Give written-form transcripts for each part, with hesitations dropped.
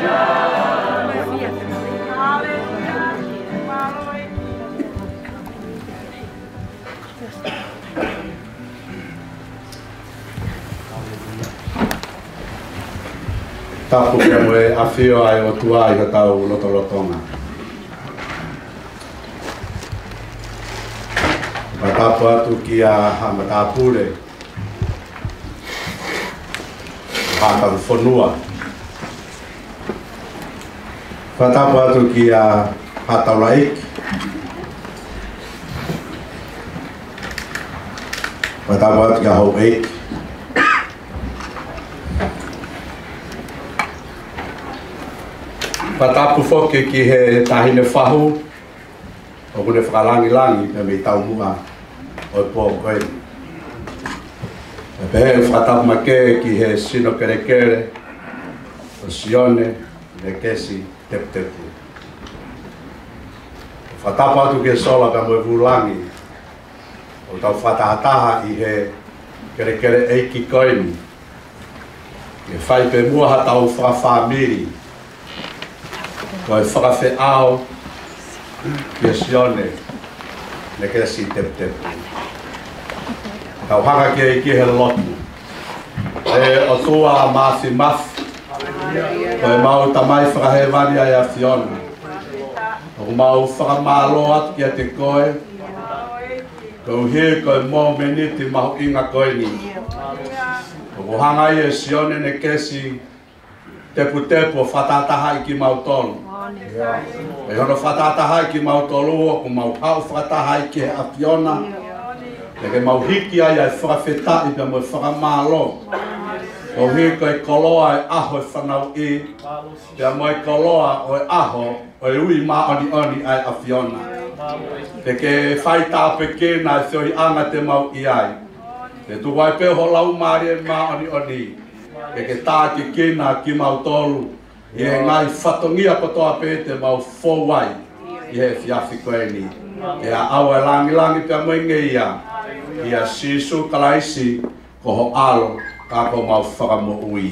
Tapu ke moe awhio ai o tua i ka tau lotolotonga. Ma tapu atu ki a hamatapule. Hātau whanua. Ma tapu atu ki a hātau laik. Ma tapu atu ki a hau eik. Patapu foke ki he tahine whahu o kune whakalangi me me tau mua o e pō koe. E pehe whatapu make ki he sino kere kere o sione me kesi tepu tepu. Whatapu atu ke sola ka moe vulangi o tau whatahataha i he kere kere eiki koini. E whai pe mua ha tau whawhamiri ko e whakawhi ao ki a sione me kea si tepu tepu. Kau haka ki e ki he lotu. E o tua maafi mafi. Ko e mau tamai whakahewani ai a Fiona. O mau whakamalo atu ki a te koe. Ko he ko e mō meniti mahu inga koe ni. O hanga i e sione ne kesi tepu tepu o whatataha i ki mau tonu. E hono whatataha i ki mau tolu o ku mau hau whatataha i ki he a Fiona. E ke mau hiki ai ai whakawheta i pia mo e whakamalo. O hi ko e koloa e aho e whanau i. Pia mo e koloa o e aho o e ui ma oni oni ai a Fiona. E ke whai tāpe kena e whioi anga te mau i ai. E tu wai peho lau maari e ma oni oni. E ke tā ki kena ki mau tolu. I e ngai whatongia kotoa pe te mau fōwai. I he whiawhi koe ni. E a au e langi langi pia moinge ia. I a sisu kalaisi ko ho alo kako mau whakamo ui.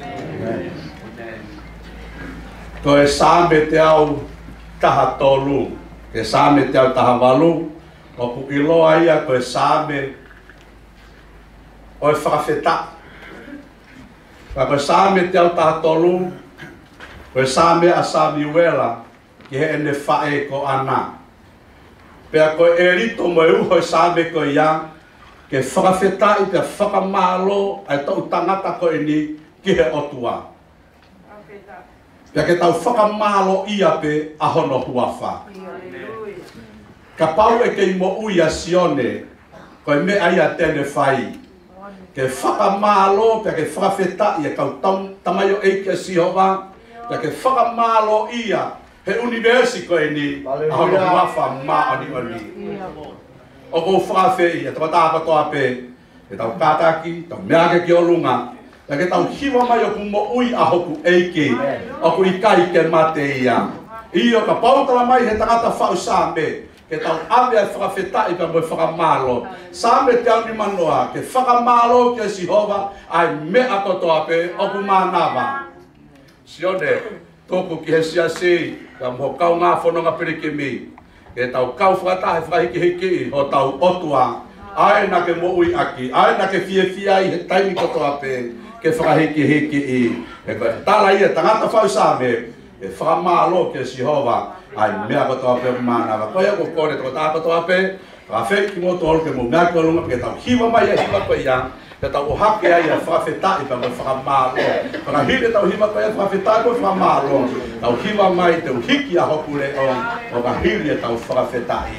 Ko e sāme te au taha tolu. Ke sāme te au taha walu. O ku iloa ia ko e sāme o e whakawheta. Ko e sāme te au taha tolu. Ko e sāme a Samuela ki he ene whae ko ana. Pea ko e rito mo e uho e sāme ko ia. Ke whakawhetai te whakamalo ai tau tangata ko e ni ki he otua. Pea ke tau whakamalo ia pe a hono huawha. Ka pau e kei mo ui a sione ko e me ai a tene whai. Ke whakamalo pea ke whakawhetai e kau tamayo eike sihowa. Pea ke whakamalo ia he universi ko e ni a hono huawha ma ani ani. O ko whawhi e tau tāpa toa pe, e tau kātaki, tau meake ki o lunga, e ke tau hiwa mai o ku mo ui a hoku eike, o ku i kai ke mate ia. I o ka pautala mai he tangata whau sāme, ke tau ame ai whakawhetai ka mo whakamalo. Sāme te au ni manoa, ke whakamalo ki a Sihova, ai mea kotoa pe, o ku mānawa. Sione, tōku ki he siasi, ka mo kau ngā whanonga pirikimi. E tau kau whakatahe whakahiki hiki o tau otua. Ai na ke mo ui aki, ai na ke fia i he taimi kotoa pe, ke whakahiki hiki i. E koe tala ia tangata whau sāme, e whakamalo ke Sihova, ai mea kotoa pe mānawa. Koe ako kore toko tā kotoa pe, whakawheki mo tōru ke mo mea koe lunga, ke tau hiwa mai e hiwa koe ia, ke tau ohake ai a whakawhetai pa mo whakamalo. Whakahire tau hiwa koe whakawhetai koe whakamalo. Tau hiwa mai te uhiki a hoku le o ka hiri e tau whakawhetai.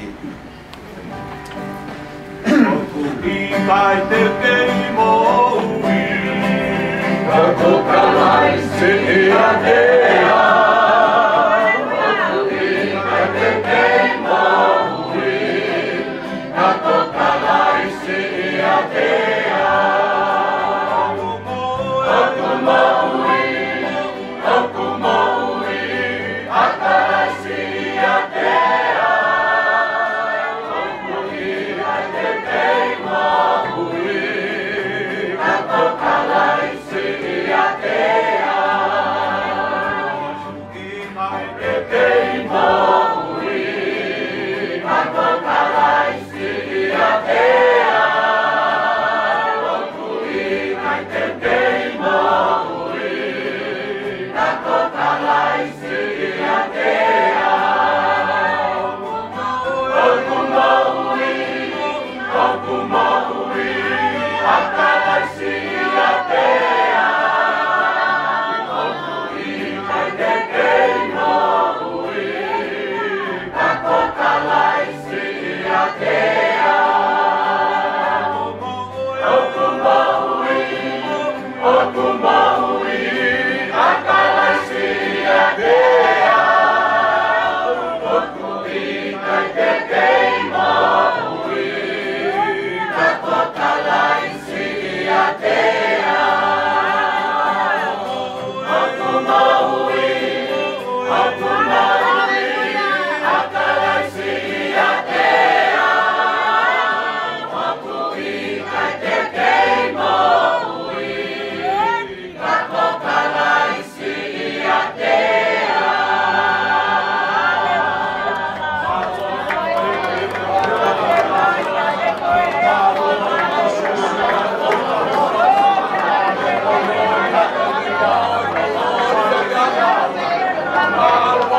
Oku i kai te kei mo ui, ka toka lai se e a tea. Oku i kai te kei mo ui, ka toka lai se e a tea. Wow.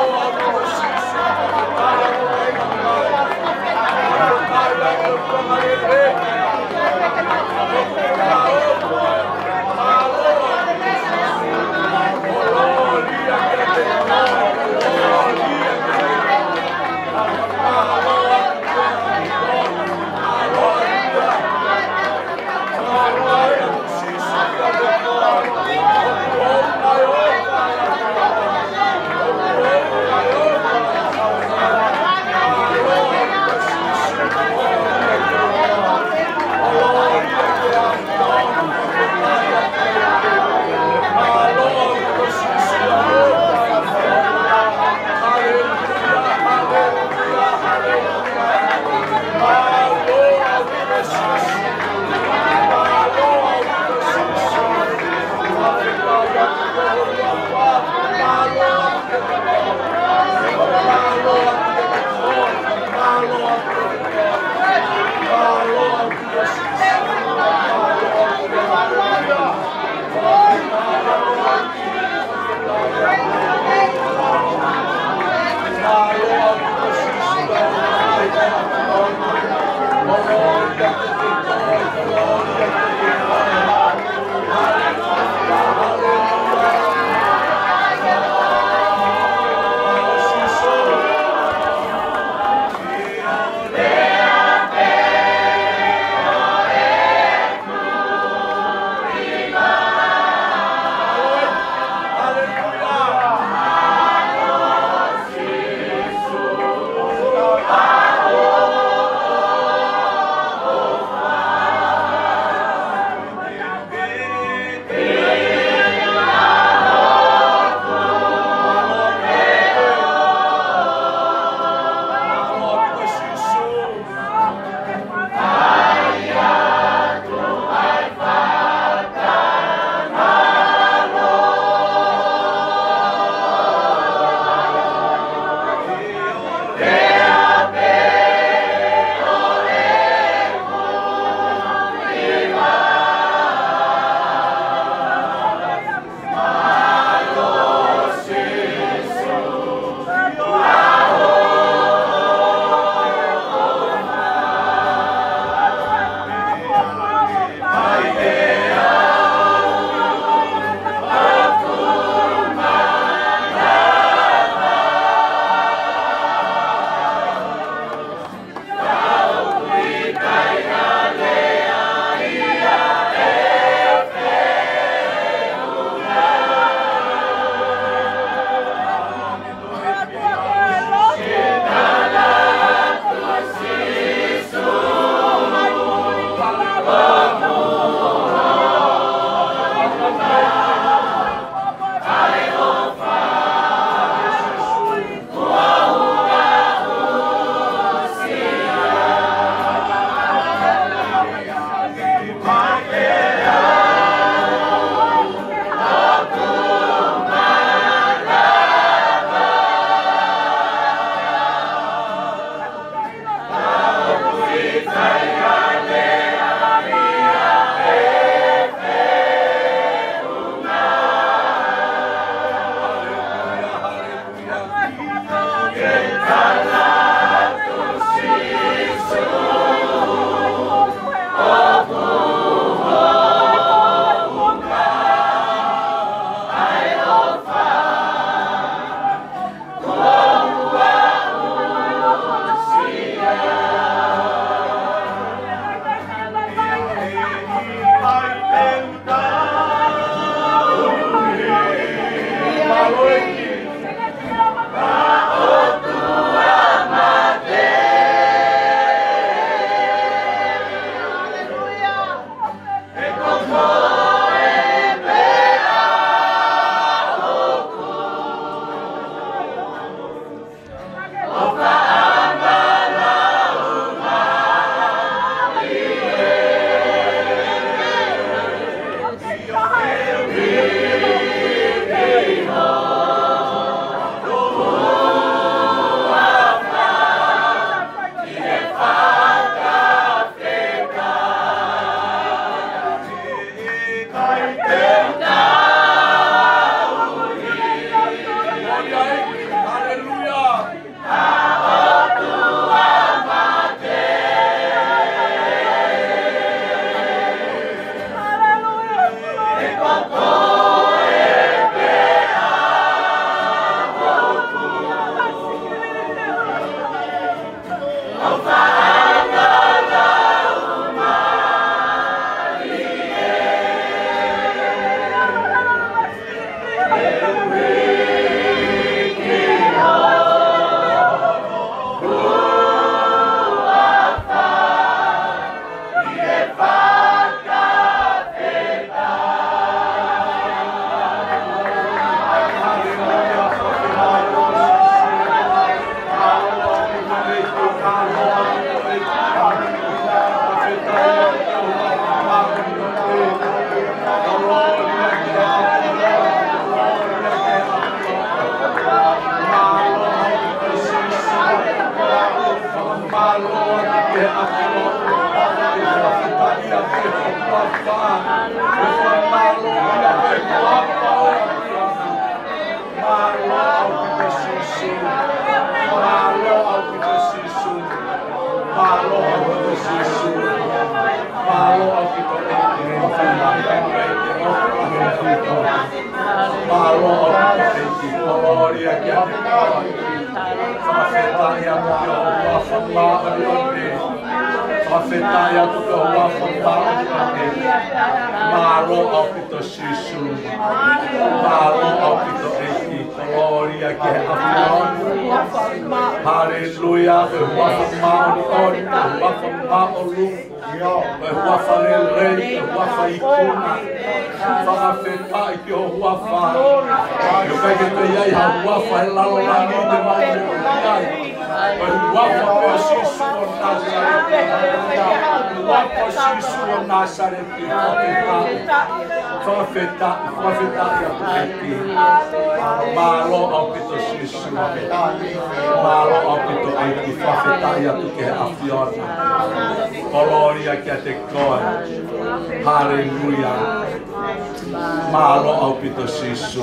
Malo au pito sisu.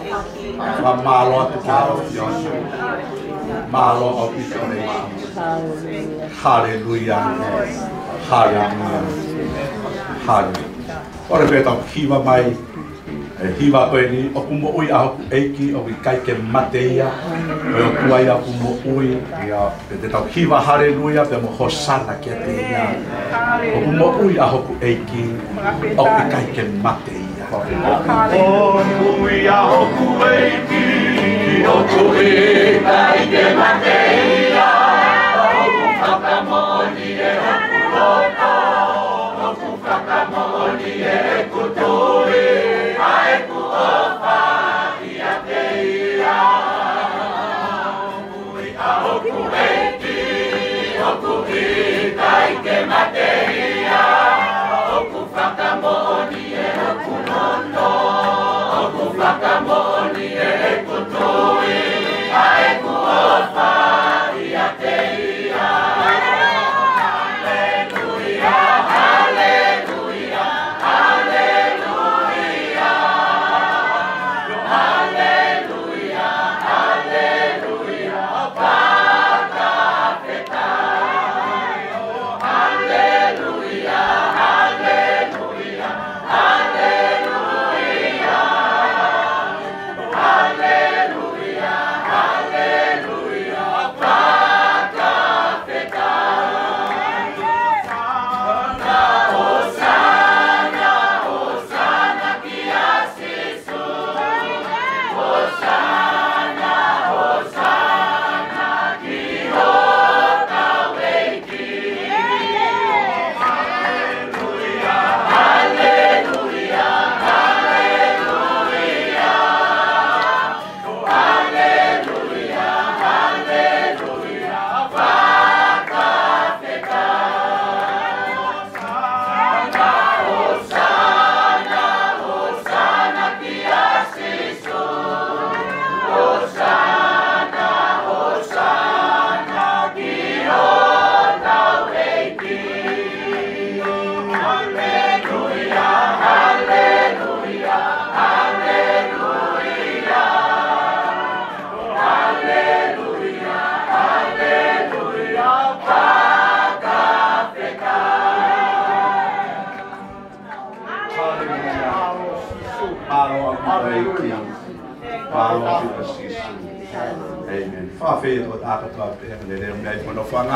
Malo atu ke afiona. Malo au pito reiki. Hallelujah. Hallelujah. Hallelujah. Ora pe tau hiwa mai. Hiwa koe ni o kumo ui a hoku eiki o i kai ke mateia. O kuai a kumo ui. Pe te tau hiwa hallelujah pe mo hosana ke te ia. O kumo ui a hoku eiki o i kai ke mateia. O kui a hoku eiki, o kui kai ke mateia. Hoku whakamoni e hoku loto, hoku whakamoni e kutui, a e ku ofa i a te ia. Kui a hoku eiki, o kui kai ke mateia. Hoku whakamoni e hoku loto, hoku whakamoni e kutui, a e ku ofa i a te ia. Hallelujah, hallelujah, hallelujah. Hallelujah, hallelujah, Pakapeta. Hallelujah, hallelujah, hallelujah. Hallelujah, hallelujah, Pakapeta. Hosanna, Hosanna, Kiasisu. Hosanna, Hosanna, Kihota Weiki. Hallelujah, hallelujah, hallelujah. Hallelujah, hallelujah, Pakapeta. Hosanna, Hosanna, Kiasisu. Hosanna, Hosanna, Kihota Weiki. Hallelujah, hallelujah, hallelujah. Hallelujah, hallelujah, Pakapeta. Malo au pito eiki. Malo au pito sisu. Amen. Whawhi o tākatua pe hea ne reo mea i whanau whanga.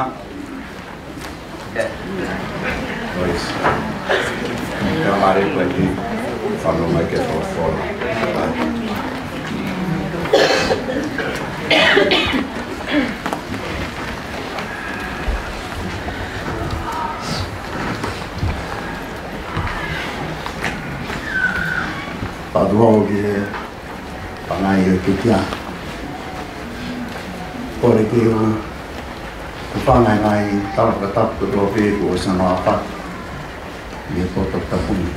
Pois. Pea mare koe ni whanau mai ke whawhora. Paduau ki pangai e kitia. Pore ki o pangai ngai taraka tapu do peku o sana apat. Ni poto tapuni.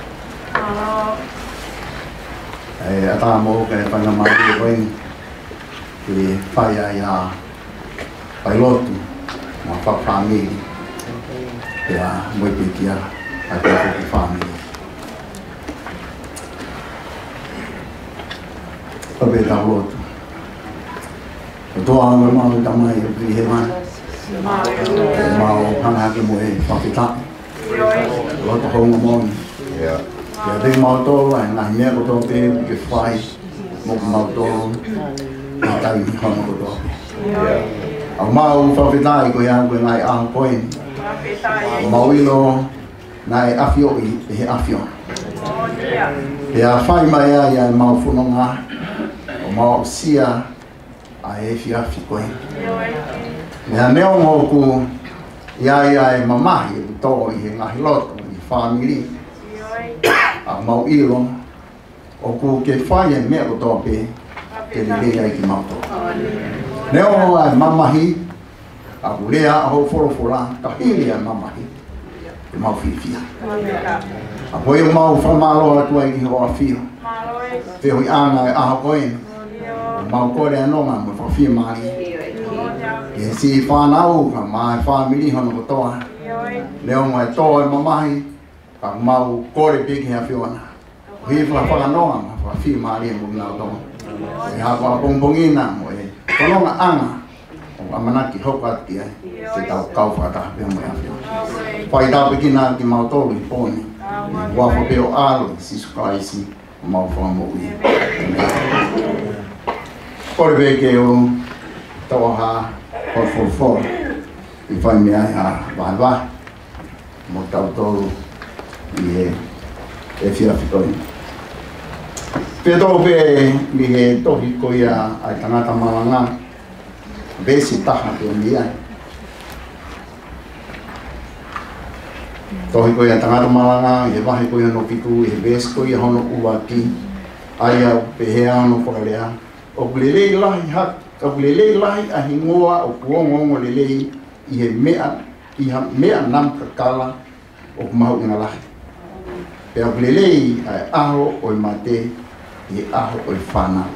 Ata mo ke panamai e wai ki whaia ia pailotu ma whapamiri. Pea moipe kia a te ki whamiri. Pabe ta lotu. Toa mau tamai he man. Mau hanga ke mo e whakita. Loto honga mon. Ya te mau to ai na me ko to pe ke fai mo mau to tai honga ko to. Au mau whawhitai ko ia koe ngai aho koe. Mau ilo ngai awhio i he awhio. Pea whai mai a ia mau whunonga. O mau sia a e whiawhi koe. Mea neo ngōku ia e mamahi u tō i he ngahi loto i whamiri. A mau ilo o ku ke whai e mea ko tō pe ke lea i ki mau tō. Neo ai mamahi, a kulea a ho forofora, ka hili ai mamahi, e mau whiwhia. A koe o mau whamalo atua i ki hoa whio. Te hoi anga e aha koe, mau kore anonga mo whawhia maari. E si whanau, ka mai whamiri hono kotoa. Neo ngai tō e mamahi, ka mau kore piki hea whiona. Hui whanonga mo whawhia maari e muna o toa. E hapa pongpongina mo e kononga anga o amanaki hokati ai se tau kauwhata pia mo awhio. Whai tau pekina ki mau tōru i pōni. Wawha peo alo i sisu kaisi o mau whamou i. Kore peke o tawaha hoi i whai mea ha waiwa mo tau tōru i e whiawhikoi. Pea tō pe mi he tohi koia ai tangata malanga besi taha pe mi ai. Tohi koia tangata malanga i he wahi koia no piku i he besi koia hono ua ki ai au pe hea ano whakalea. O kulelei lahi hak, o kulelei lahi a hingoa o kuongongo lelei i he mea nam kakala o kumahu ina lahi. Pea kulelei ai aho o i mate i aho o i whanau.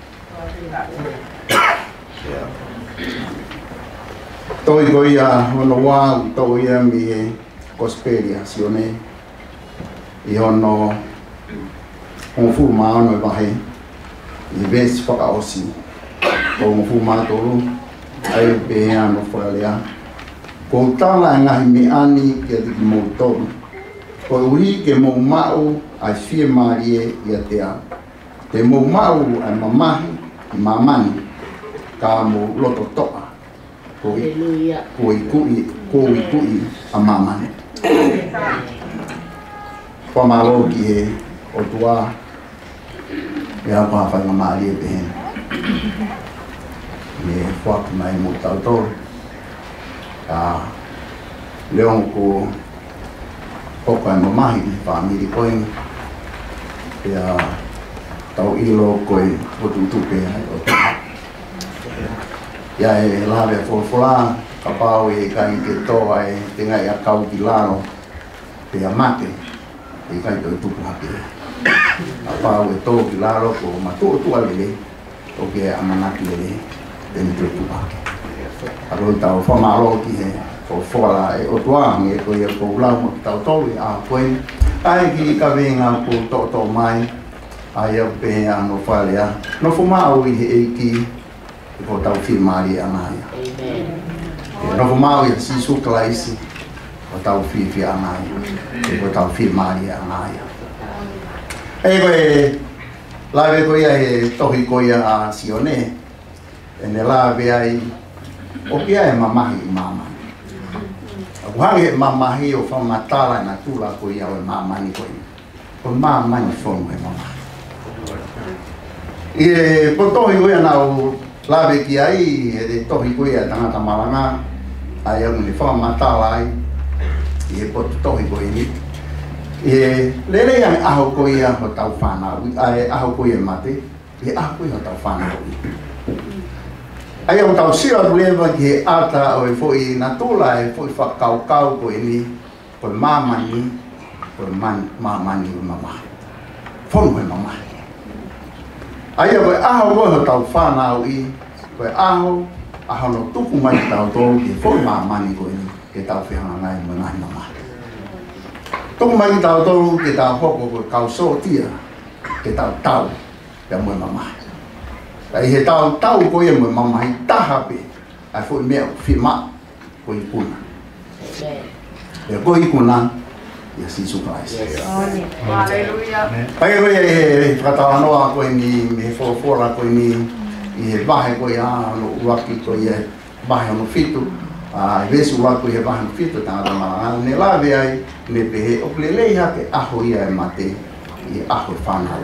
Toi koia hono wā tau ia mi he Cosperia sione i hono fu maano e wahe i vesi whakaosi o fu mātoru ai pēhea no whakalea. Ko tala e ngahi me ani ki a tiki mou toru. Ko uri ke mou mau ai whie marie i a te au. Te mou mau ai mamahi i mamani ka mo loto toa ko i kui a mamani. Whamalo ki he o tua e a pāwhai ngā maari e pehen. Me whaku mai mo tautoru. Leon ko hoko ai mamahi i whamiri koe. Pea tau ilo koe o tutupe ai o tua. Ia e lawe a whorwhora, ka pāu e kai ke toa e te ngai a kau ki laro. Pea mate, e kai toi tupu hake. Ka pāu e tō ki laro ko matua tua lele, o ke amanaki lele, teni toi tupu hake. Aroi tau whamaro ki he, whorwhora e o tuang e koe e kou lau mo ki tau tōri a koe. Ai ki ka venga ko tō mai, ai au pehe ano whalea. No whumau i he eiki, i ko tau whimari anaia. No whumau i si sukalaisi, ko tau whiwhi anaia. I ko tau whimari anaia. Hei koe, lawe koe he tohi koe a sione, e ne lawe ai, o kia e mamahi i mamani. Aku hangi he mamahi o whamatala na tula koe au e mamani koe. Ko mamani whonu he mamahi. I ko tohi koe anau lawe ki ai, e tohi koe a tangata malanga, ai au ni whamatala ai, i e potu tohi koe ni. E lele ai aho koe a ho tau whanau, ai aho koe e mate, e aho koe ho tau whanau i. Ai au tau sira lewa ki he ata o e foi na tula e foi whakaukau koe ni, koe mamani, koe mamani o mamahi. Whonu e mamahi. Ai koe aho koe ho tau whanau i, koe aho no tuku mai tau tōru ki foi mamani koe ni, ke tau whihanga ngai mo ngai mamahi. Tuku mai tau tōru ke tau hoko koe kau sotia, ke tau, ke mo mamahi. Ai he tau ko ia mo mama i taha pe. Ai fo me fi ma ko i kuna. Ya ko i kuna ya si surprise. Hallelujah. Pai ko e kata no ko ni me fo la ko ni i bahe ko ya no waki ko ia bahe no fitu. Vesu la ko ia bahe no fitu ta na ne la ve ai me pe o plele ha ke aho ia e mate i aho whanau.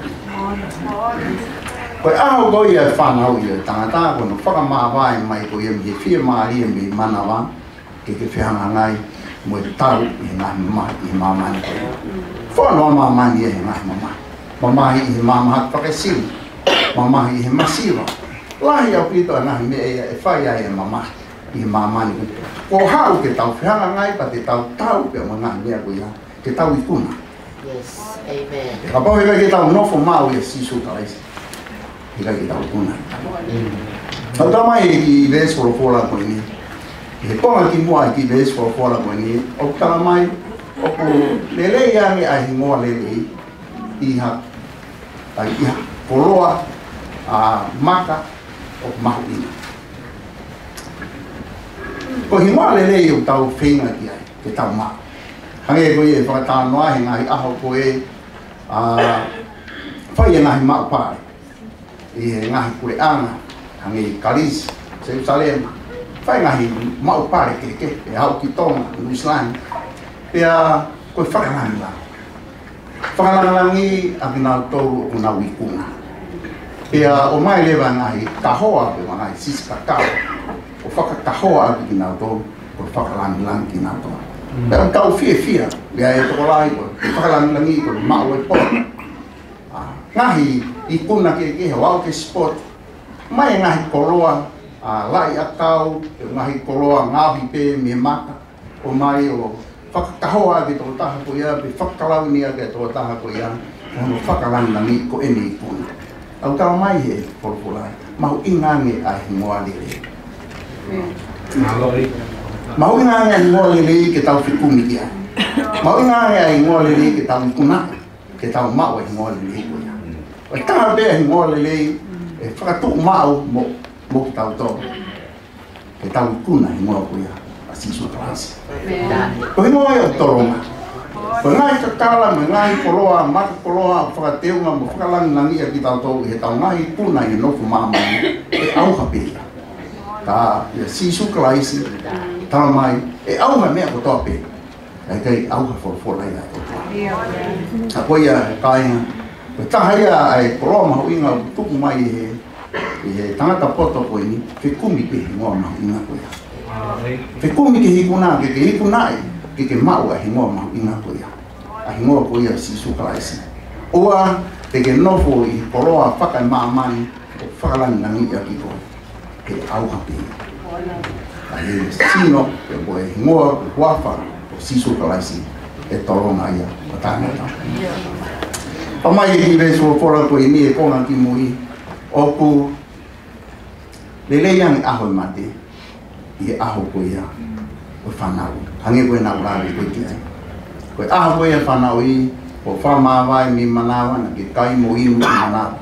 Koe aho ko ia whanau ia tangata ko no whakamawai mai ko ia mi whia maari mi manawa ke whianga ngai mo tau i ngahi i mamani ko ia. Whanau mamani i ngahi mamani. Mamahi i mamahat whakasiri. Mamahi i masiwa. Lahi au pito ngahi me e whai ai e mamahi i mamani ko. Ko hau ke tau whianga ngai pa te tau pe mo ngahi mea ko ia. Ke tau i kuna. Yes, amen. Ka pau hika ki tau nofo mau ia sisu kalaisi. Hika ki tau kuna. Tau tamai i ves fora ko ini. He ponga ki mua ki ves fora ko ini. O tamai o ko lele ia nge ahi ngoa lele iha. Ai iha koloa maka o mahu ina. Ko hi ngoa lele i o tau whenga ki ai. Ke tau maa. Hange ko e whakatanoa he ngahi aho ko e whai e ngahi mau pare. I he ngahi kure anga, hange Kalis, Jerusalem. Whai ngahi mau pare ke e hau ki tonga, New Zealand. Pea ko e whakalangi lang. Whakalangi a kinau tōru o nau i kuna. Pea o mai lewa ngahi kahoa pe ngahi sisi kakao. O whakakahoa a kinau tōru, ko whakalangi lang kinau tōru. Pero tau fia dia e toko lai ko whakalangi ko mau e po ngahi i kuna ke wau ke sport mai ngahi koroa lai akau ngahi koroa ngahi pe me maka o mai o whakakahoa ki toko taha ko ia pe whakalauni a ke toko taha ko ia ono whakalangi ko ene i kuna au tau mai he porpulai mau ingange a hingoa lele mau inga ai ngoa lele ke tau whikumi kia. Mau inga ai ngoa lele ke tau kuna, ke tau mau ai ngoa lele ko ia. O taha bea ai ngoa lele e whakatu mau mo ki tau tō. Ke tau kuna ai ngoa ko ia, a sisu klasi. Ko hingoa ia toronga. Ko ngai kakala, ngai koloa, maka koloa, whakateunga mo whakalangi a ki tau tō, he tau ngai kuna i nofu mamani, e auha pēia. Ka ia sisu klasi, tala mai e auha mea ko tope ai kai auha for lai ai a koia kainga ko tahaia ai koloma inga tuku mai he tangata poto ko ini fikumi pe ngoa ma inga ko ia fikumi ke hikuna ke hikuna ke mau ai ngoa ma inga ko ia ai ngoa ko ia sisu klaisi oa ke nofo i koloa faka mamani ko fakalan nangi ia ki ko ke auha pe ai sino ke boe ngoa wafa o sisu kalaisi e toronga ia o tangata. O mai i reso fora ko ini e konga ki mui o ku lele yang aho mate i aho ko ia o whanau. Hange koe nau lawe koe ki ai. Koe aho koe e whanau i o whama vai mi manawa na ki kai mo inu i manawa.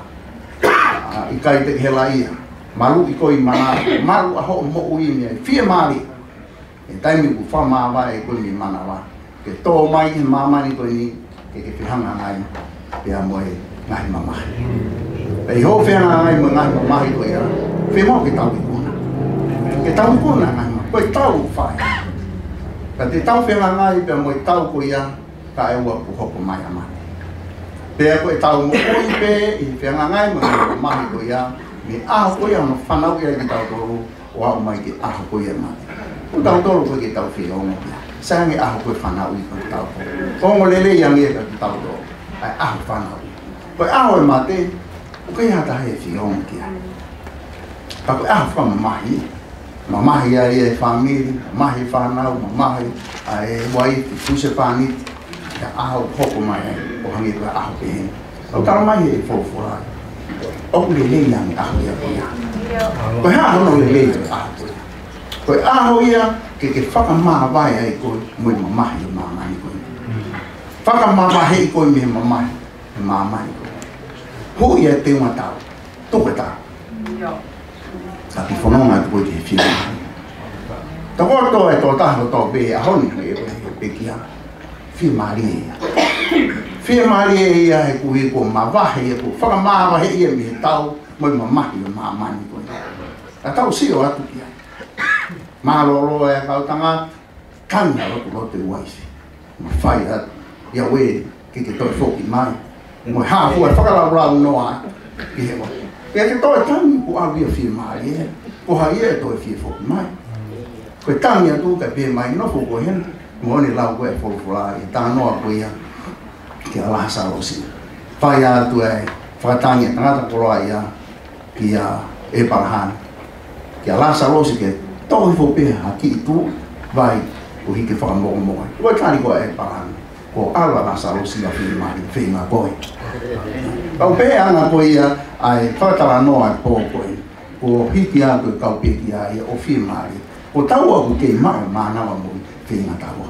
I kai te hela ia. Malu i koi mana, malu aho mo ui mea, fia mari. E taimi ku whama vai koi mi mana wa. Ke tō mai ki mamani koi ni, ke whihanga ngai, pia moe ngahi mamahi. Pei ho whihanga ngai mo ngahi mamahi koi a, whi mo ke tau i kuna. Ke tau i kuna ngahi ma, koi tau whai. Ka te tau whihanga ngai pia moe tau koi a, ka e ua pu hoko mai a mani. Pea koi tau mo ui pe, i whihanga ngai mo ngahi mamahi koi a, me aho koe ono whanau ia ki tau toro o au mai ki aho koe e mate. O tau toro koe ki tau whiongo kia. Sange aho koe whanau i koe tau toro. Kongo lele ia ngia ki tau toro. Ai aho whanau i. Koe aho e mate, o koe hata he whiongo kia. Ka koe aho whamamahi. Mamahi ai e whamiri, mamahi whanau, mamahi ai wai ki puse whaniti. Ka aho hoko mai ai, o hangi koe aho ke he. O tala mai e whofora. O lele ia ni aho ia koea. Koe haa hono lele ia aho koea. Koe aho ia ke whakamaa vai ai koe moe mamahi o mamani koe. Whakamaa hei koe me mamahi o mamani koe. Hui e te unga tau, toke tau. Tapi whanonga tu koe te he whia mari. Ta koto e tō taho tō be a honi koe e kia. Whia mari e ia. Whia mari e ia he kui ko mawahe e ko whakamawahe ia mi he tau moi mamahi o mamani koe. A tau sio atu kia. Malolo e kau tanga kanga roto uaisi. Ma whai atu. Ia we ki te toi whoki mai. Moi hāfu e whakalau noa ki he wai. Ia te toi tangi ko au ia whia mari e. Ko hai e toi whia whoki mai. Koe tangi atu ka pē mai nofo ko hen. Moni lau koe wholawhala i tā noa koe ia. Ki a lasa rosi. Whai atu e whakatangi e tangata koroa ia. Ki a e parahana. Ki a lasa rosi ke tohi whope haki i tū. Vai ko hike whakamokomokai. Koe tani koe e parahana. Ko ala lasa rosi a whia mari whenga koe. Kau pē anga koe ia ai whakatara noa e pō koe. Ko hiki atu e kau pēki a ia o whia mari. Ko tau aku kei mai mānawa mui whenga taua.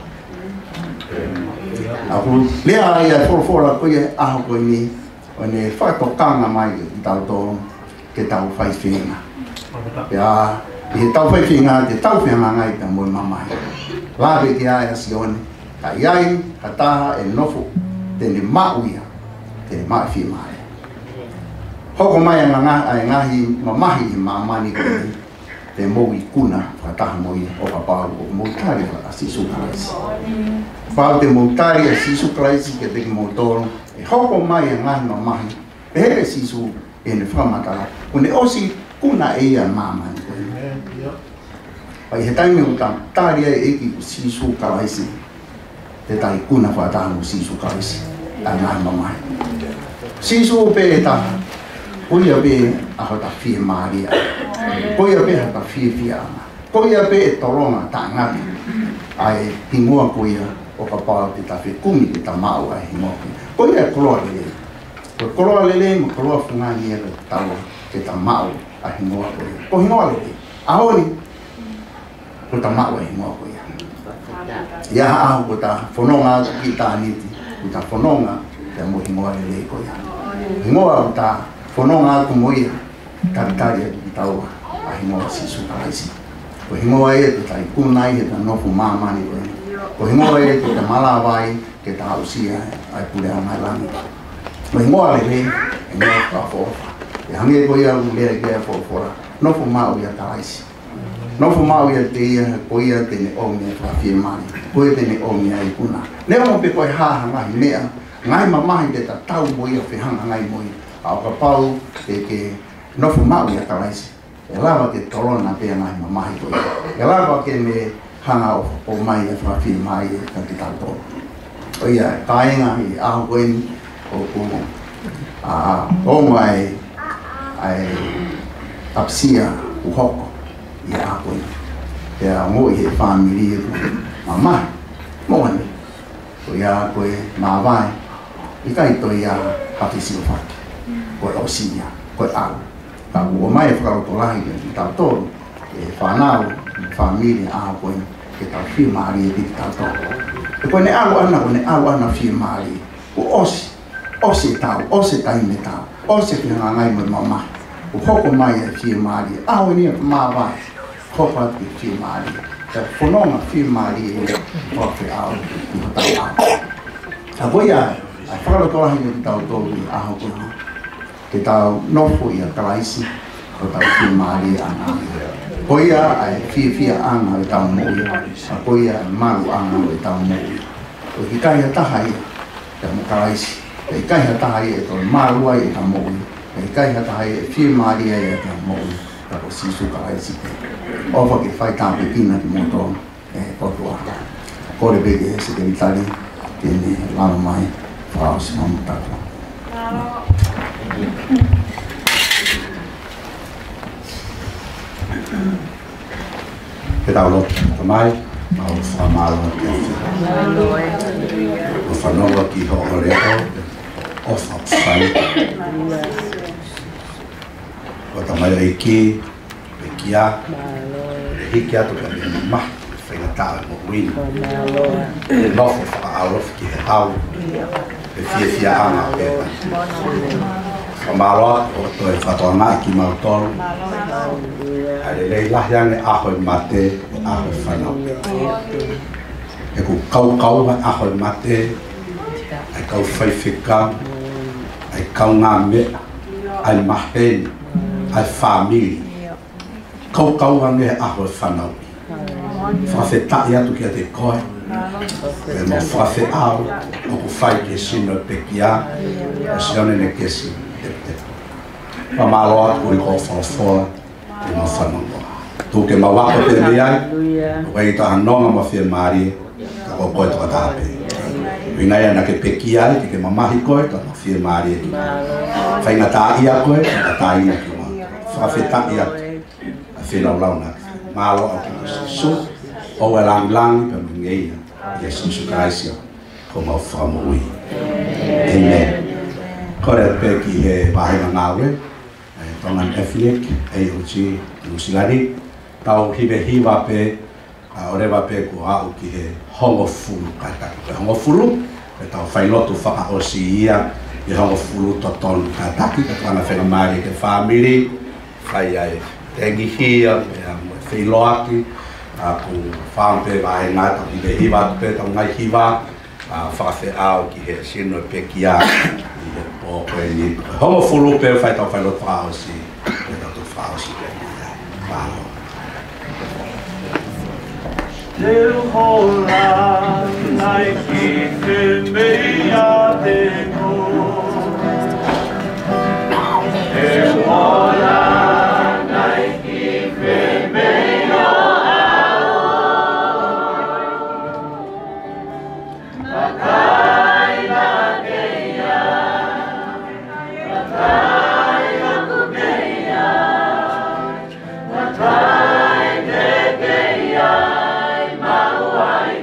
Aku lea ia whorofora koe aho koe ni. O ne whakatokanga mai i tau tō ke tau whai whenga. Pea i he tau whai whenga te tau whenga ngai ta mui mamai. Lawe ki aia sione. Ka iai, ka taha e nofo. Tene mauia. Tene mai whia mai. Hoko mai ai ngahi mamahi i mamani koe. Te mou i kuna, whakataha moi o ka pāu o moutari a sisu kalaisi. Pāu te moutari a sisu kalaisi ke teki moutoro, e hoko mai a ngahi mamahi, e here sisu e ne whamatara, o ne osi kuna e ia mamani koe. Pai he taimi o ta tāria e eki o sisu kalaisi, te tai kuna whakataha o sisu kalaisi, a ngahi mamahi. Sisu o pe e taha, koia pe a hota whia maria. Koia pe hata whia ana. Koia pe e toronga ta ngati. Ai hingoa koia o ka pāo te tawhi kumi te ta mau ai hingoa koia. Koia e koloa lele. Ko koloa lele mo koloa whungani e le taua te ta mau ai hingoa koia. Ko hingoa lele. Ahoni. Ko ta mau ai hingoa koia. Ia aho ko ta whanonga ki ta aniti. Ko ta whanonga te mo hingoa lele koia. Hingoa o ta whanonga aku moia. Taritari atu ki taua a hingoa sisu kalaisi. Ko hingoa e te tai kunai he ta nofu mamani koe. Ko hingoa e te ta malawai ke ta hausia ai pulea mai langi. Ko hingoa lele e ngoa ka whoofa. E hange koe au lea kia whoofora. Nofu mau ia kalaisi. Nofu mau ia te ia koe ia tene omi e whawhia mani. Koe tene omi ai kuna. Nea mo pe koe haha ngahi mea. Ngai mamahi te ta tau mo ia whihanga ngai moi. Au ka pau te ke nofu mau ia kalaisi. E lawa ke torona pēr ngai mamahi koe. E lawa ke me hanga o mai e whawhi mai e ka ki tau tō. O ia, kāinga i aho koe ni o kumo. O mai ai tapsia uhoko i aho koe ni. Pēr ngoi he whamiri e koe. Mamahi, moane. O ia koe mawai. I kai to ia hawhisi o whaki. Koe o sinia, koe au. Ka ua mai e whakaroto lahi ki tau tōru, e whanau, whamiri aho koe, ke tau whia maari e tiki tau tōru. E koe ne au ana whia maari, ko osi e tau, osi e taime tau, osi e whianga ngai mo mamahi. Ko hoko mai e whia maari, aho e nia mawai, hopa te whia maari. Ka whanonga whia maari e whawhi au, i hotau au. Ka koe ai whakaroto lahi ki tau tōru i aho koe. Ke tau nofo ia kalaisi, ko tau whia maari ana. Ko ia ai whia anga o tau moi, a ko ia maru anga o tau moi. Ko ki kai hataha ia, te mo kalaisi. Ke kai hataha ia e tau maru ai e tau moi. Ke kai hataha ia e whia maari ai e tau moi. Ka ko sisu kalaisi te. Ofa ke whai tāpe pina ki moto e kotua. Kore peke se ke vitali, tēne lama mai, whao si mamu tātua. Ke tau loto ka mai, au whamalo ki o whanonga ki ho o reo, o whapsai. O ta mai e ki a, e hiki atu ka me mahi, whaingatā e mo wini. E nofo whakaarofi ki he hau, e whia anga o pepa. Kamalo o toi fatona ki mautol. Ale leila yang aho mate aho fano. E ku kau aho mate ai kau fai fika ai kau ngame ai mahen ai family. Kau ange aho fano. Fa se ta ia tu ki te koi. E mo fa se au o ku fai ke sino te kia. Sione ne kesi. Pamalo aku ko fo e ma fa no tu ke ma wa ko te ai o kai ta no ma fi mari ka ko ko ta ta pe ina ya na ke pekia ke mama hi ko ta ma fi mari fa ina ta ia ko ta ina ki ma fa fe ta ia fi la na malo aku so o lang pe ngai Jesus Christ ko ma fa mo amen ko re pe ki he ba ha na we tongan ethnic AOG Nusilani tau hiwa pe oreva pe ko au ki he hongo fulu kata hongo fulu e tau fai lotu whaka o si ia i hongo fulu toton kata ki ka tana whena mari ke family fai ai tengi hia whai loaki ku whampe wahe ngā tau hiwa pe tau ngai hiwa whakawhi au ki he sino pe kia o koe ni hongo fulu pe fai tau fai lotu au si pe tau tu whao si pe whao Te hola nai ki te mea te ko Te hola nai ki te mea Makai na keia Makai na kumeia Makai te keia Mauai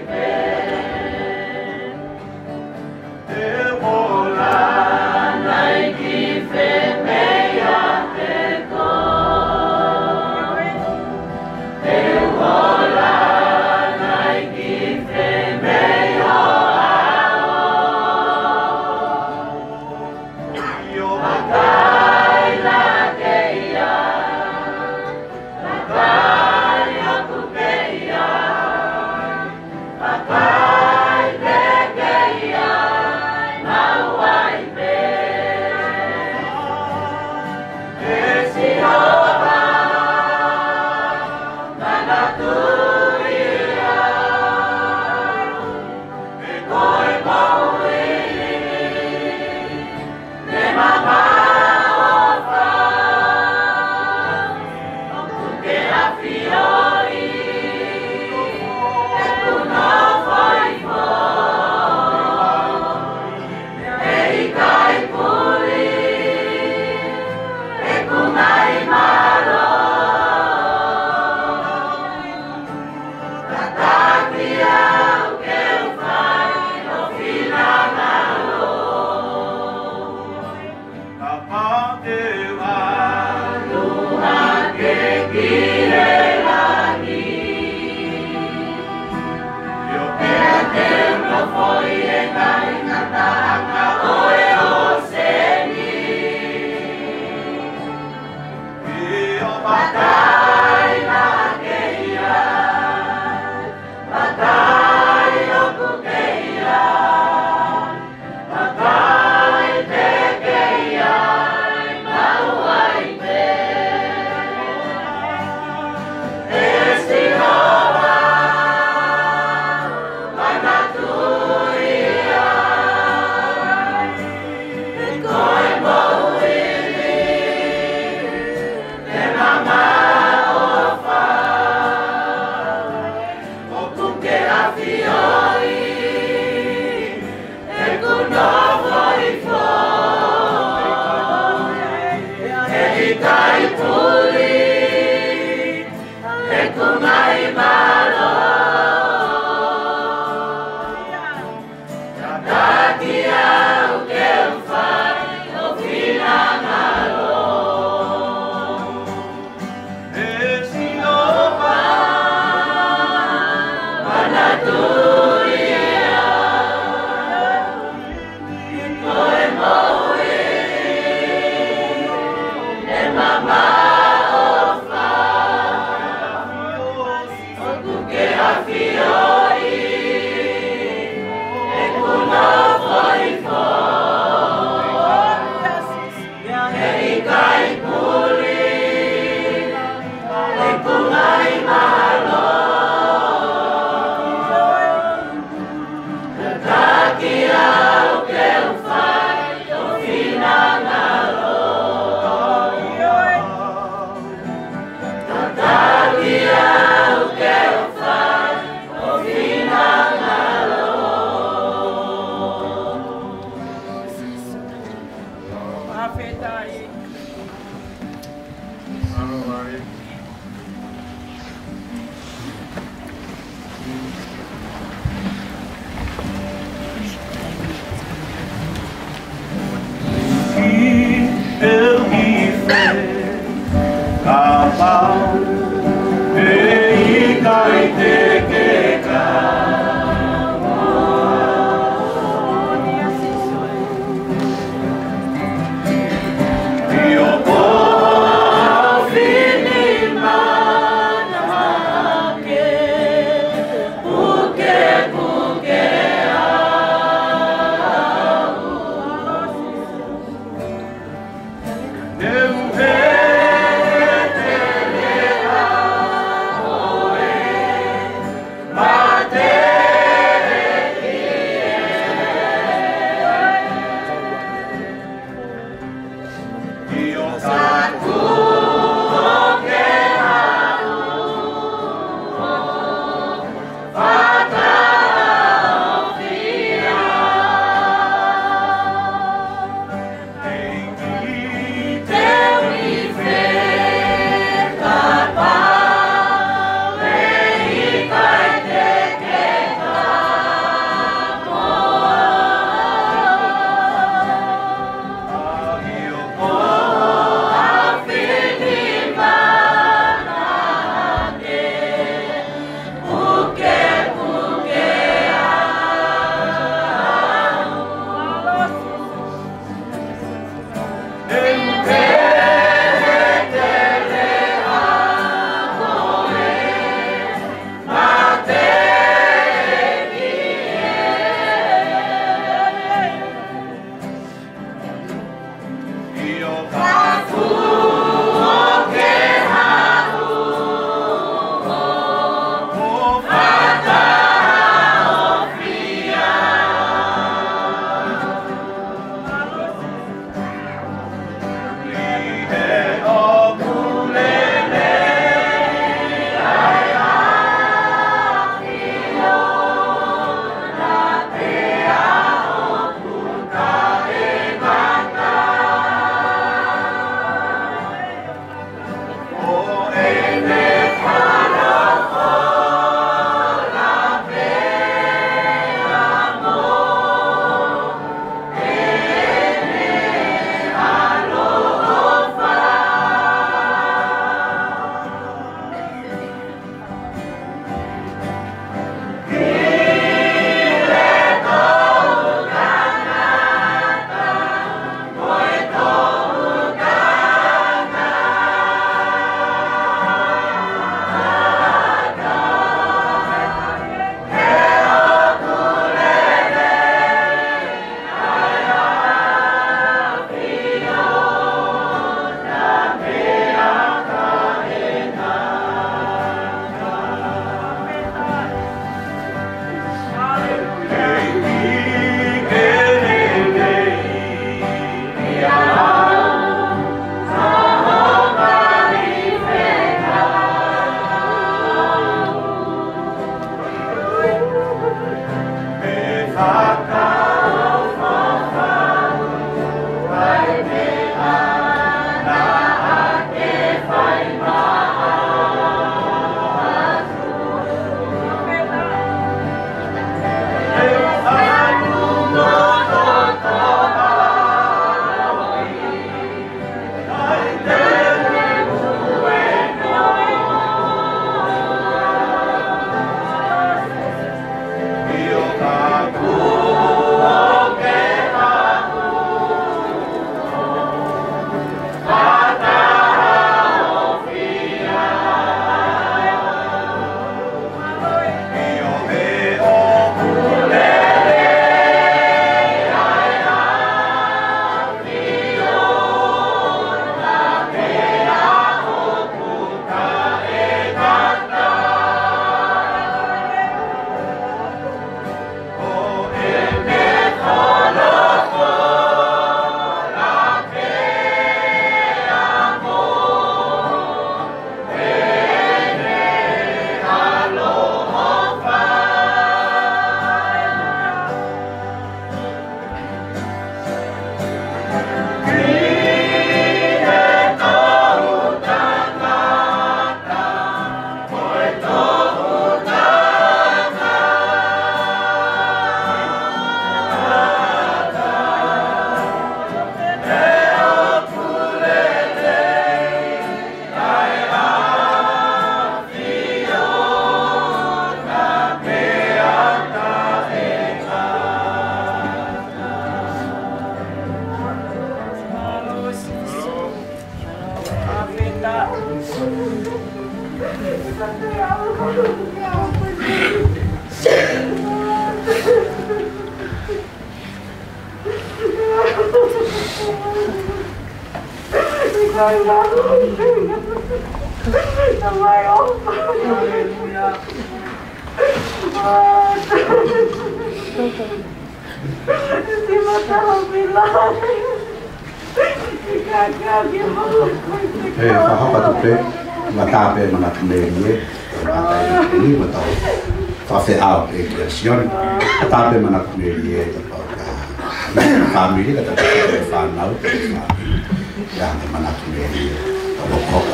Whakatupe, matape manakumenie, matai ni matau, whawhiao e kia sioni, matape manakumenie, family kata kita whanau, yang manakumenie, whokoka.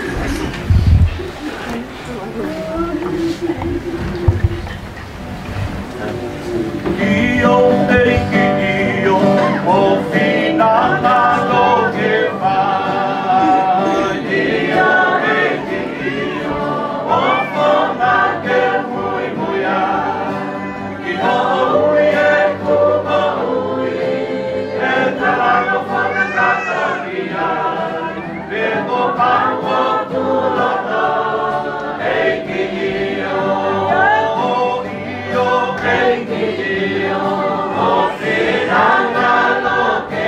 Iyo eiki iyo, o finana no ke vai. Iyo eiki iyo, o fona ke mui muia. Iyo ui e kumo ui, e talago fona kataria. Vego pango tuloto, eiki iyo, iyo eiki iyo, o finana no ke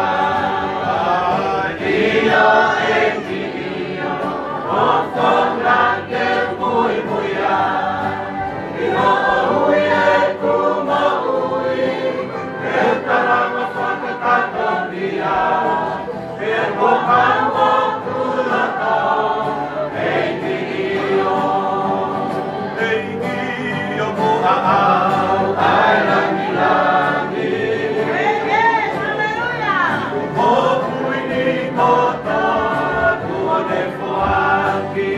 vai. Iyo eiki iyo, o fona ke mui muia. Iyo ui e kumo ui, e talago fona kataria. Vego pango tuloto, eiki iyo, eiki iyo mua au, ai langi langi. Mo kui ni kota, tua ne fuaki.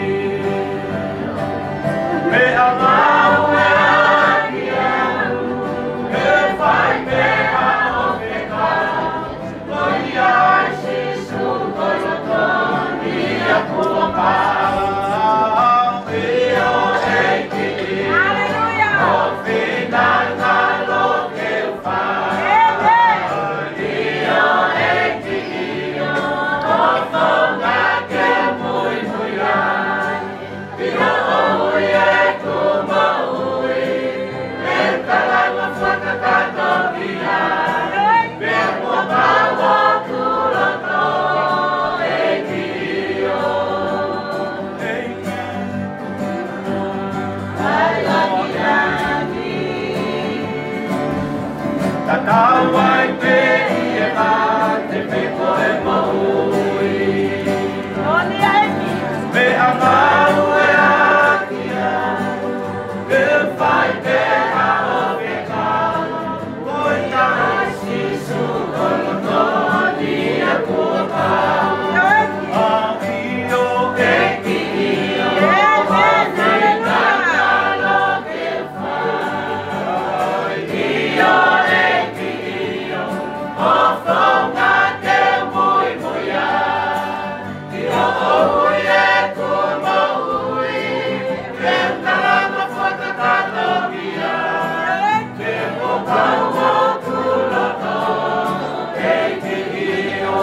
Me amau e aki au, e whai me hao me kau. Loi ai sisu koroto, ni a kua pau. Iyo eiki iyo, o finana no ke whai. Iyo eiki iyo, o whonga ke mui muia. Iyo ui e kumo ui, e talanga whakakatoria. Me kua paua tuloto, eiki iyo, eiki ai langi langi. Tatawa e te ie ma, te peko e maui. Me amau e aki au, ke whai te hao me kau. Oi ai sisu koloto, ni a kua pau. Iyo eiki iyo, o finana no ke whai. Iyo eiki iyo, o whonga ke mui muia. Iyo ui e kumo ui, e talanga whakakatoria. Ke pokaua tuloto, eiki iyo,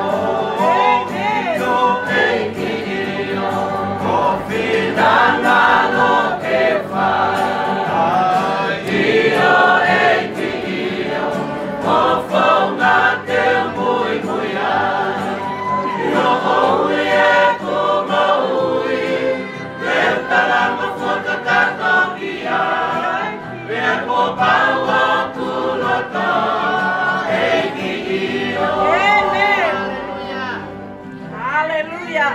iyo eiki iyo, o finana no ke whai. Iyo eiki iyo, o whonga ke mui muia. Iyo ui e kumo ui, e talanga whakakatoria. Me pokaua tuloto, eiki iyo. Hallelujah.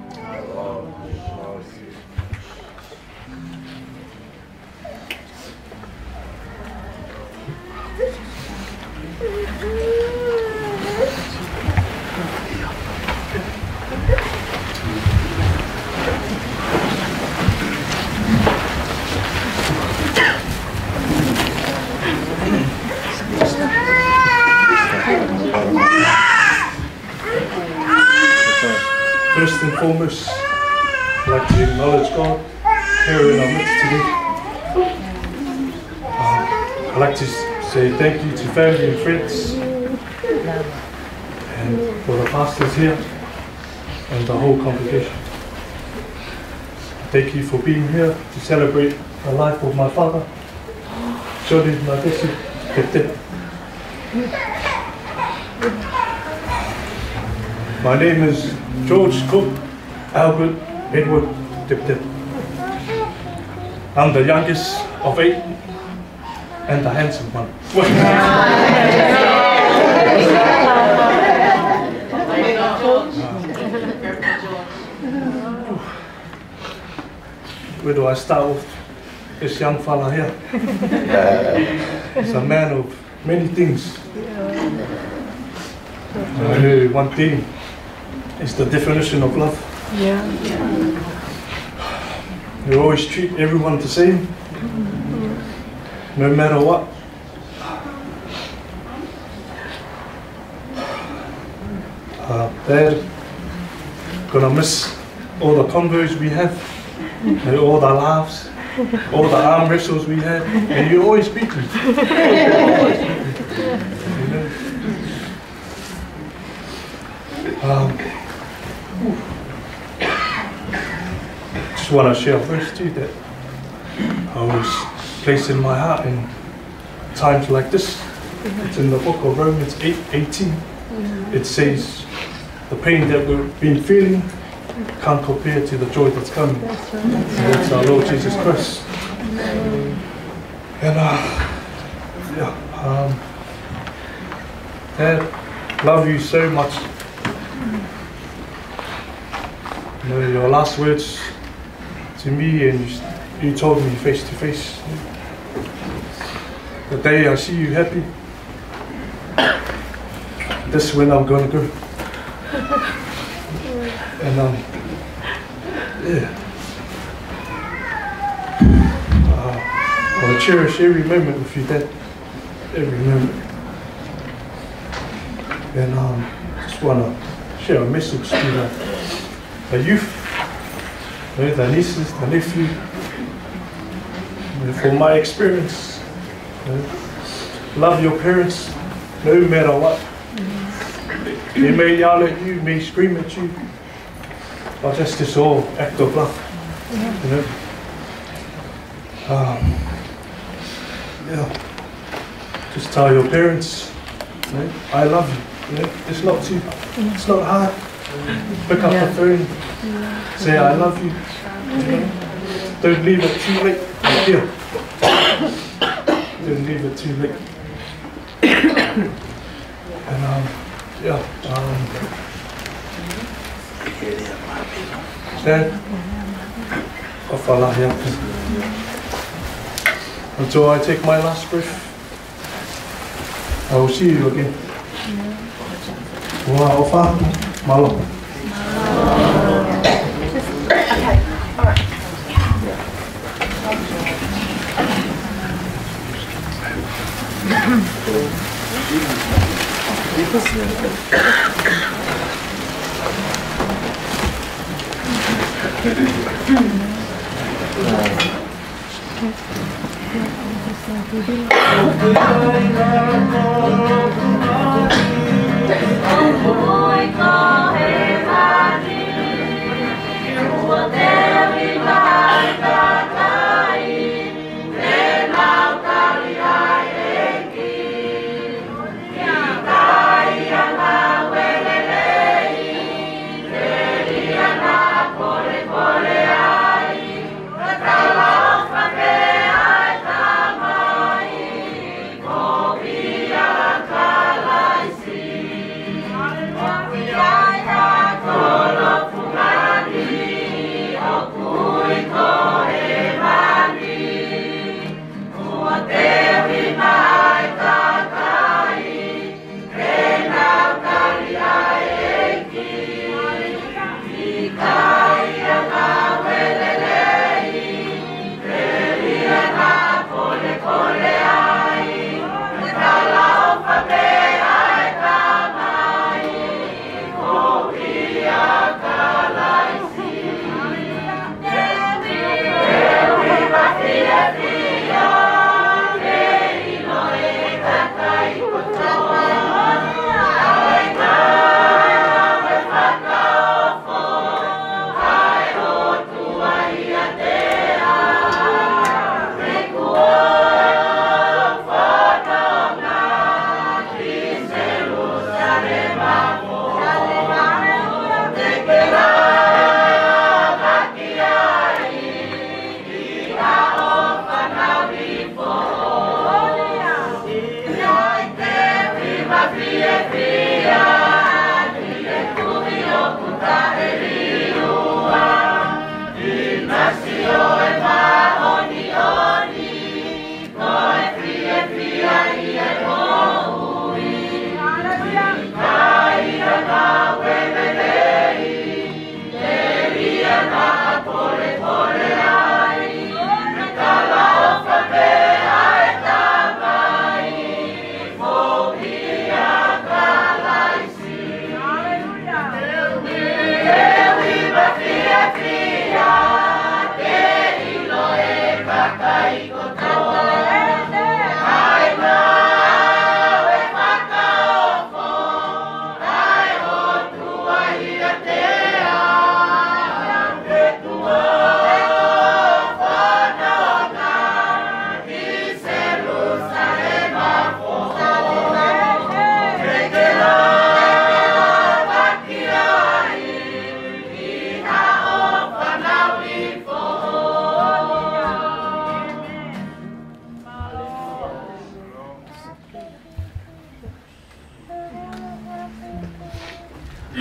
First and foremost, I'd like to acknowledge God here in our midst today. I'd like to say thank you to family and friends, and for the pastors here, and the whole congregation. Thank you for being here to celebrate the life of my father. Sorry, Nadesi. My name is George Cook Albert Edward Dip. I'm the youngest of 8 and the handsome one. Where do I start with this young fella here? He's a man of many things. I know one thing is the definition of love. You always treat everyone the same, no matter what. Dad, gonna miss all the convos we have, and all the laughs, all the arm wrestles we had, and you always beat me. Just want to share a verse too that I was placed in my heart in times like this. It's in the book of Romans 8:18. It says, the pain that we've been feeling can't compare to the joy that's coming. And that's our Lord Jesus Christ. And Dad, love you so much. You know, your last words to me, and you told me face to face, the day I see you happy, this is when I'm gonna go. And I want to cherish every moment with you, Dad. Every moment. And just want to share a message to the youth, the nieces, the nephew. From my experience, love your parents no matter what. They may yell at you, may scream at you, but that's just all act of love. You know? Just tell your parents, you know, I love you. You know? It's not hard. Pick up the phone, say I love you. You know? Don't leave it too late. Here. Don't leave it too late. And Dad, until I take my last breath, I will see you again. Wow, Ofa, Malo.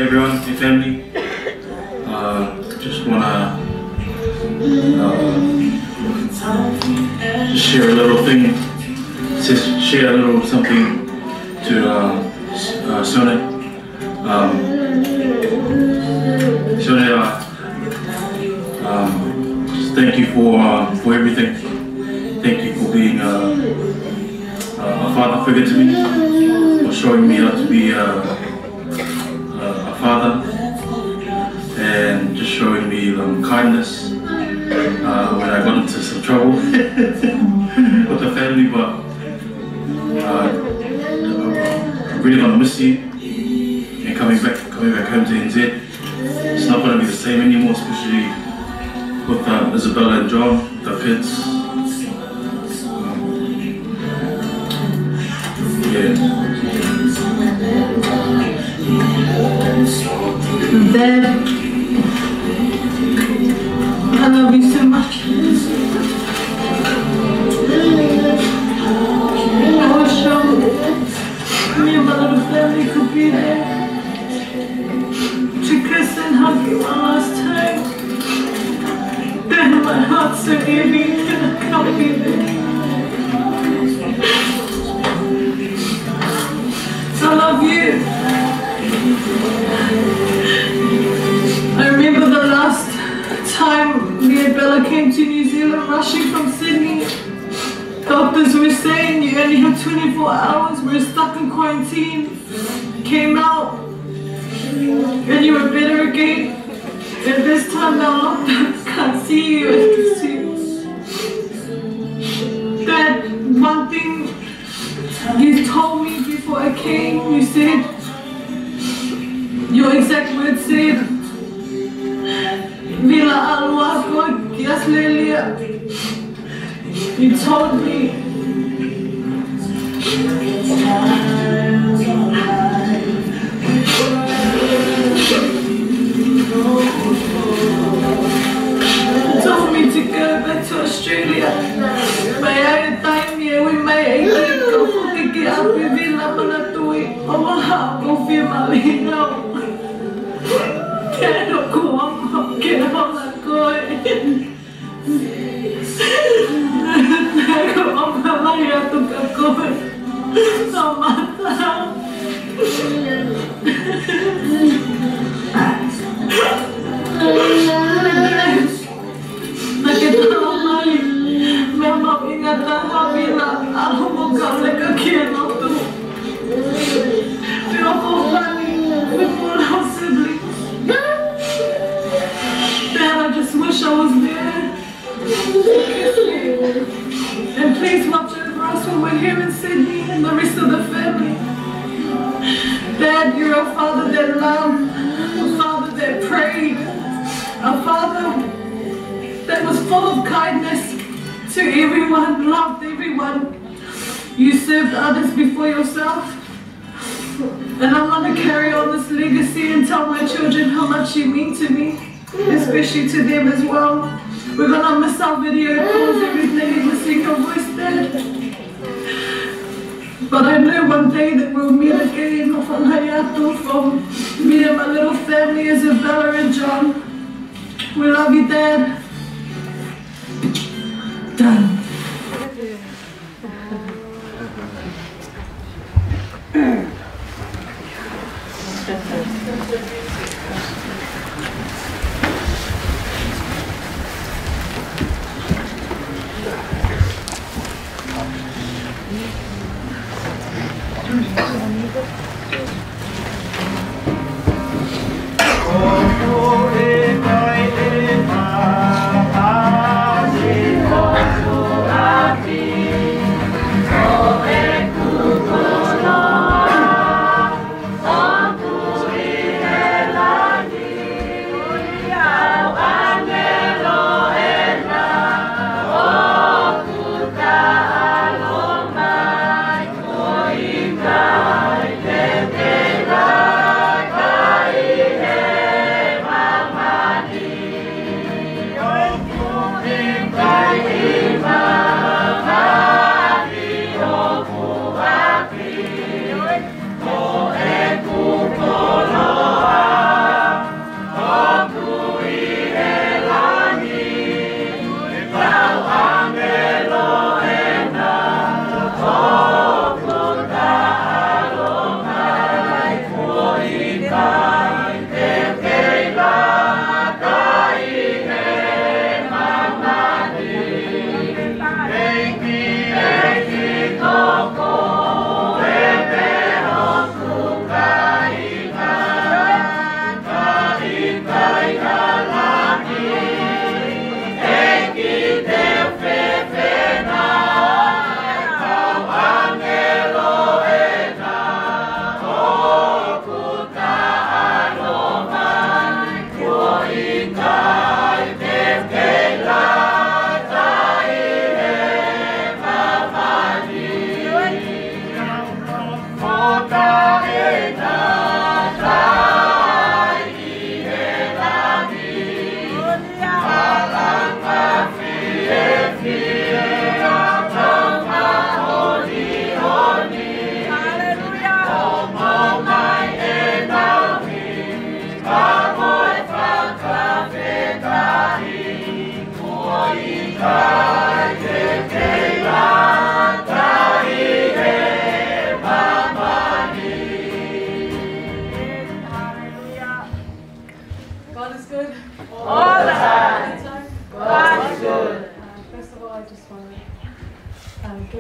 everyone, your family. Just wanna just share a little thing, just share a little something to Sone. Sone, just thank you for everything. Thank you for being a father figure to me, for showing me how to be a father, and just showing me kindness when I got into some trouble with the family. But I'm really gonna miss you, and coming back home to NZ. It's not gonna be the same anymore, especially with Isabella and John, the kids. Dad, I love you so much. I wish me and my little family could be there to kiss and hug you one last time. Dad, my heart's so heavy and I can't be there. I love you. I remember the last time me and Bella came to New Zealand rushing from Sydney. Doctors were saying you only have 24 hours, we're stuck in quarantine. Came out and you were better again. And this time now lockdowns can't see you. I can see you. Dad, one thing you told me before I came, you said, your exact words said, Mila alua ko kias lelia. You told me to go back to Australia. May I time here with my agent go pick up with Villa Manatui. Oh, how go feel my now. Can't go on, get on that boy. Go on, I have to go. So much. Nakitawalay, memang ingatan Habila, aku bukan lagi kena tu. Pero kembali, we pull our siblings. Dad, I just wish I was there. And please watch over us when we're here in Sydney and the rest of the family. Dad, you're a father that loved, a father that prayed, a father that was full of kindness to everyone, loved everyone. You served others before yourself. And I want to carry on this legacy and tell my children how much you mean to me, especially to them as well. We're going to miss our video calls, everything, and missing your voice, Dad. But I know one day that we'll meet again from Hayato, from me and my little family, Isabella and John. We love you, Dad. Done. Oh,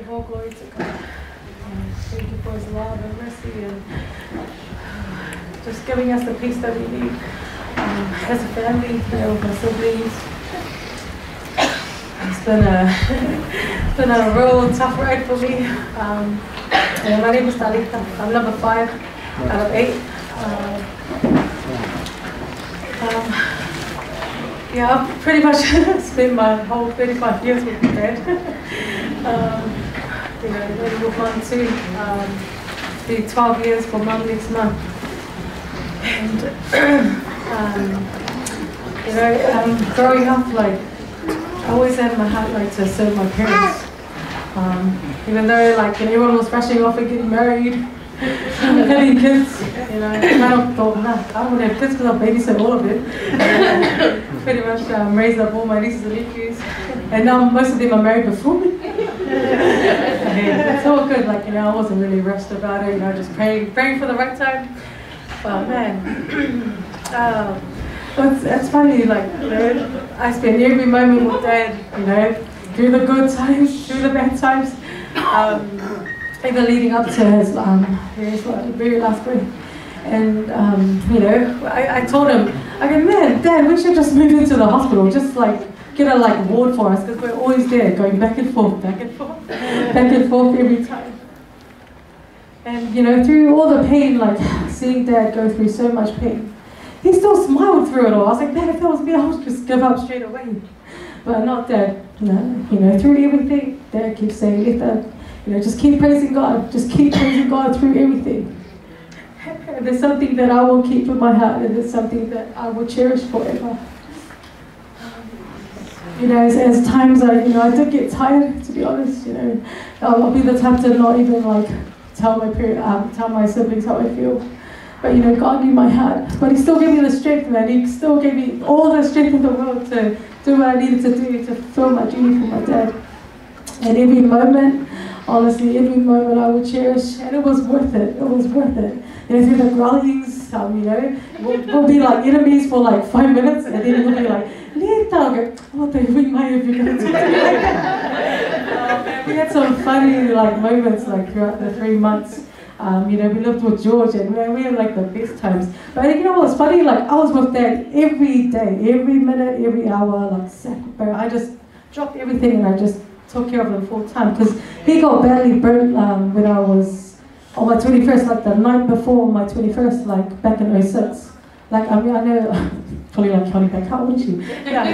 give all glory to God. Thank you for His love and mercy and just giving us the peace that we need as a family, with my siblings. It's been a real tough ride for me. My name is Talitha. I'm number 5 out of 8. I've pretty much spent my whole 35 years with my dad. Then with Mum too. Be 12 years for Mum next month. And growing up, like, I always had in my heart like to serve my parents. Even though like everyone was rushing off and getting married, having kids, I kind of thought, nah, I don't want to have kids because I'll babysit all of it. Pretty much raised up all my nieces and nephews, and now most of them are married before me. It's all good, like I wasn't really rushed about it, just praying for the right time. But man, it's funny, like I spend every moment with Dad, through the good times, through the bad times, even leading up to his very last breath. And I told him, I go, man, Dad, we should just move into the hospital, just like get a ward for us, because we're always there, going back and forth, back and forth, back and forth every time. And through all the pain, like seeing Dad go through so much pain, he still smiled through it all. I was like, man, if that was me, I would just give up straight away. But not Dad. No, through everything, Dad keeps saying, Letha, just keep praising God. Just keep praising God through everything. And there's something that I will keep in my heart, and it's something that I will cherish forever. As times I did get tired, to be honest. I'll be the type to not even tell my siblings how I feel. But God knew my heart. But He still gave me the strength, man. He still gave me all the strength in the world to do what I needed to do to fulfill my duty for my dad. And every moment, honestly, every moment I would cherish, and it was worth it. It was worth it. Through the growlings, we'll be like enemies for 5 minutes, and then it'll be like, Letha, what the we might have been going to do. We had some funny moments throughout the 3 months. We lived with George, and we had the best times. But what's funny? I was with Dad every day, every minute, every hour. I just dropped everything and I just took care of him full time, because he got badly burnt when I was on my 21st, the night before my 21st, back in 06. I know, probably counting back, how old is she?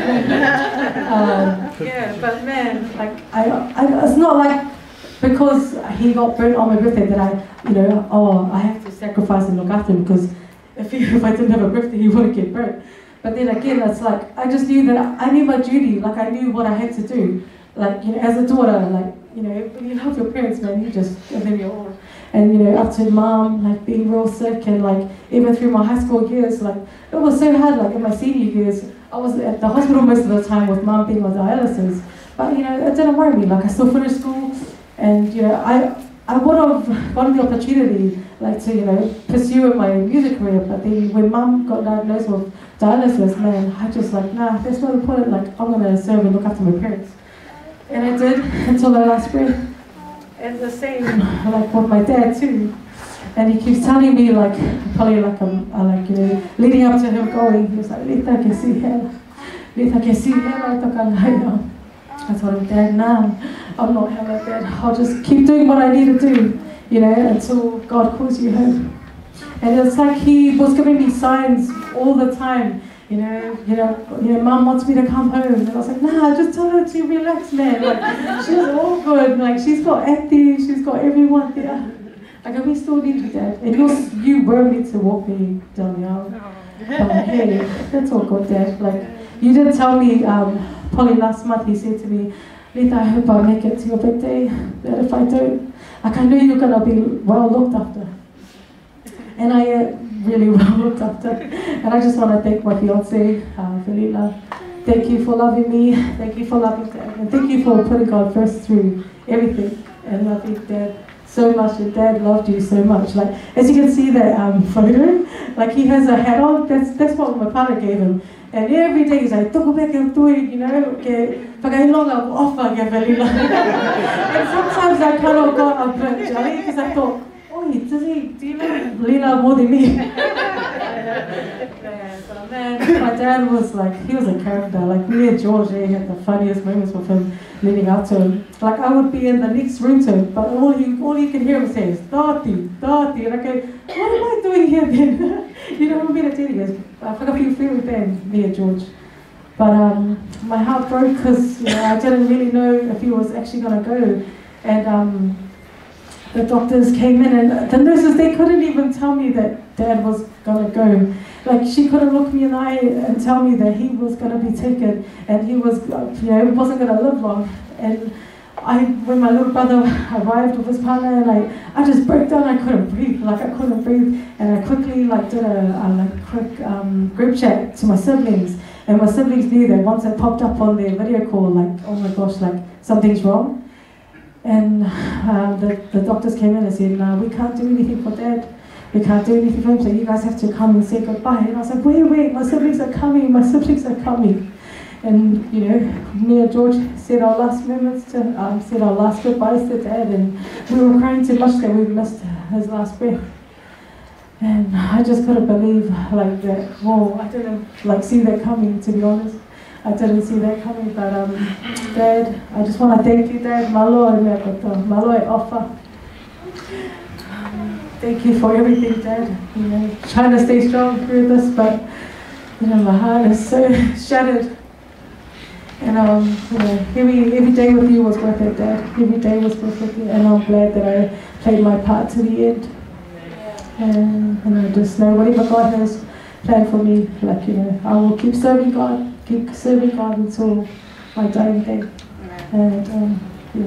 Yeah, but man, it's not because he got burnt on my birthday that I have to sacrifice and look after him, because if I didn't have a birthday, he wouldn't get burnt. But then again, it's I just knew that I knew my duty, I knew what I had to do. As a daughter, when you love your parents, man, you just give them your all. And up to Mom, being real sick, and even through my high school years, it was so hard. In my senior years, I was at the hospital most of the time with Mom being on dialysis. But it didn't worry me. I still finished school, and I would have gotten the opportunity to pursue my music career. But then when Mom got diagnosed with dialysis, man, I just nah, that's not important. I'm gonna serve and look after my parents. And I did until my last breath. And the same, with my dad too. And he keeps telling me, probably leading up to him going, he was like, Letha, que sí, hell. Letha, que sí, hell, I told him, Dad, nah, I'm not hell like that. I'll just keep doing what I need to do, until God calls you home. And it's he was giving me signs all the time. Mom wants me to come home. And I was like, nah, just tell her to relax, man. She's all good. She's got Auntie, she's got everyone there. We still need you, Dad. And you were meant to walk me down the aisle. But hey, that's all good, Dad. You did tell me, probably last month, he said to me, Letha, I hope I make it to your big day. That if I don't, I know you're going to be well looked after. And I really well looked after. And I just want to thank my fiance, Felila. Thank you for loving me. Thank you for loving Dad. And thank you for putting God first through everything. And loving Dad so much, and Dad loved you so much. Like, as you can see that photo, like he has a hat on, that's what my partner gave him. And every day he's like, toko peke tui, you know, ke whakailonga ofa ke velila. And sometimes I kind of got a bit jelly, because I thought, oh, do you know Lila more than me? So man, my dad was like, he was a character. Like me and George had the funniest moments with him leading up to him. Like I would be in the next room to him, but all you can hear him say is, Tati, Tati. And I go, what am I doing here then? You know, we've been at He goes, I forgot if you feel with them, me and George. But my heart broke because I didn't really know if he was actually going to go. And the doctors came in, and the nurses, they couldn't even tell me that Dad was going to go. Like, she couldn't look me in the eye and tell me that he was going to be taken, and he was, wasn't going to live long. And when my little brother arrived with his partner, and I just broke down. I couldn't breathe. Like, I couldn't breathe. And I quickly did a quick group chat to my siblings. And my siblings knew that once it popped up on their video call, like, oh my gosh, like, something's wrong. And the doctors came in and said, no, we can't do anything for Dad. We can't do anything for him, so you guys have to come and say goodbye. And I was like, wait, my siblings are coming, And, me and George said our last moments said our last goodbyes to Dad, and we were crying too much that we missed his last breath. And I just couldn't believe, that, whoa, I didn't, see that coming, to be honest. I didn't see that coming, but Dad, I just want to thank you, Dad. Malo e mea koto, malo e ofa. Thank you for everything, Dad. Trying to stay strong through this, but my heart is so shattered. And every day with you was worth it, Dad. Every day was worth it, and I'm glad that I played my part to the end. And I just know whatever God has planned for me, I will keep serving God until my dying day. And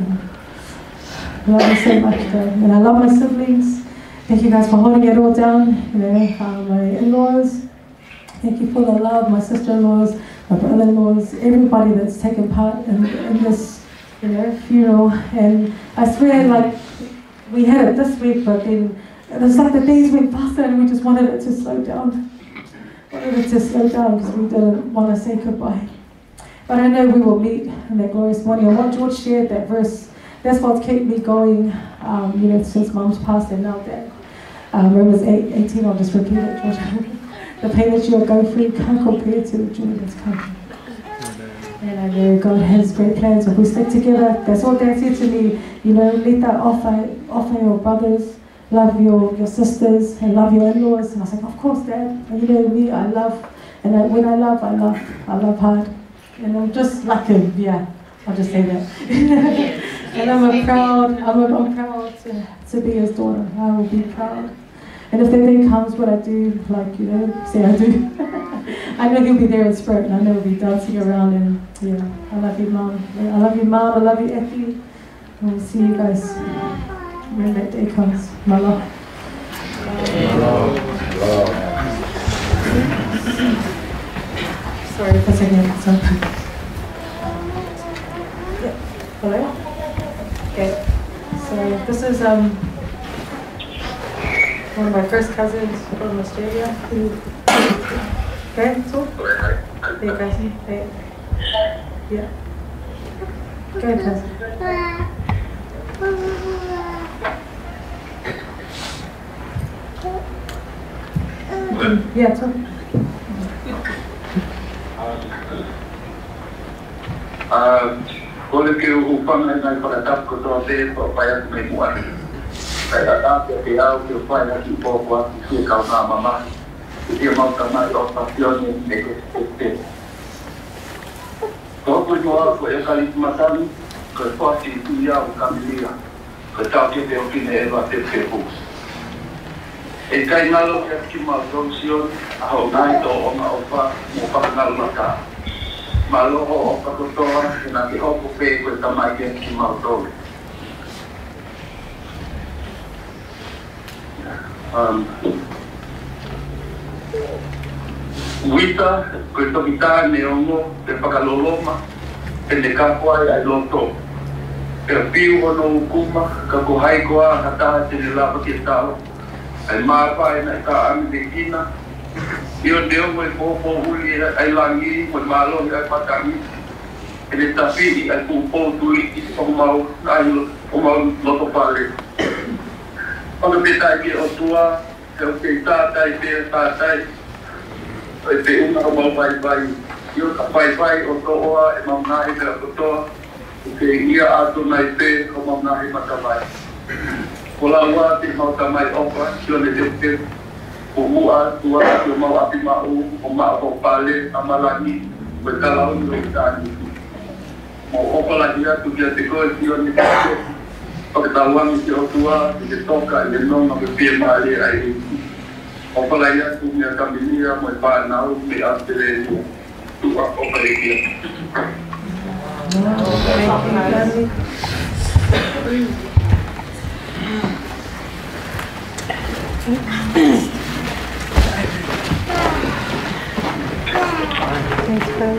I love you so much, Dad. And I love my siblings. Thank you guys for holding it all down. My in-laws. Thank you for the love. My sister-in-laws, my brother-in-laws, everybody that's taken part in this, funeral. And I swear, we had it this week, but then it was like the days went faster, and we just wanted it to slow down. Because we didn't want to say goodbye. But I know we will meet in that glorious morning. And what George shared, that verse, that's what's kept me going, since Mom's passed and now Dad. Romans 8:18, I'll just repeat it, George. The pain that you'll go through can't compare to the joy that's coming. And I know God has great plans. If we stick together, that's all Dad said to me. Let that offer your brothers, love your sisters, and love your in-laws. And I was like, of course, Dad. And me, I love. And when I love hard. And I'm just like him, yeah. I'll just say that. And I'm proud to be his daughter. I will be proud. And if that day comes, what I do, say I do. I know he'll be there in spirit, and I know he'll be dancing around, and I love you, Mom. I love you, Mom. I love you, Effie. And we'll see you guys when that day comes. My love. Sorry for taking it. Hello? Okay. So this is one of my first cousins from Australia. Okay, talk. Hey, guys. Hey. Yeah. Go ahead, cousin. Yeah, talk. Kole ke upanga ngai para tap ko to te pa ya me mua. Kaya ta ke au ke pa ya ki po kwa ki ka na mama. Ki ma ka ma o pa pio ni me ke te. Ko ko yo ko e ka li matani ko pa ti tu ya o ka mi ya. Ko ta ke te o ki ne va te te pu. E kai na lo ke ki ma do sio a ho nai to o ma o pa mo pa na lo ka. Malo o kakutoa na ki hopo pe ko tamai ke ki mauto. Wita ko to kita ne ongo te pakaloloma te ne kapua ai loto. piu ono kuma ka ko hai ko a ta te la pa ki ta ai ma pa ina ka ami de kina io deo mo po uli ai langi mo malo ai pa kami ele tapi ai po tu i o mau ai o mau lo to pale ono peta ki o tua ke ta tai pe ta tai ai pe uma o mau vai io ka vai o to o e mau na e ka to ke ia ato nai pe o mau na e matamai kola wa te mau tamai opa sio le te o mua tua o mau api mau o mau o pale amalani o kala o no tani mo opa la dia tu dia te ko sio ni o ta wa mi o tua te toka le no no pe male ai opa la dia tu dia kamilia mo pa na o me atere tu a opa le dia Thanks, Fred.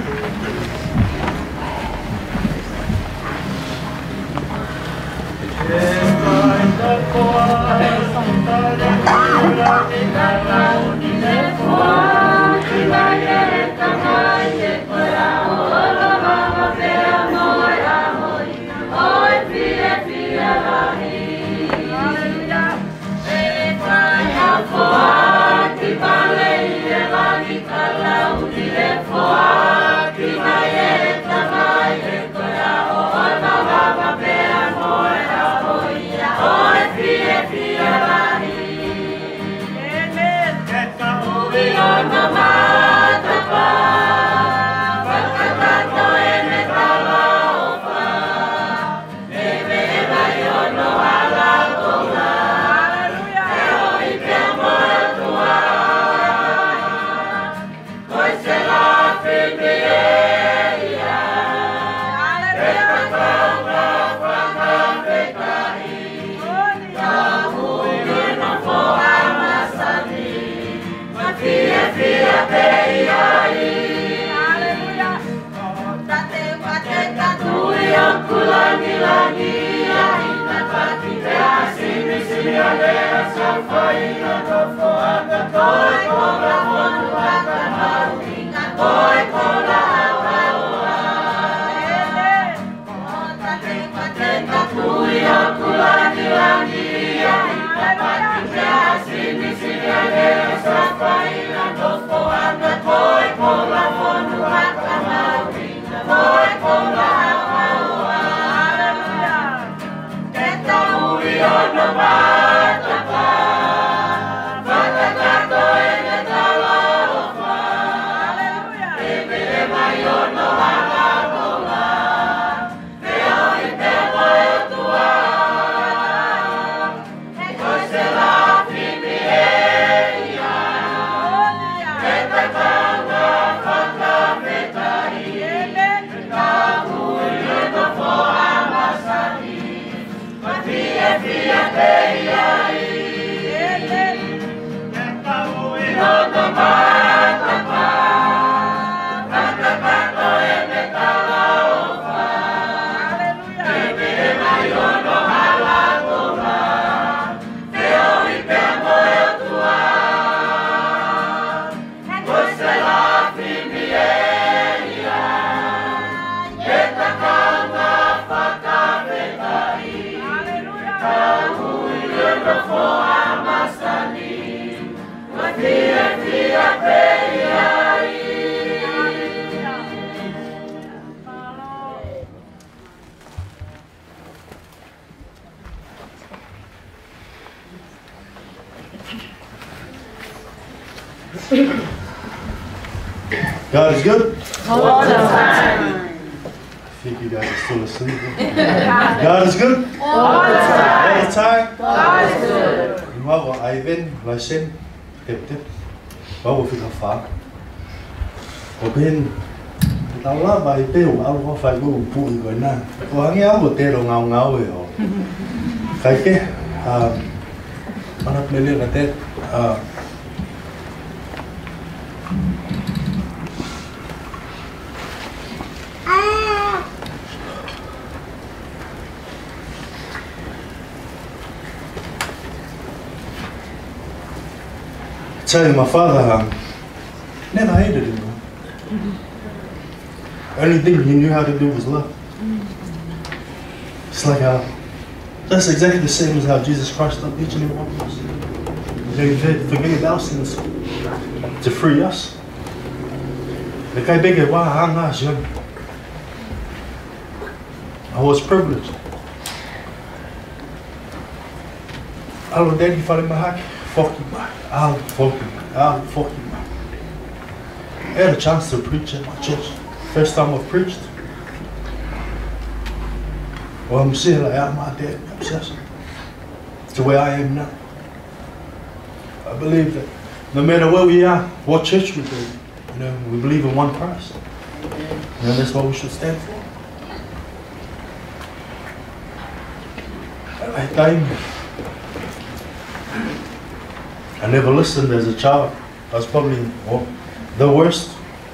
God is good. All the time. I think you guys are still asleep. God is good. All the time. All the time. God is good. Wow, Ivan, Lashin, Tip Tip. Wow, we feel far. Open. Tao lá bài tiêu áo có phải có phụ người na. Có hàng áo một tiêu ngao ngao rồi. Cái mana playlist là tết tell you, my father never hated him. Only thing he knew how to do was love. It's like that's exactly the same as how Jesus Christ loved each and every one of us. He forgave our sins to free us. I was privileged. Hello, Daddy, falling my hack. Fuck you, man. I'll fuck you. I had a chance to preach at my church. First time I've preached. Well, I'm saying like I'm my dad, obsessed. It's the way I am now. I believe that no matter where we are, what church we go, we believe in one Christ. That's what we should stand for. I never listened as a child. I was probably the worst.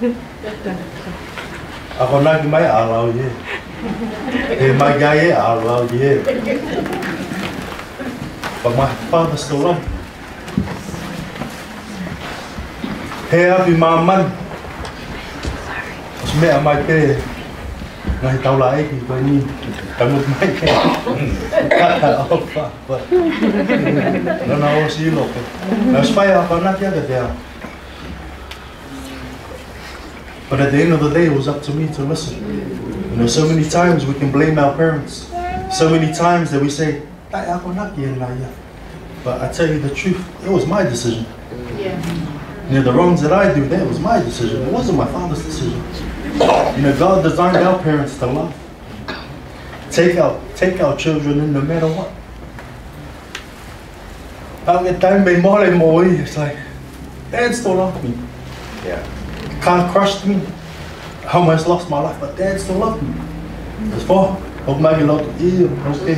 Ako nagi may araw ye. May gaye araw ye. But my father still loved me. Hey, happy man. Mẹ mai tê. Ngày tao lại thì coi như tao một mai tê. No, see look. Now spy up on that other there. But at the end of the day, it was up to me to listen. So many times we can blame our parents. So many times that we say, but I tell you the truth, it was my decision. The wrongs that I do, that was my decision. It wasn't my father's decision. God designed our parents to love. Take our children in no matter what. It's like, Dad still loved me. Can't crushed me. I almost lost my life, but Dad still loved me. That's far. Hope my lot of okay.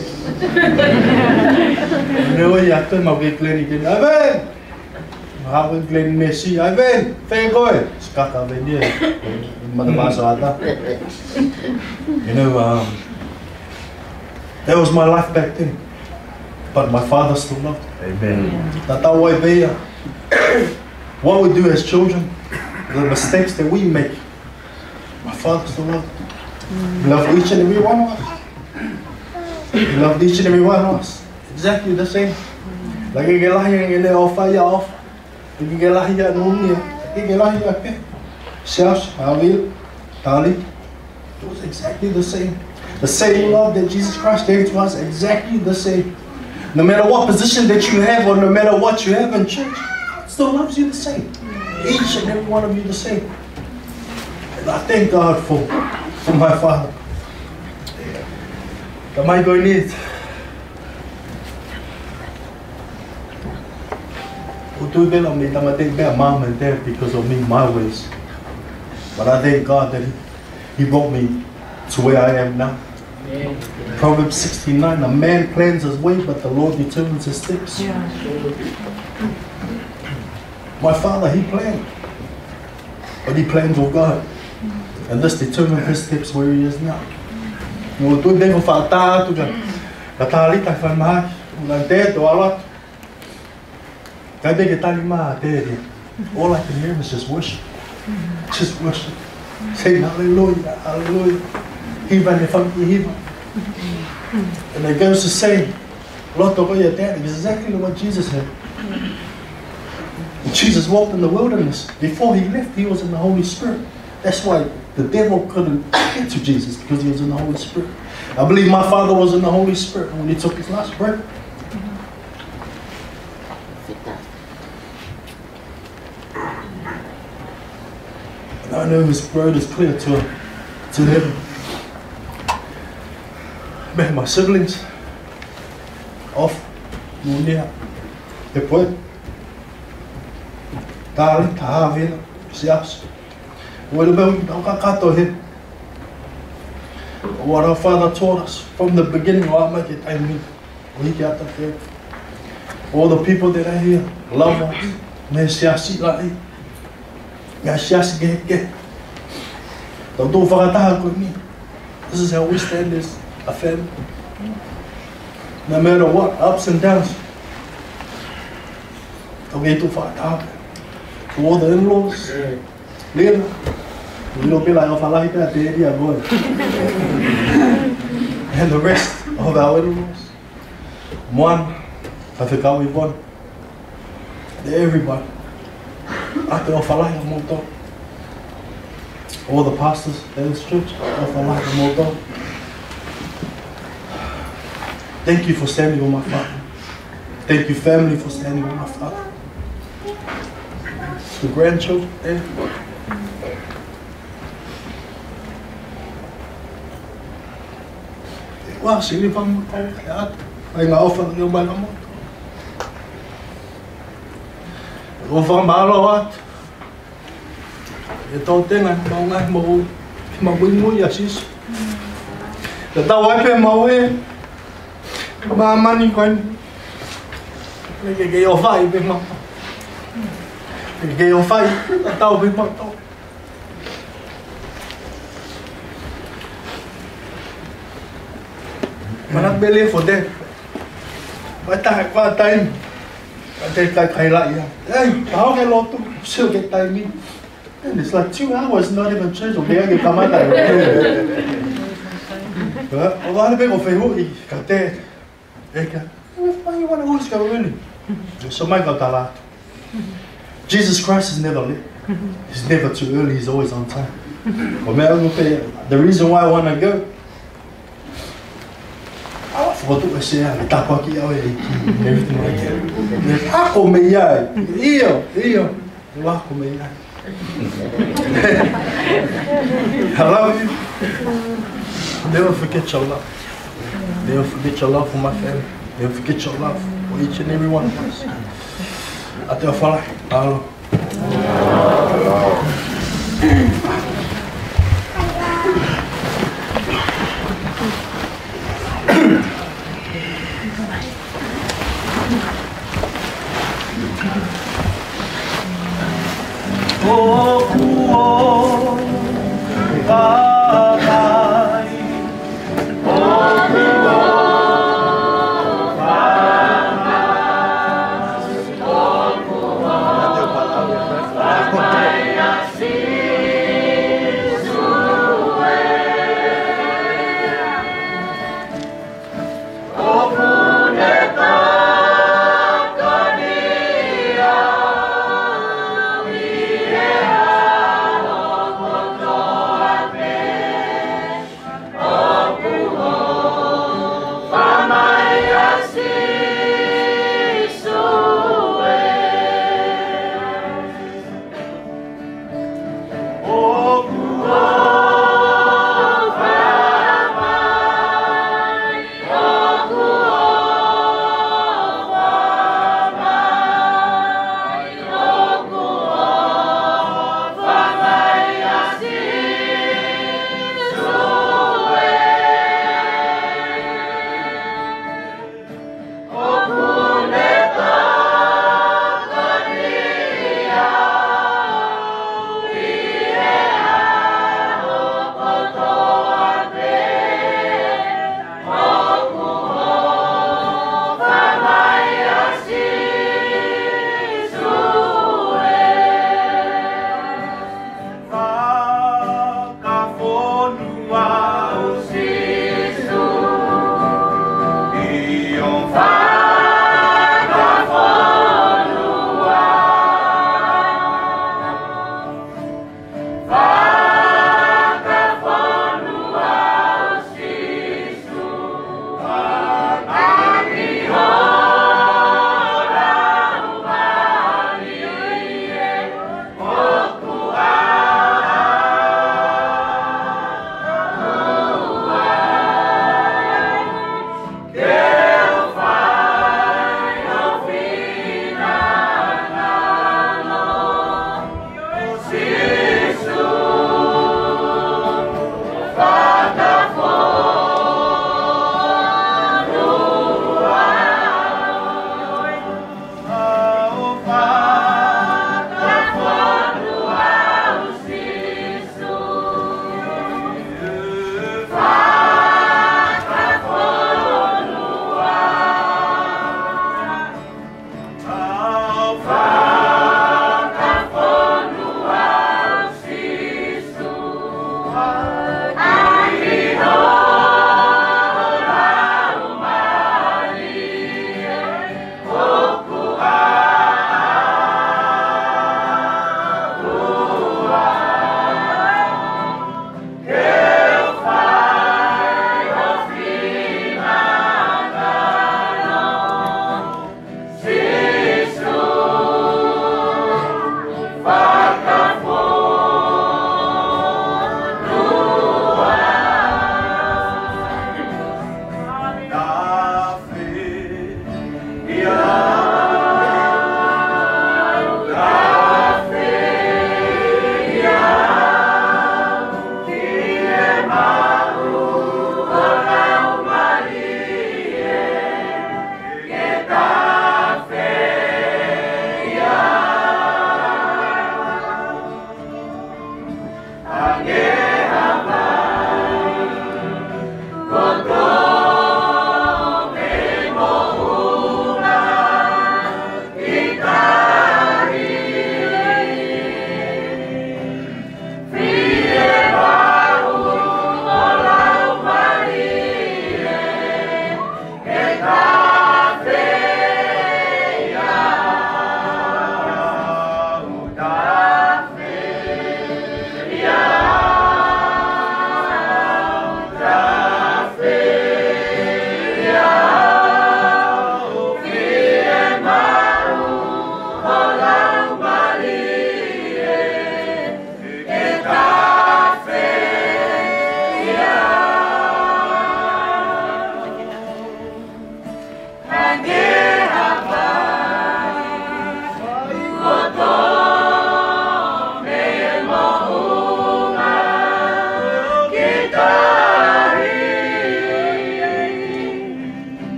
You have to make Glenn again. Ivan! How will Glenn Messi? Ivan! Fair going. Scott Avenue. That was my life back then. But my father still loved me. Amen. That's how I be. What we do as children, the mistakes that we make, my father still loved me. He loved each and every one of us. He loved each and every one of us. Exactly the same. Like you get lying in there, fire off. You get lying at noon, you get lying at there. Self, Alil, Tali. It was exactly the same. The same love that Jesus Christ gave to us, exactly the same. No matter what position that you have or no matter what you have in church, God still loves you the same. Each and every one of you the same. And I thank God for my father. Am I going to need? I thank my mom and dad because of me, my ways. But I thank God that He brought me to where I am now. Proverbs 69, a man plans his way, but the Lord determines his steps. My father, he planned. But he planned with God. And this determined his steps where he is now. All I can hear is just worship. Just worship. Say hallelujah, hallelujah. Even if I'm evil. And it goes to say, Lord, your dad is exactly what Jesus had. Jesus walked in the wilderness. Before he left, he was in the Holy Spirit. That's why the devil couldn't get to Jesus, because he was in the Holy Spirit. I believe my father was in the Holy Spirit when he took his last breath. And I know his word is clear to him. Man, my siblings, off, Munia, depois, Tali, Tahavina, Sias. What our father taught us from the beginning, all the people that are here, love us. This is how we stand as a family. No matter what, ups and downs. to all the in-laws. Lena, you don't be like, if I like that, Daddy, I'm going. And the rest of our in-laws. One, I think I'll be one. Everybody. I think if I like them all, all the pastors in this church, if I like them all. Thank you for standing on my father. Thank you, family, for standing on my father. The grandchildren, everybody. Wow, sini pang magpapayat. Ay nga-offer ng iba naman. Offer malawat. Ito din ang mga mawin mo yasis. Tatawag pa mawin. Mamani ko. Nagigay-offer ibig mo. Nagigay-offer. Tatawag mo ito. I'm not believe for that. What time? I take like highlight. Hey, how can I still get time in? And it's like 2 hours, not even church. Okay, I can come out there. But a lot of people say, got that. Why you want to always go really? So my God, Allah. Jesus Christ is never late. He's never too early. He's always on time. The reason why I want to go. Waktu saya tak pakai awal everything like that. Aku meyai, iyo, wah aku meyai. I love you. Never forget your love. Never forget your love for my family. Never forget your love for each and every one of us. Até eu falar, alô. Yeah.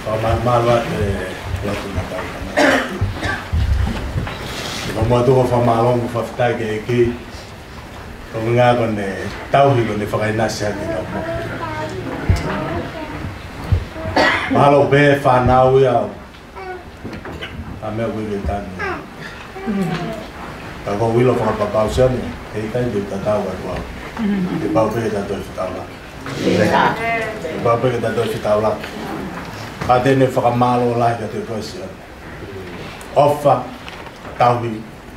Whamamala lotu na taukana. Ka mua tuko whamalongo whawhitai ke eki. Ko ngā kone tauhi kone whakainasi haki ka mo. Mahalo be whanau ia. A mea wiki tani. Ka ko wilo whakapapau siane. Hei tai te tatau atu au. Te pau peke tatoi whitau laki. Te pau peke tatoi whitau laki. Ka tēne whakamalo lai ka te koe siane. Ofa tauhi.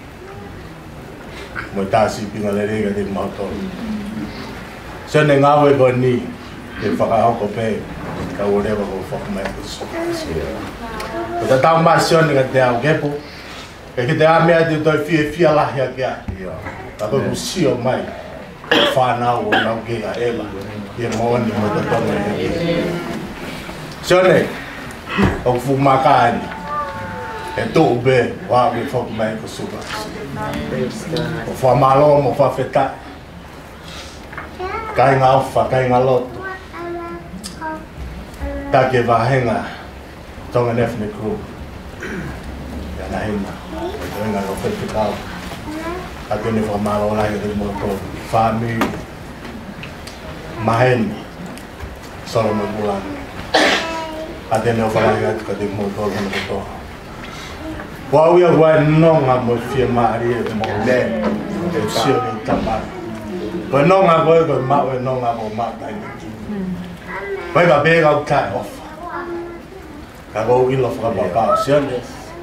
Mo tāsi pinga le rega te mautoro. Siane ngawe ko ni. Te whakahoko pē. Ka urewa ko whakamai ko soka. Ko ta tau maa sione ka te au kepo. Ka ki te amea te toi fia lahi a kia. Ka koe kusio mai. Whanau o nau ke a ela. Ia moani mo te tonga e kia. Sione. O fu makani. E tō be. Wā me whakamai ko soka. O whamalo mo whawhetai. Kai ngā uwha, kai ngā loto. Take wahenga. Tonga nefne kru. Ia na hima. O toenga no whetwhikau. A tēne whamalo lai te moto. Whāmi. Maheni. Solomon Bulani. A tēne o whalai atu ka te moto no koto. Wau ia wai nonga mo fia maari e mo le. E sio ni tamari. Koe nonga koe koe mau e nonga ko mau taini. Koe ka bēga u kai ofa. Ka kou ilo whakapapau sione.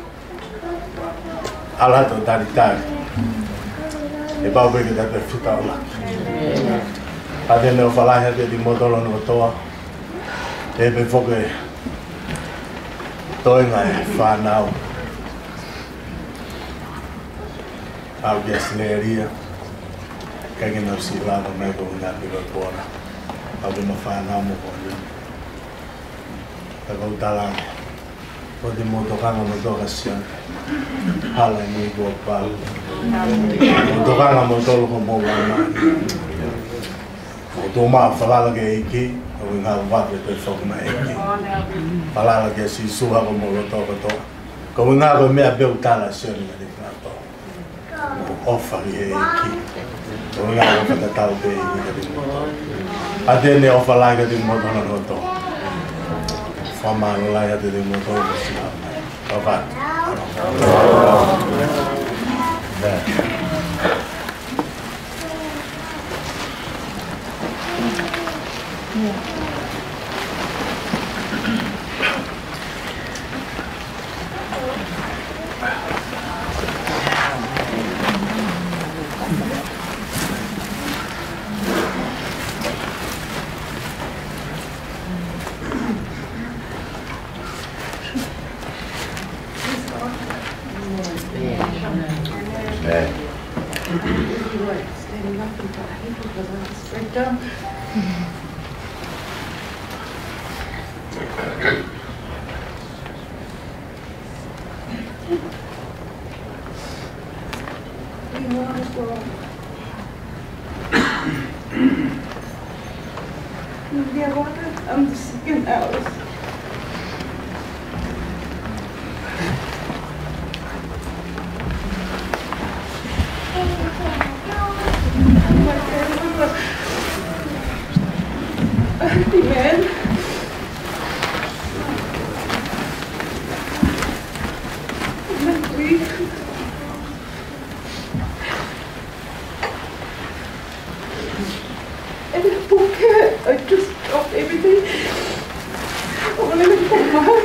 Alato tari tari. E pau peke tato e whitau laki. A tēne o whalaiha te di motolo no toa. E pe whoke toenga e whanau. Au kia sineria. Kai kena usi lava mai ko ngā pira kora. Au kena whanau mo koni. Ka kou talangi. Ko te motokanga mo toka siane. Hala ni kua pau. Motokanga mo tolo ko mo wamani. O tō maa whalala ke eki. O ngā wapre te whokuma eki. Whalala ke si suha ko mo roto koto. Ko ngā ko mea beu tala siane ka te ngā tō. Ofa ki he eki. Ko ngā ko whakatau te eki ka te moto. A tēne ofa lai ka te moto na roto. Whamaro lai ate te moto ko si hau mai. Whakatu. I'm just sick hours. Amen. And I forget, I just dropped everything. I want to look at my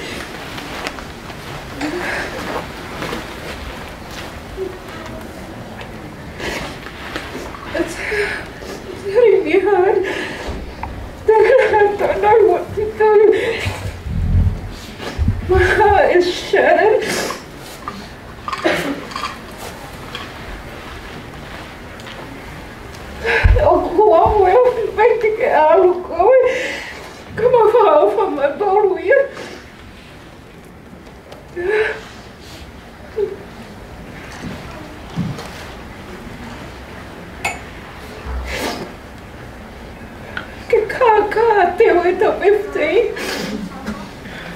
It's really hard. I don't know what to do. My heart is shattered. Wow, well, vai ter que algo como eu falo, mas Paulinha. Que caca, teu então 15.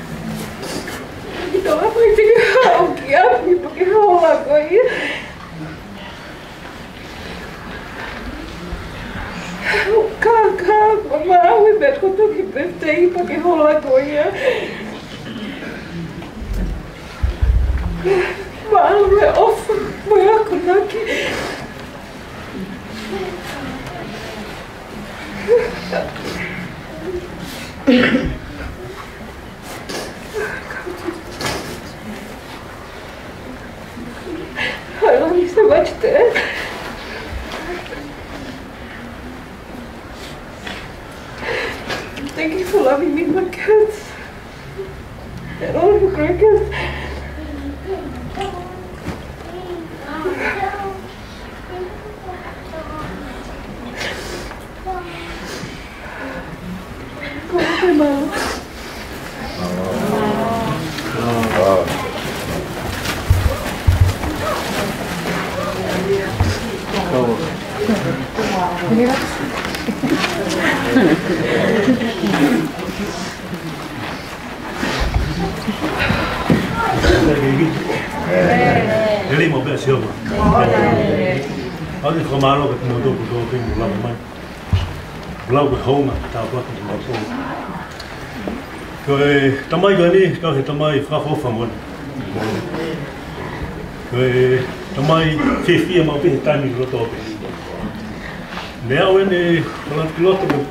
Maalu e ofa, moi aku naki. I love you so much, Dad. Thank you for loving me and my kids. And all of your grandkids. Bye, Mom. Ele mo be sia ma. Ai ko malo ko mo do ko ko mo la mai. Lau ko homa ta ko ko mo ko. Ko tamai ko ni ko he tamai fra fo fa mo. Ko tamai fi ma pe ta ni ro to. Leo ne ko piloto ko.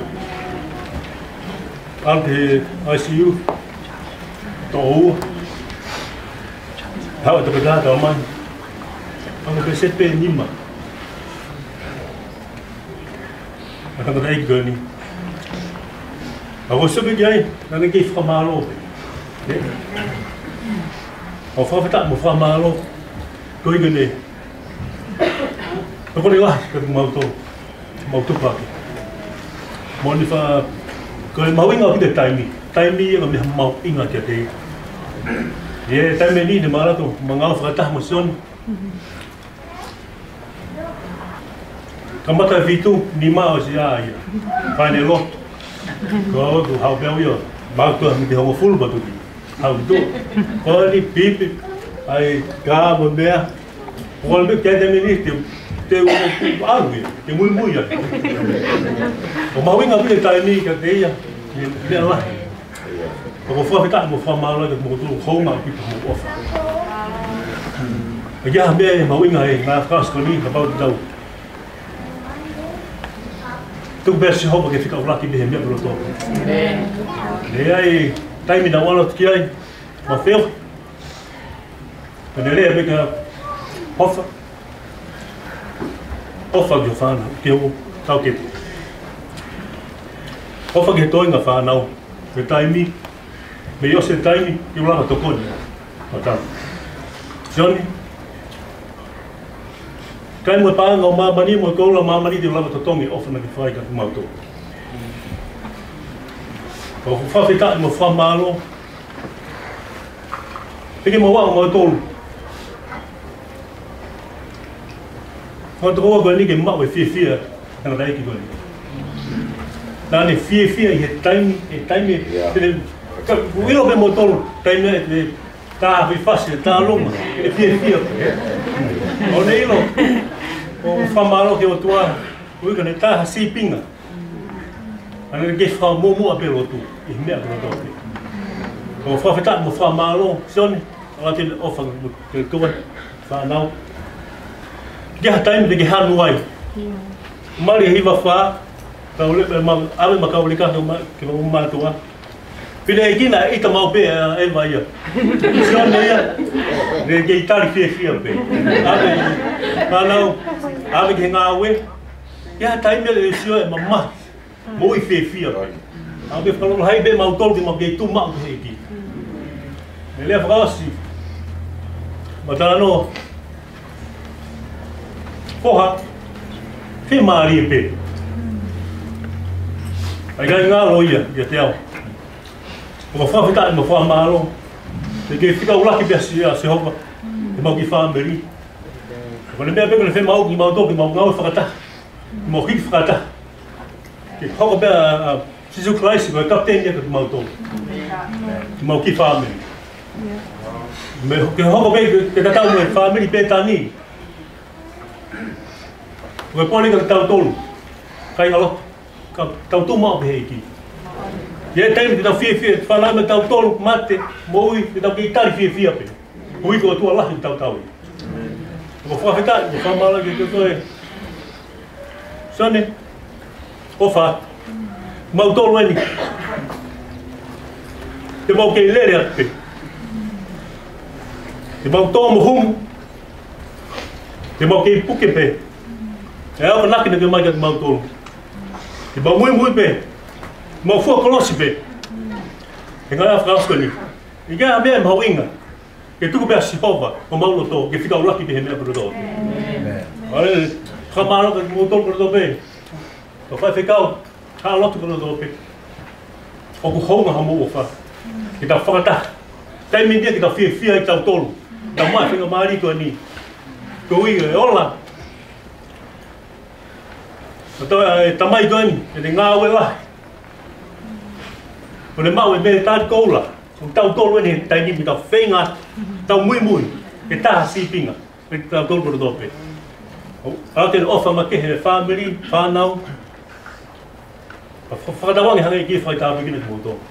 Ante ICU to How to get out man? Ang beset pe nima. Akan ada ikut ni. Aku sebut jai, nak pergi famalo. Aku faham tak, mau famalo. Kau ikut ni. Aku ni lah, mau tu pakai. Mau ni fa, kau mau ingat kita time ni yang kami mau ingat jadi. Ya, time ni di mana tu mengau fatah musion. Kamu tak fitu lima usia ya. Final lot. Kau tu hau bel bau tu mesti hau full batu ni. Hau tu. Kau ni pipi, ai kah benda. Kau ni kita ni te algo, te mui ya. Kau mau ingat kita time ni kata ya. Dia lah. Ako fua kita mo fua malo mo tu homa kita mo ofa. Ya me mau ingat na kas ko ni about dau. Tu besi hoba ke fica ulaki de me pro to. Le ai time da wala ki ai ma feo. Quando ele pega ofa. Ofa jo fana que o tau que. Ofa que to inga fa nau. Que time me yo se time eu lá to con. Ata. Johnny. Kai mo pa ngo ma mani mo ko la ma mani de lá to tongi ofa na que fai ka mau to. Ko fa fita mo fa malo. Peki mo wa mo to. Ko to ko ni ke ma we fi na dai ki ko. Na ni fi e time Wilo be motor, time ta vi fácil, ta luma, e fia. O neilo, o famalo que o tua, o que ta si pinga. Ana que fa momo a pelo tu, e me a pelo tu. O fa feta mo famalo, son, ela tem ofa que tu fa não. Que time de que hanuai. Mali hiva fa, ta ole ma ave ma ka ole ka que o ma tua. Pila ikina ita mau pe e vai ia. Sion ia. Ne ke itali fia pe. Ave malau ave que ngawe. Ya time le sio e mama. Mo i fia. Ave falou hai be mau tol que mau que tu mau que aqui. Ele frasi. Matano. Porra. Que mari pe. Ai ngalo ia, ia teu. O fa fita mo fa malo. Te ke fica o laki besia se hoba. E mau ki fa meri. Ko le me pe le fe mau ki mau to ki mau ngau fakata. Mo ki fakata. Ke hoba be Jesus Christ ko kapten ye ko mau to. Ki mau ki fa meri. Me ke hoba be ke ta mo fa meri pe tani. Ko pone ka ta tolu. Kai alo. Ka ta tu mau be ki. Ia taimi te tau fia, whanau me tau tolu mate, mo ui, te tau ki tari fia pe. Ui ko atua lahi tau tau i. Ko whawhita, ko whamala ki koe. Sone, o wha, mau tolu eni. Te mau kei lere atu pe. Te mau tō mo humu. Te mau kei puke pe. E awa naki na ke mai ka te mau tolu. Te mau mui pe. Mau fua kolosi pe. E ngai awha asko ni. I kia a mea mau inga. Ke tuku pea sihova o maulo tō. Ke whikau laki pe he mea kuro tō. Ae, whamara ka mau tolu kuro tō pe. Ka whai whikau, ka lotu kuro tō pe. O ku honga ha mou o wha. Ki tau whakata. Tai mindia ki tau fia i tau tolu. Tau mai whinga maari koe ni. Ko ui e ola. Tamai koe ni, e te ngā ue lahi. O le mau e me tāti koula. O tau tolu eni tai nimi tau whenga, tau mui. E taha sipinga. E tau tolu kuro tōpe. Ao te ofa ma kehe family, whanau. Whakatawangi hanga i kia whai tāpu kina ki mōtō.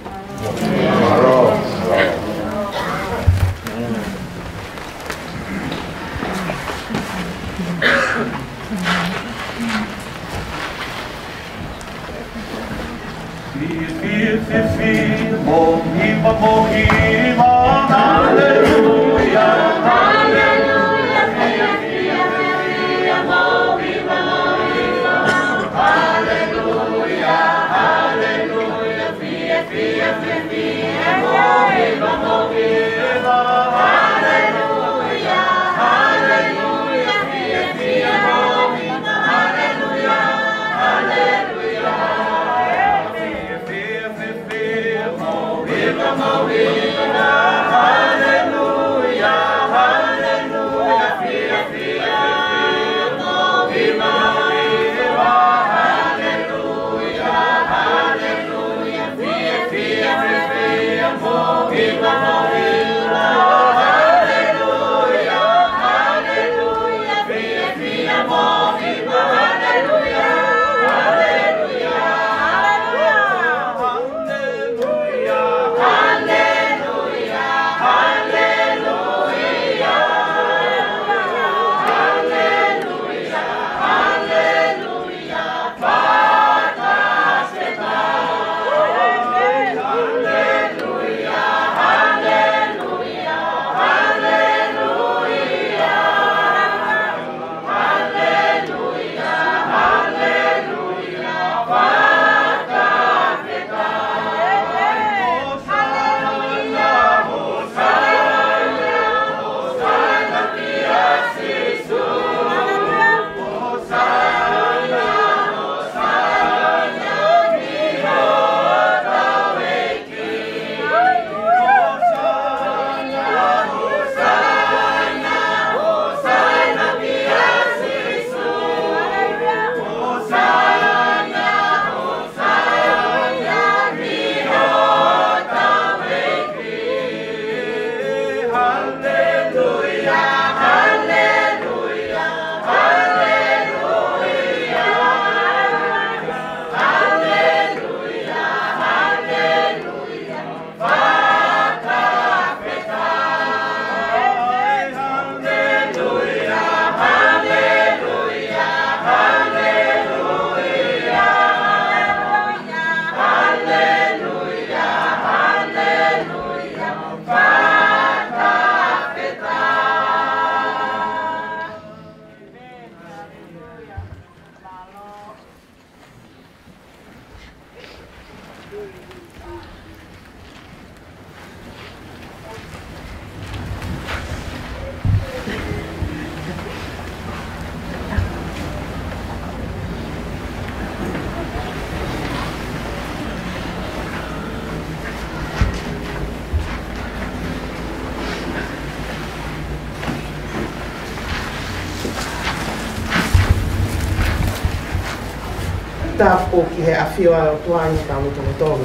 Tapo ki he awhio o tuanga ka mo tono tono.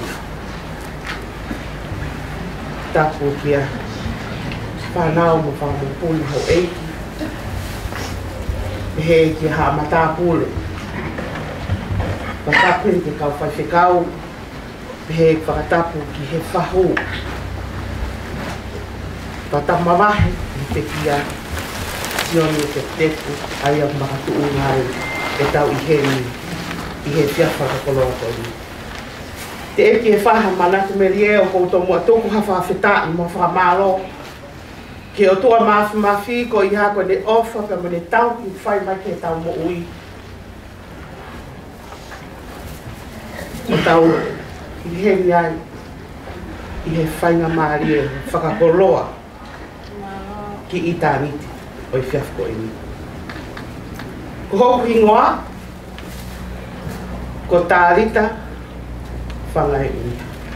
Tapo ki a whanau mo whanau puli ho eiki. He ki ha mata pule. Ka kapiri ki kau whai whikau. Pehe whakatapu ki he whahu. Whatamavahe i te kia sioni o te tepu ai au makatu ungai e tau i he whiawha ka koloa koi. Te eki he whaha manatu me rie o koutou mua tōku hawha whetai mo whakamalo. Ke o tua mafi ko i hako ne ofa ka mo ne tau ki whai mai ke tau mo ui. O tau i heri ai i he whainga maari e whakakoloa ki i tāniti o i whiawhko i ni. Ko hoku hingoa, ko tārita whangai ui.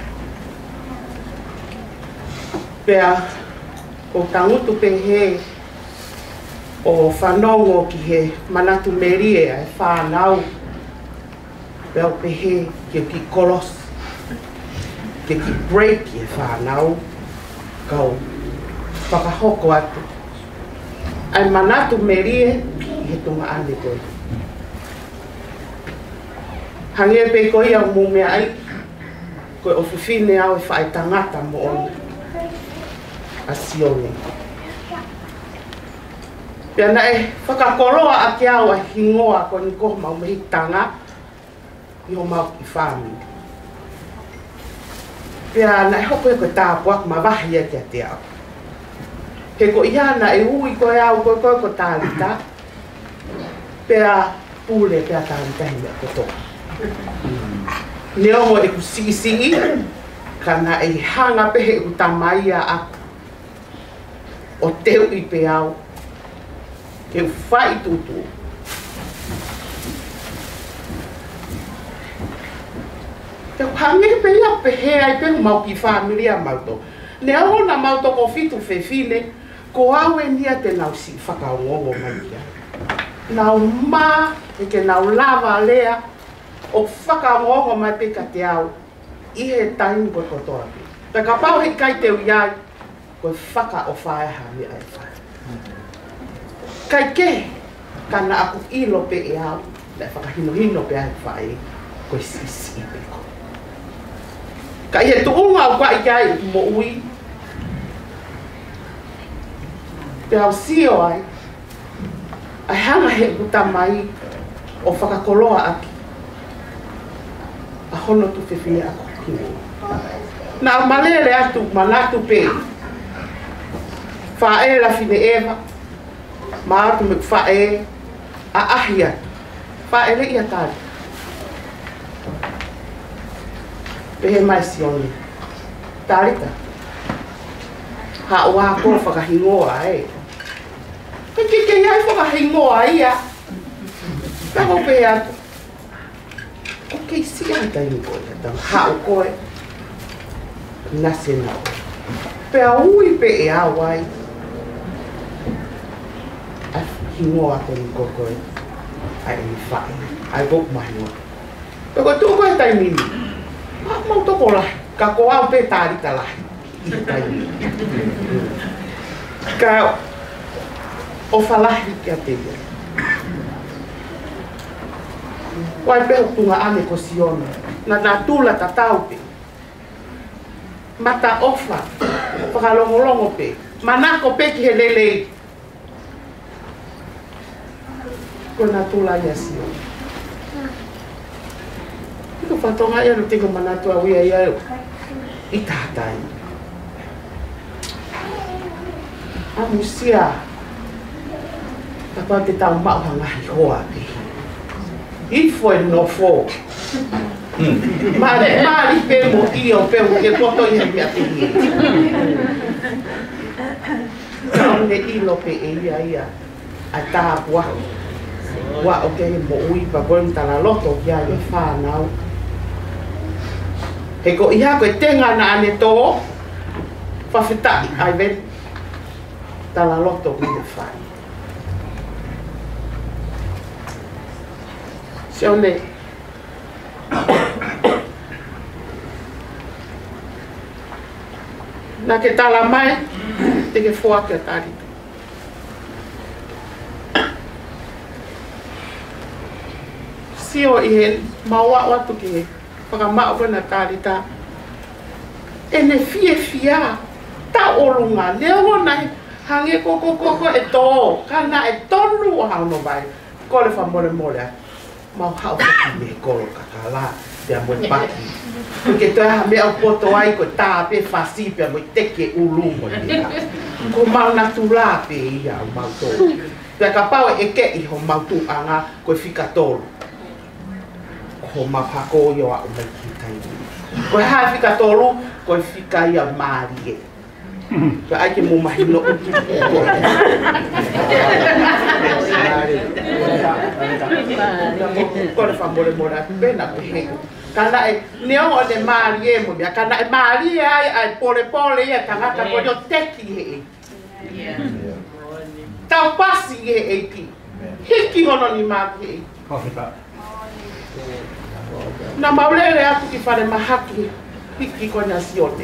Pea, ko tangutu pehe o whanongo ki he manatu merie ai whanau. Pea o pehe ki o ki kolos, ki ki break ki he whanau, kau whakahoko atu. Ai manatu merie ki he tunga ane koi. Hange pe koi au mume ai, koi o whiwhine au e whae tangata mo oni. A sione. Pea na e whakakoroa a ki au a hingoa ko ni koho mau mehi tanga i ho mau ki whāmi. Pea na e hoko e koe tāpuak ma wahi a kia te au. He ko iana e ui koe au koe ko tālita. Pea pule pea tālita hina koto. Ne ongo e ku sii kana e hanga pehe e ku tamaia aku. O teu i pe au. Ke u whai tutu. Te hange pe ia pehe ai pe mau ki whamiria mauto. Ne au na mauto ko fitu fefine, ko au e nia te nau si whakaongongo mai kia. Nau mā, e ke nau lava lea, o whakaongongo mai pe ka te au, i he taimi koe kotoa pe. Te ka pau he kai teu iai, koe whaka o whaeha mi ai whae. Kai ke, kana aku ilo pe e au, le whakahino pe ai whae, koe si pe ko. Kai he tuunga au kwa i kai mo ui, pe au sio ai, ai hanga he kuta mai o whakakoloa aki. A hono tu whiwhine ako kino. Nā malere atu manatu pe. Whae la whine ewa. Ma atu me whae a ahi atu. Whae le ia tāri. Pehe mai sione. Tārita. Ha ua ko whakahingoa e. Ke iai whakahingoa ia. Kako pe atu. Ko kei si ai taimi koe. Ha o koe. Nase nau. Pea ui pe e awai. A hingoa ko ni kokoe. Ai ni whae. Ai bok mahinoa. Pe koe tuko e taimini. Mau toko lahi. Ka ko au pe tārita lahi. I taimini. Ka o whalahi kia te ia. Wai peho tunga ane ko siona. Na tula ta taupe. Mata ofa. Whakalongolongo pe. Manako pe ki he lelei. Ko na tula ia siona. Iko whatonga ia no teko manatu a wia ia. I tātai. Amusia. Tapa te tau mau hangahi hoa pe. I foi no fo. Mari pe mo io pe mo ke poto i he te hi. Ne ilo pe e ia. A tā wa. Wa o ke mo ui pa bon tala loto ia e whanau. He ko iha koe tenga na ane tō. Whawhitai ai ven. Tala loto i te whai. Sione. Nā ke tala mai, te ke whua ke tarita. Sio i he maua watu ki he whakamau kona tarita e ne fia ta olunga le ona hange ko e to kana e tonu ha no vai ko le fa mole ma ha ki me ko kakala te mo paki porque to ha me au poto ai ko ta pe fasi pe mo teke ulu mo ni ko ma natura pe ia ma to pe ka pau e ke I ho ma tu anga ko fika tolu ko ma pa ko yo a me ki tai ko ha fika tolu ko fika ia mari ko ai ke mo mahino ko le fa mole pena pe kana e neo o le mari mo bia kana e mari ai pole ia tangata ko yo teki he tau pasi he ki hiki hono ni maki na maulele atu ki fare mahaki hiki ko na sione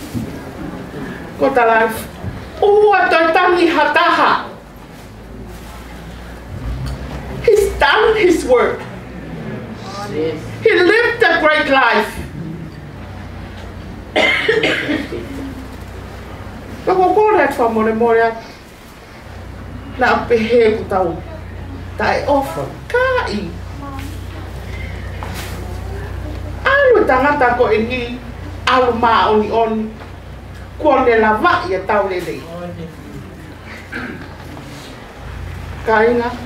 ko tala ua tangi hataha he's done his work. He lived a great life. Ako ko ret fa mole na pehe ku tau tai ofa kai alu tangata ko ini alu ma on ko le lava ia tau le kaina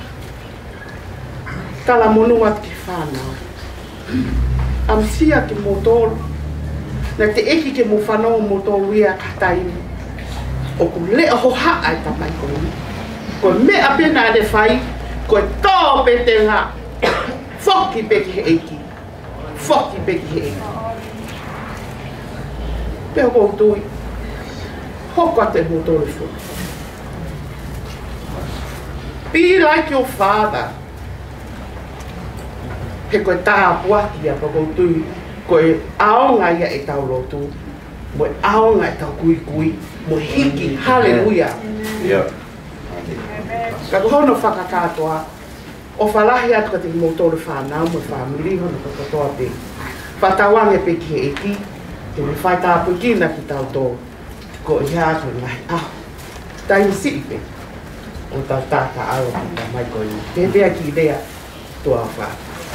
tala monua ki whanau. Am sia ki motor, na te eki ke mo whanau motor ia kataini. O ku lea ho haa ta mai koe. Ko mea pena de whai, ko tō pe te ngā. Foki peki he eki. Foki peki he eki. Pea ko tui, hoka te motor e fu. Be like your father. He koe tā puaki a pakotui, koe aonga ia e tau rotu, mo aonga e tau kui, mo hiki, hallelujah. Ka hono whakakatoa, o whalahi atu ka te motore whanau, mo whamiri hono kakatoa te. Whatawange pe ki he eki, te me whai tāpu kina ki tau tō, ko i hātu ngai, tai si pe, o tau tāta aro ki ta mai koe, te bea ki lea, toa wha.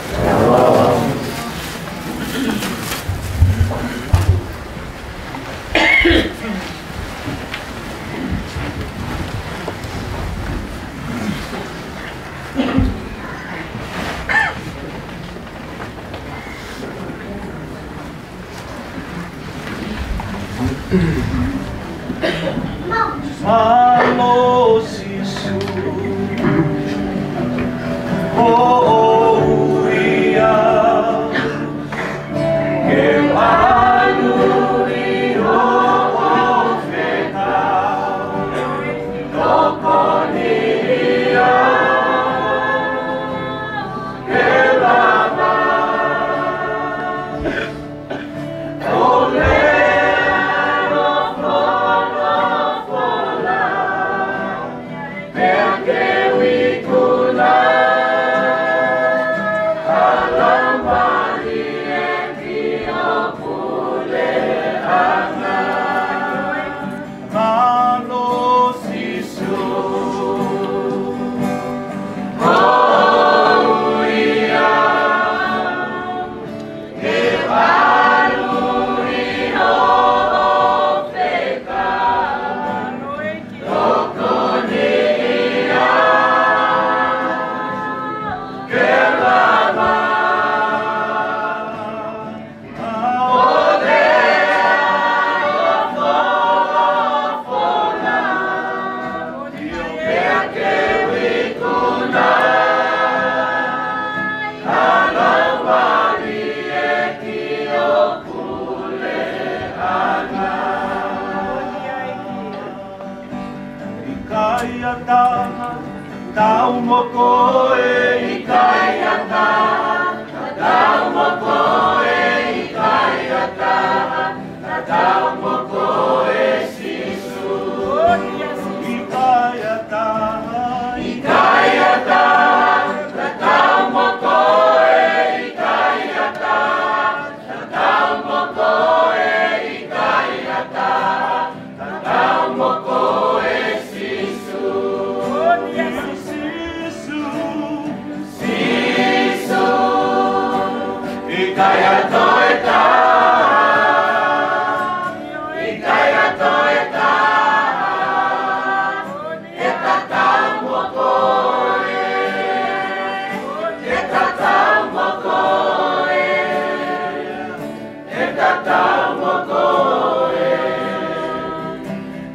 Malo sisu,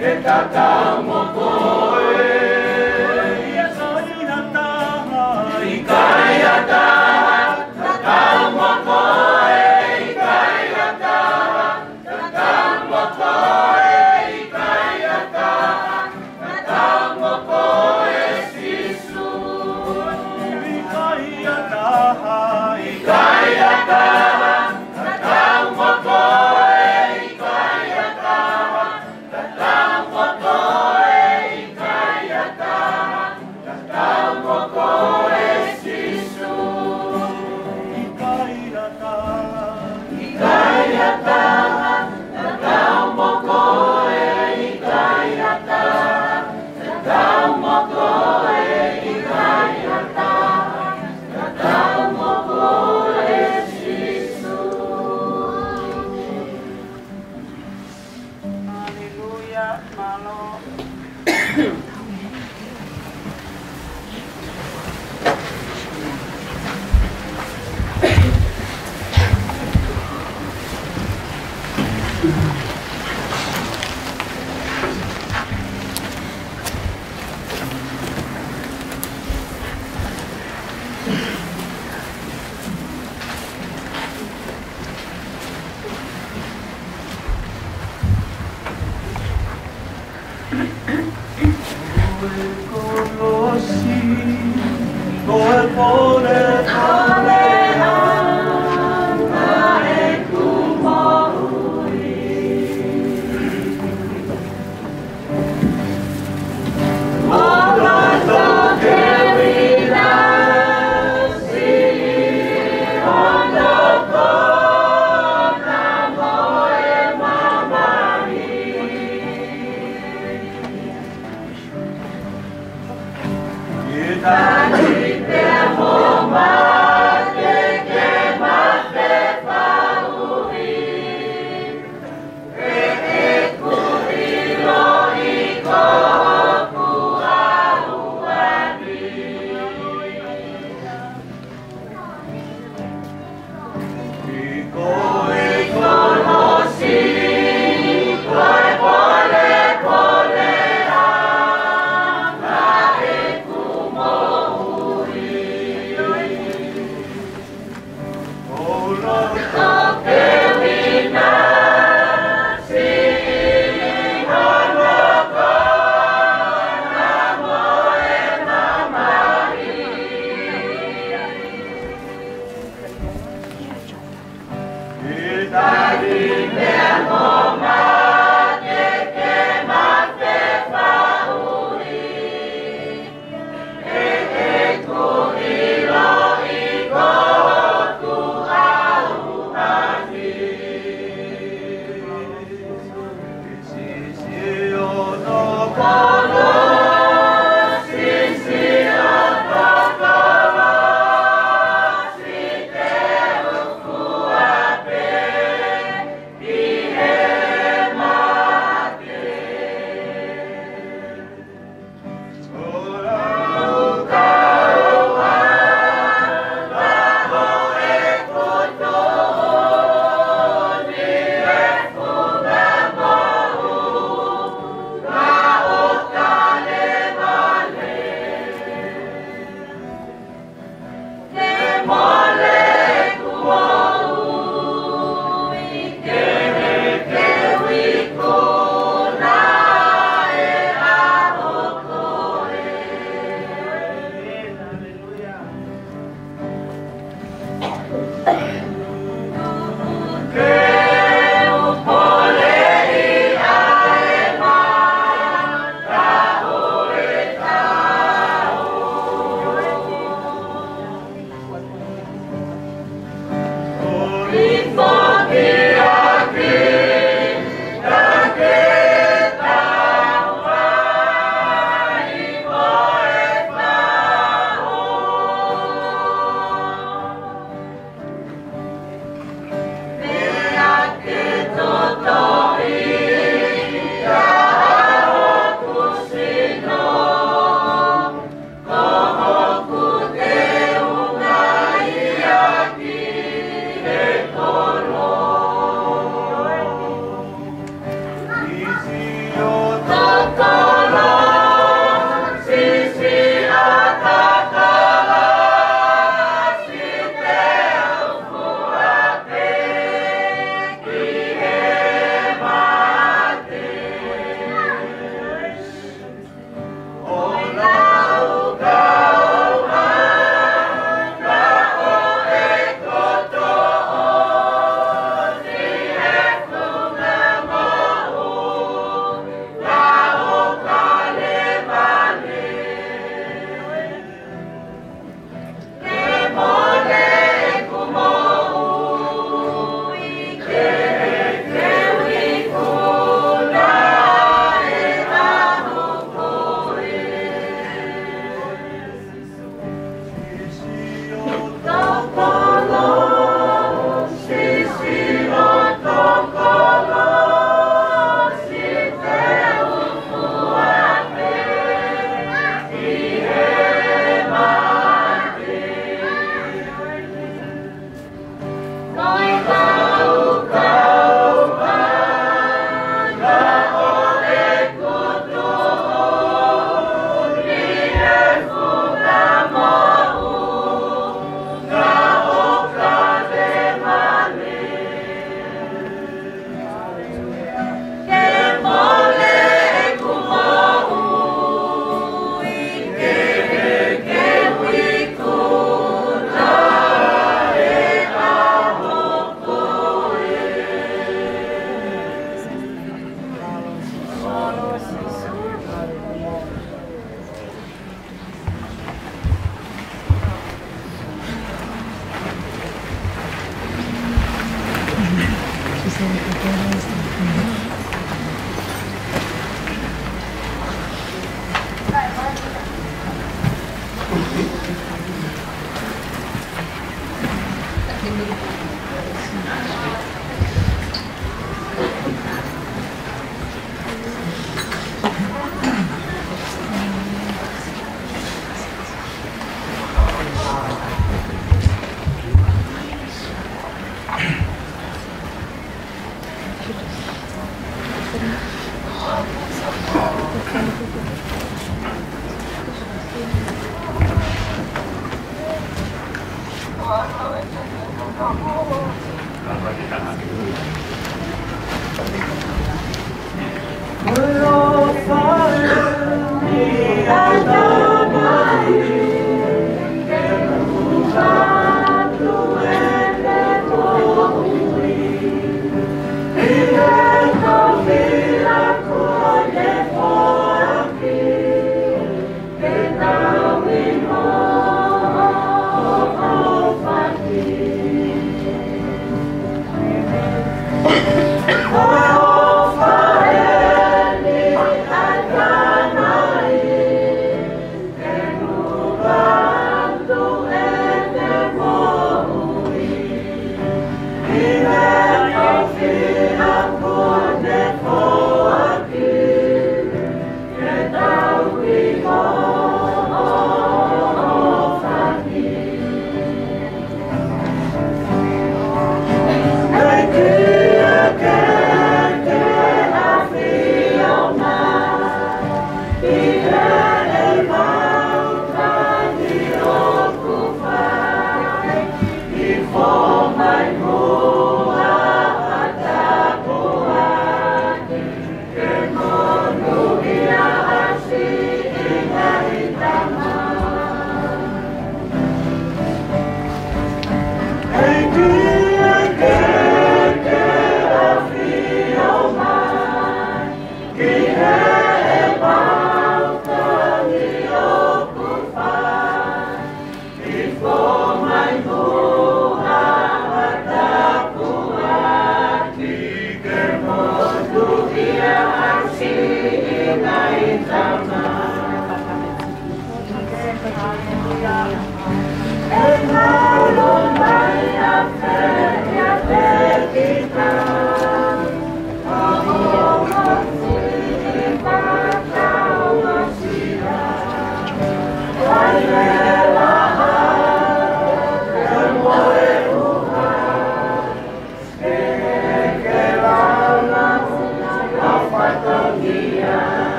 Kumo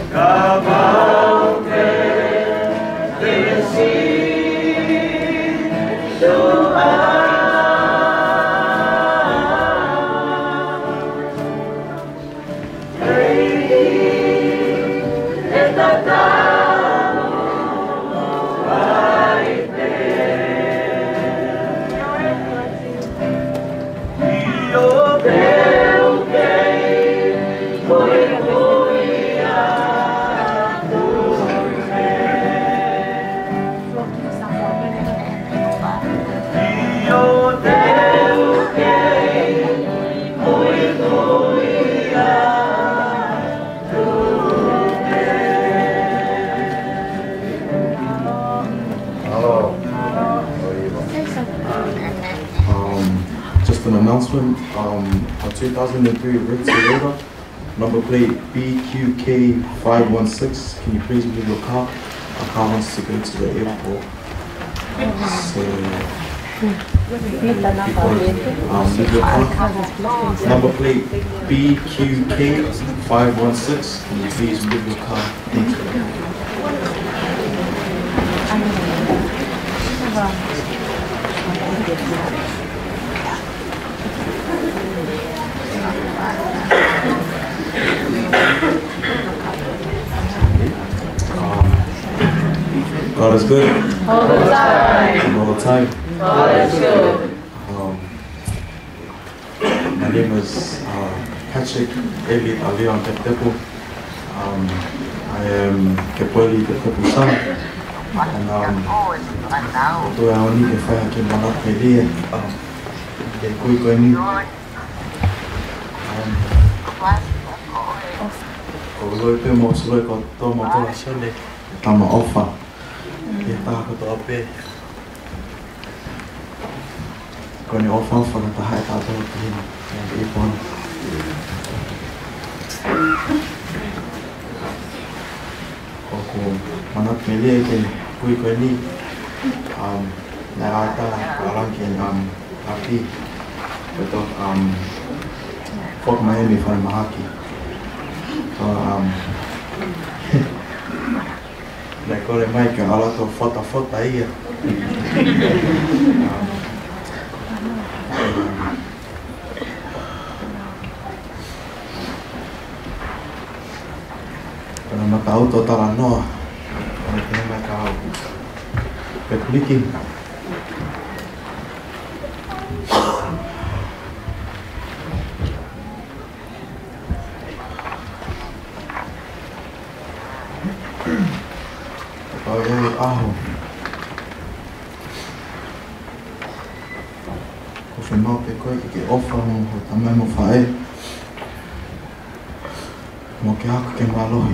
Just an announcement, a 2003 Ritz Toyota, number plate BQK516. Can you please move your car? Our car wants to go to the airport. So, leave your car. Number plate BQK516. Can you please move your car? Thank you. God is good. All the time. All the time. God is good. My name is Patrick Elliot Alion Tepetepo. I am Kepoli Tepetepo son. And do I only if I can run up my day and quick on you. Oi pe mo solo ko to mo to sole tama offer ya ta ko to pe ko ni offer fa ta ha ta to ni ya e pon ko mana pele ke kui ko ni na ata alang ke api to Fort Miami for Mahaki. So like all the mic a lot of foto aí. Kalau mau tahu total ano, kalau kita mau tahu, petulikin. Confirmar o que offer mo também mo fae mo que há que valor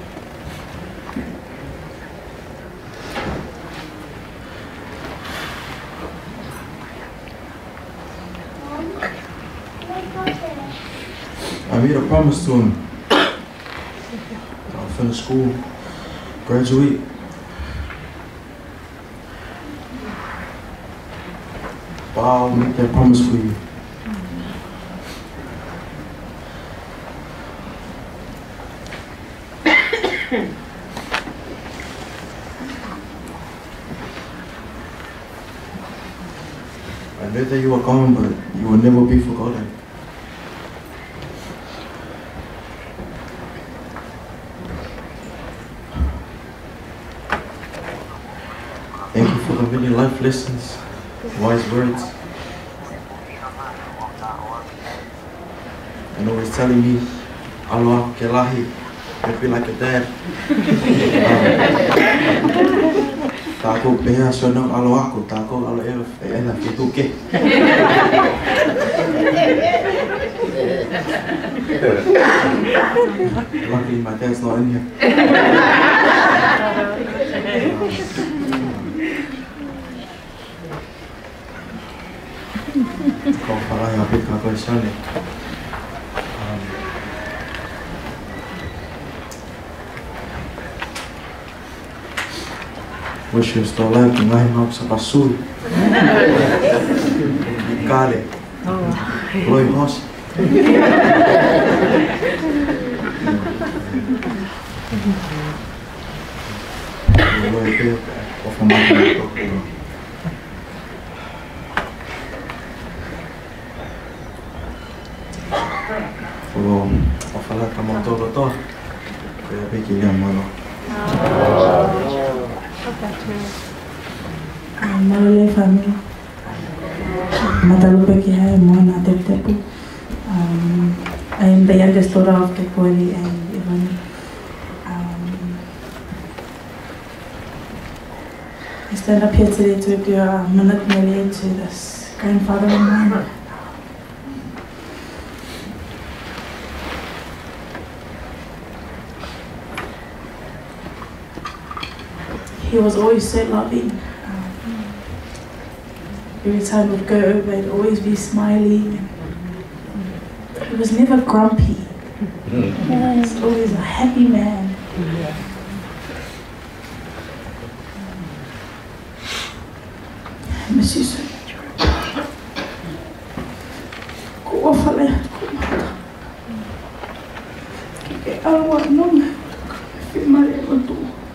I made a promise to him. I'll finish school, graduate. I'll make that promise for you. I know that you are gone, but you will never be forgotten. Thank you for the many life lessons, wise words, and always telling me, Allah Kelahi, I feel like a dad. Tako beha sonong Allah aku, tako Allah elah itu ke. Luckily my dad's not in here. Kau parah yang habis kau question ni. Wish you still alive to ngai ngau sa pasul. Kale. Loi hos. Oi te o whamata ni tōku. O whalata mo tō roto. Koe a peki lia mano. Malole family. Matalupe ki hai moana te tepu. I am the youngest daughter of Kekoeli and Ivani. I stand up here today to do a minute million to this grandfather of mine. He was always so loving. Every time we'd go over, he'd always be smiling. He was never grumpy. He was always a happy man. I miss you so much. Ko whale, ko mata. Ke awa nonga, ke mare o tō.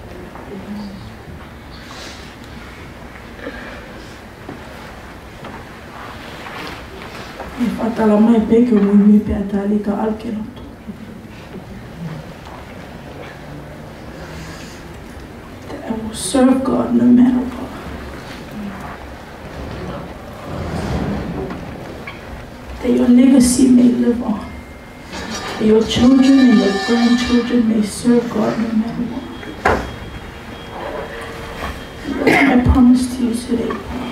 E whatala mai peke o mui pe atali ka alke roto. That I will serve God no matter what. That your legacy may live on. That your children and your grandchildren may serve God no matter what. And that's my promise to you today, Paul.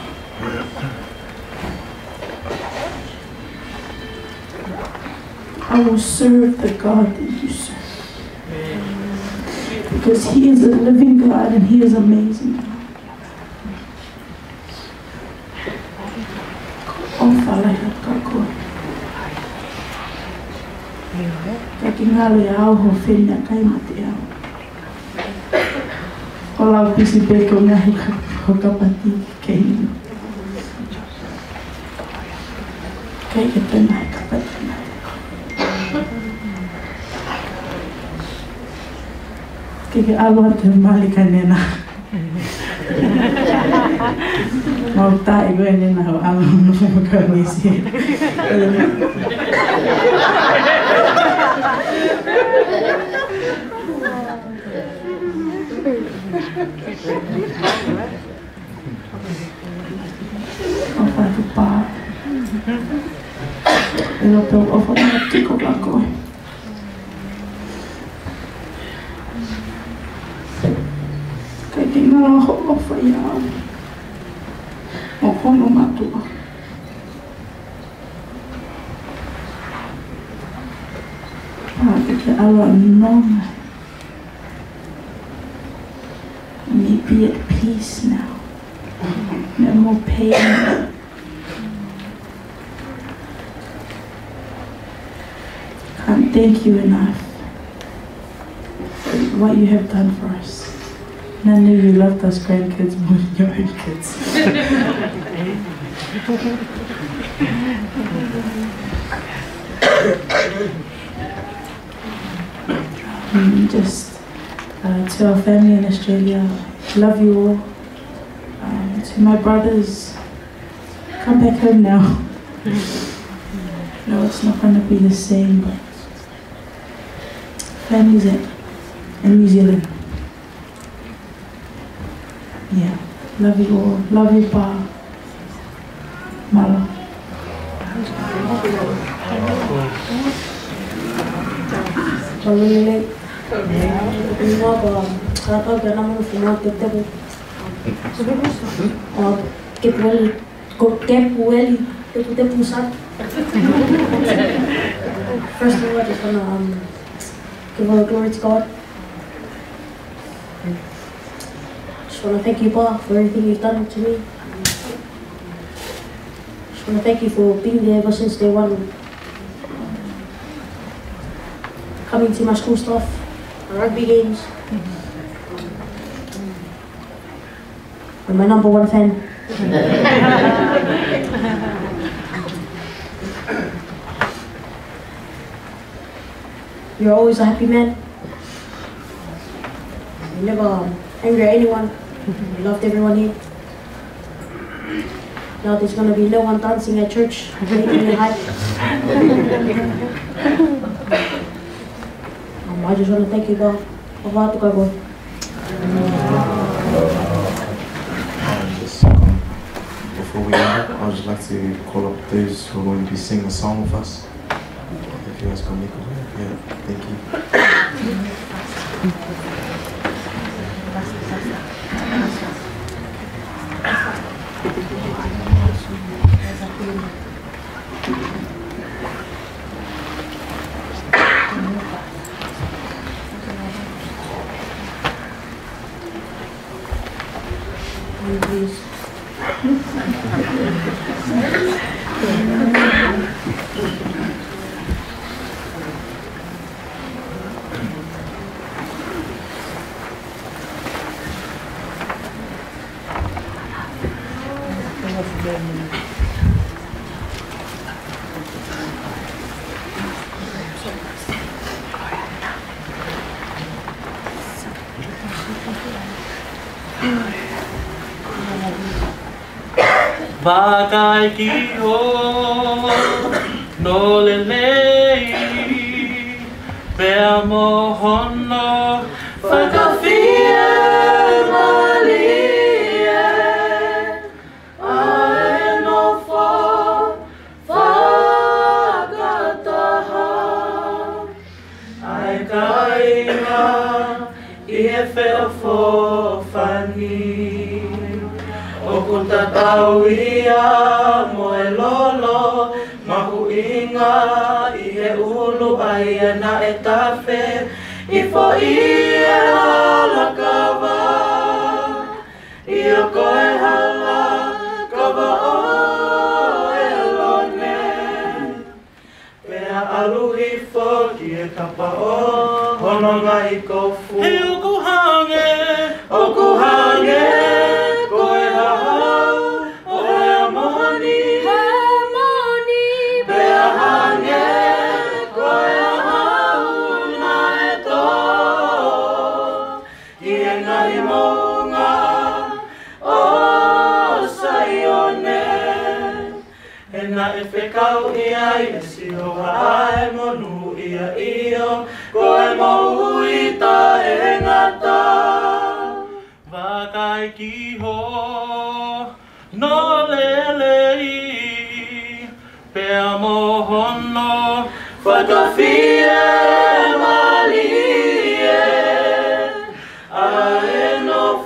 I will serve the God that you serve. Because He is a living God and He is amazing. Kakingalo ya au hofenya kai mate au. Ola pisi peko ngahi hokapati keino. Kai ketena kapati. Kiki alwa te mali kanena. Mau tai gue nena ho alu no makanisi. Apa tu pa? Elo pe ofa na tiko bako. Kai tinggal ho ofa ya. Ofa no matua. Kita alam nong. May be at peace now. No more pain. Can't thank you enough for what you have done for us. And I know you loved us grandkids more than your own kids. Just to our family in Australia, love you all. To my brothers, come back home now. No, it's not going to be the same, but families in New Zealand. Yeah, love you all. Love you, Pa. Malo. Malulele. Ino ba kaka gana mo fuma tete. Kepueli te pusat. First of all, I just want to give all the glory to God. Just want to thank you, Pa, for everything you've done to me. Just want to thank you for being there ever since day one. Coming to my school stuff, my rugby games. I'm my #1 fan. You're always a happy man. We never angry at anyone. We loved everyone here. Now there's going to be no one dancing at church, making it hype. I just want to thank you, God. Before we end up, I'd just like to call up those who are going to be singing a song with us. If you guys can make it, yeah, thank you. Please. Bagai kiho no lelei Pea mohono whakawhia malie Ae no whakataha Ai kainga I he whea whawhani Oku tatau ia moe lolo Mahu inga I he ulu aia na e tafe I fo ia hala kawa I o koe hala kawa o e lone Pea aluhi fo ki e kapa o Hono ngai kofu He oku hange Kau ia ia siho hae monu ia iyo Koe mo uita e ngata Wakai kiho no lelei Pea mohono whakawhia malie Ae no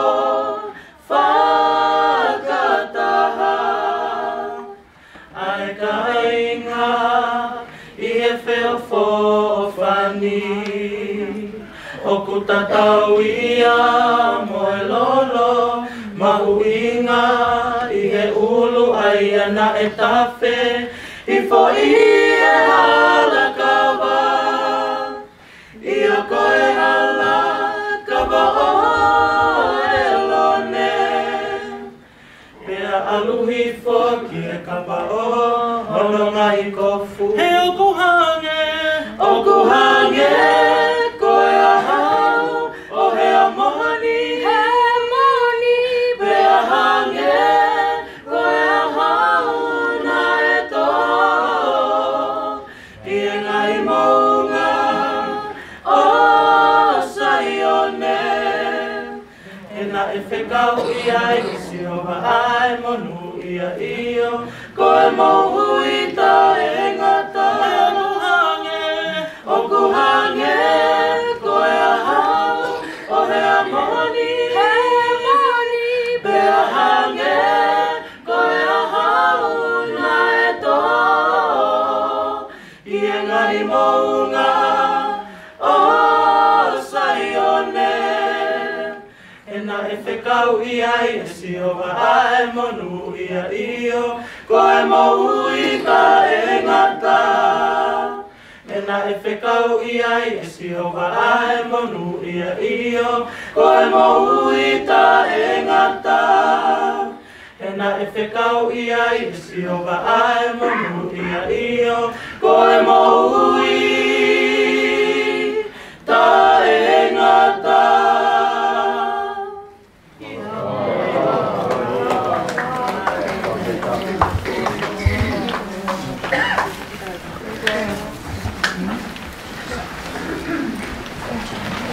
Oku tatau ia moe lolo Mahu inga I he ulu aia na e tafe I fo ia hala kawa I o koe hala kawa o e lone Pea aluhi fo ki e kapa o Hono ngai kofu He oku hange Koe ahau o he amoni Pea hange Koe ahau na e tō I e ngai mounga o saione E na e whekau ia I sihoa ai monu ia iyo Koe mohu I ta e ngata Oku hange koe ahau o he amoni Pea hange koe ahau na e tō I e ngai mounga o saione E na e whekau ia I sihoa ai monu ia iyo Koe mohu I ta e ngata E na e whekau ia I sihoa ai monu ia iyo Koe mohu I ta e ngata E na e whekau ia I sihoa ai monu ia iyo Koe mohu I ta e ngata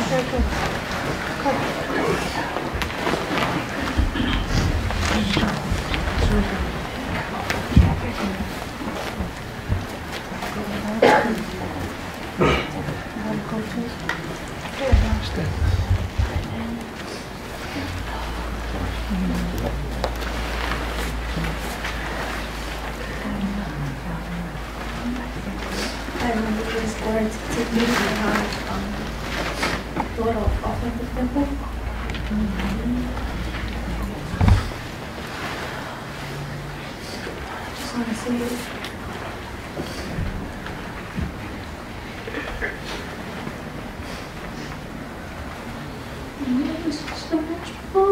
I remember these words to me behind Lord of the temple. I just want to see it. There's so much fun.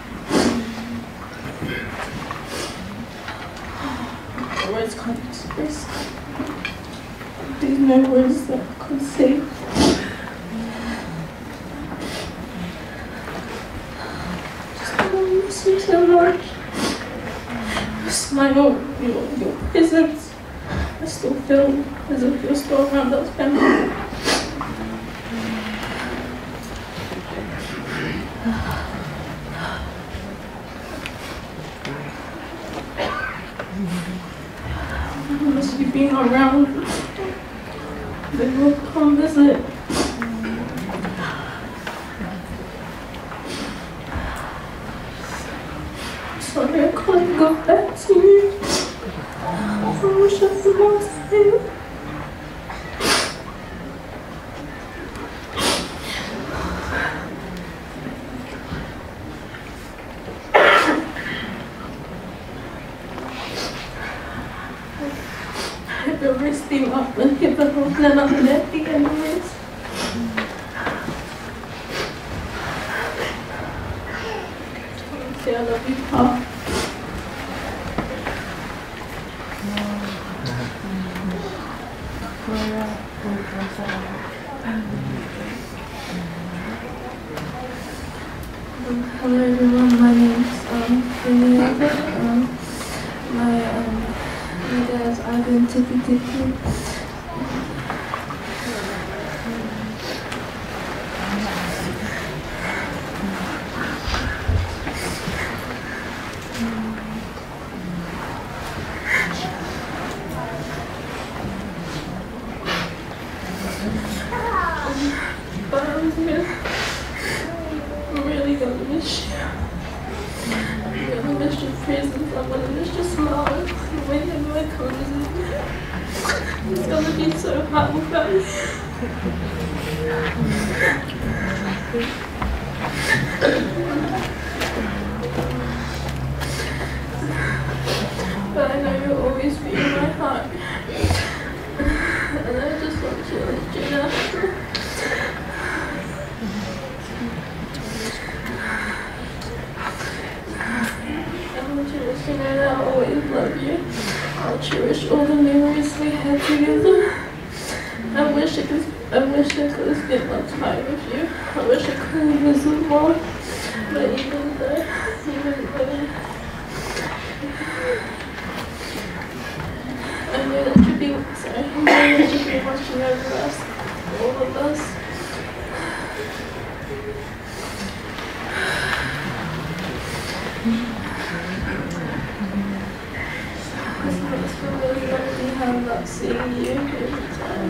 The words can't express. There's no words that I could say. Just want to miss you so much. I smile your presence. I still feel as if you're still around us, family. I miss you being around. They will come visit. Sorry, I can't go back to you. I wish I could go to you. The wrist thing up and hit the hook and up and at the end of it. Say I love you, Pop. Hello everyone, my name's Julia. My dad's identity. But I'm really gonna miss you. I'm gonna miss your presence. I'm gonna miss your smile. The way that you come visit me. It's gonna be so hot without you. But I know you'll always be in my heart. And I just want you to let you know. And I'll always love you. I'll cherish all the memories we had together. I wish I could spend more time with you. I wish I could visit more. But even though I know that you'd be watching over us, all of us. It's really lovely how I'm not seeing you every time.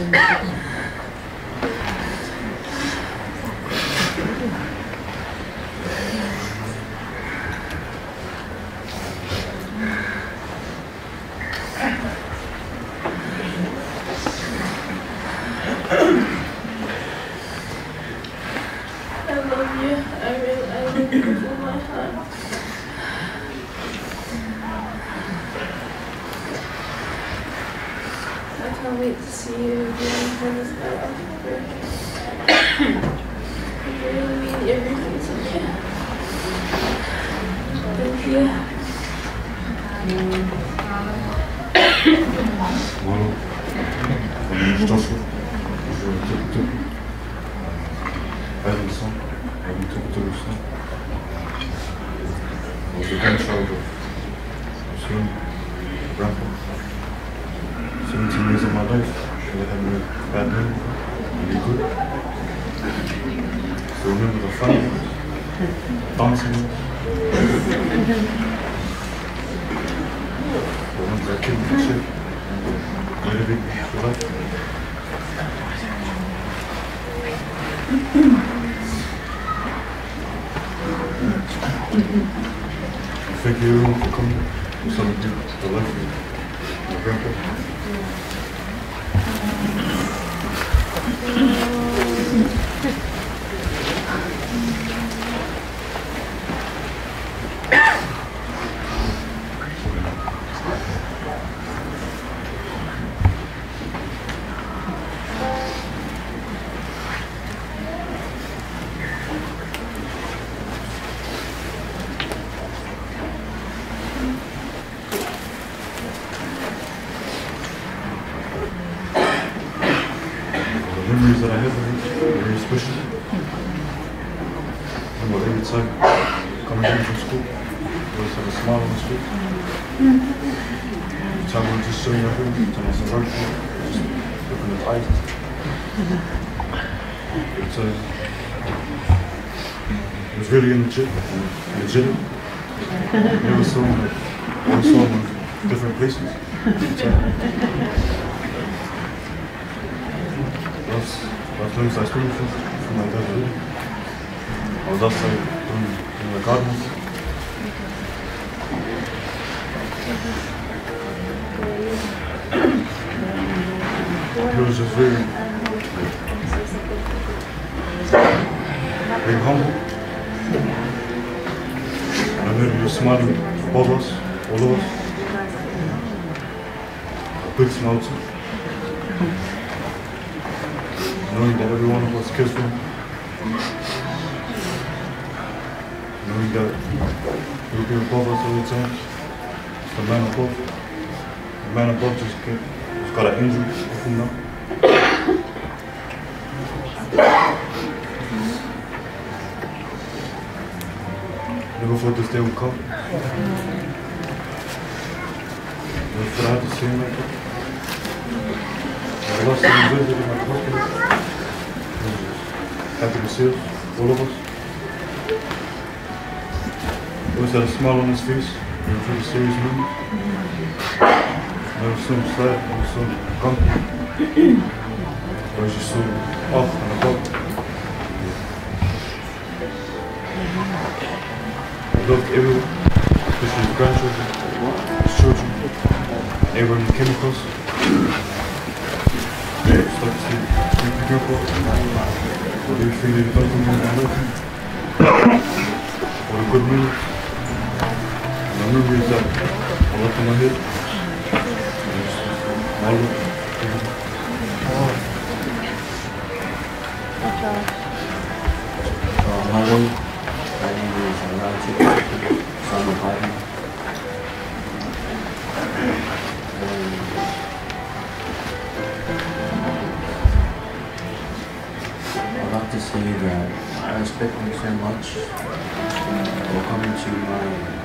I love you. I love you with all my heart. I can't wait to see you again when it's not over. You really mean everything to me. Thank you. Bueno, con Joshua, Edison, we took to Russia. Was the grandchild of Muslim grandpa. 17 years of my life, should I have a bad name? Really good. So remember the funny ones, dancing ones, the ones that killed the shit, living for life. Thank you everyone for coming. Celebrate the life of my grandpa. Memories that I have of it are very special. And what every time coming home from school, always have a smile on his face. Every time we're just sitting at home, time I saw right here, just look in his eyes. It was really legit. Never saw him, always saw him in different places. Last times I spoke from my dad. I was outside in the gardens. He was just very humble. And I remember he was smiling above us, all of us. A big smile too. Knowing that every one of us cares for him. Knowing that he'll be above us all the time. It's the man above. The man above just got an angel with him now. Never thought this day would come. Never thought I had to see him like that. I lost him in my hospital. Happy to see us, all of us. Always had a smile on his face, even through the serious moments. Never saw him sad, never saw him grumpy. Always just saw him up and above. He loved everyone, especially his grandchildren, his children, everyone he came across. Just like to see Grandpa. Everything they've done for me in my life. What a good memory. And the memories that I left in my head. Hello, my name is Rajit, son of Ivan. I'd like to say that I respect him so much for coming to my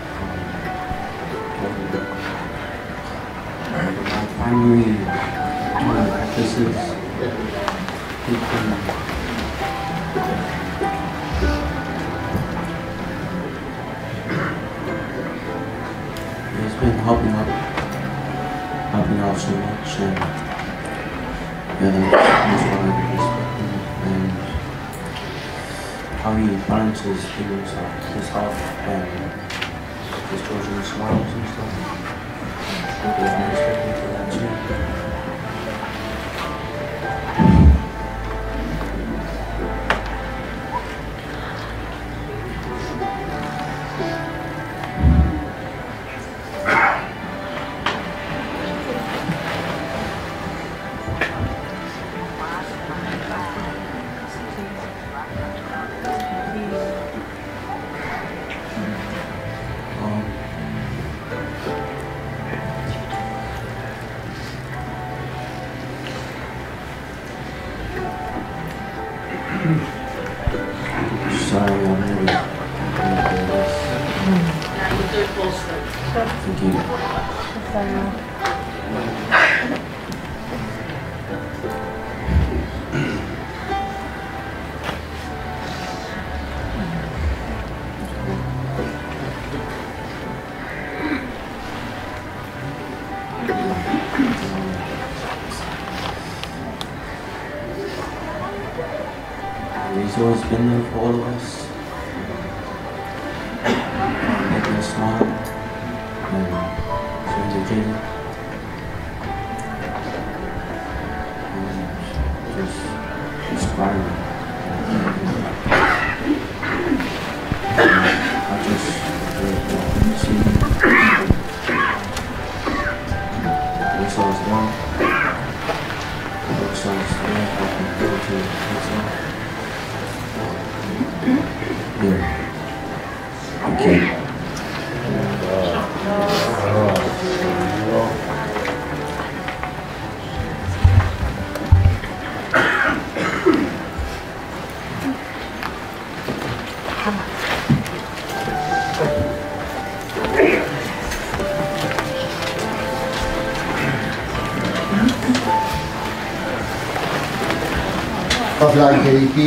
primary practices. He's been helping out so much, and that's why I respect him. And how he balances things like his health and his children's smiles and stuff. I respect him for that too. Sorry, I'm really Thank you. always been there for all of us, making us smile and sharing the journey. Just inspiring. I just see both sides down, both sides there, I can go to both sides. Yeah. Okay. Paflai ke iki.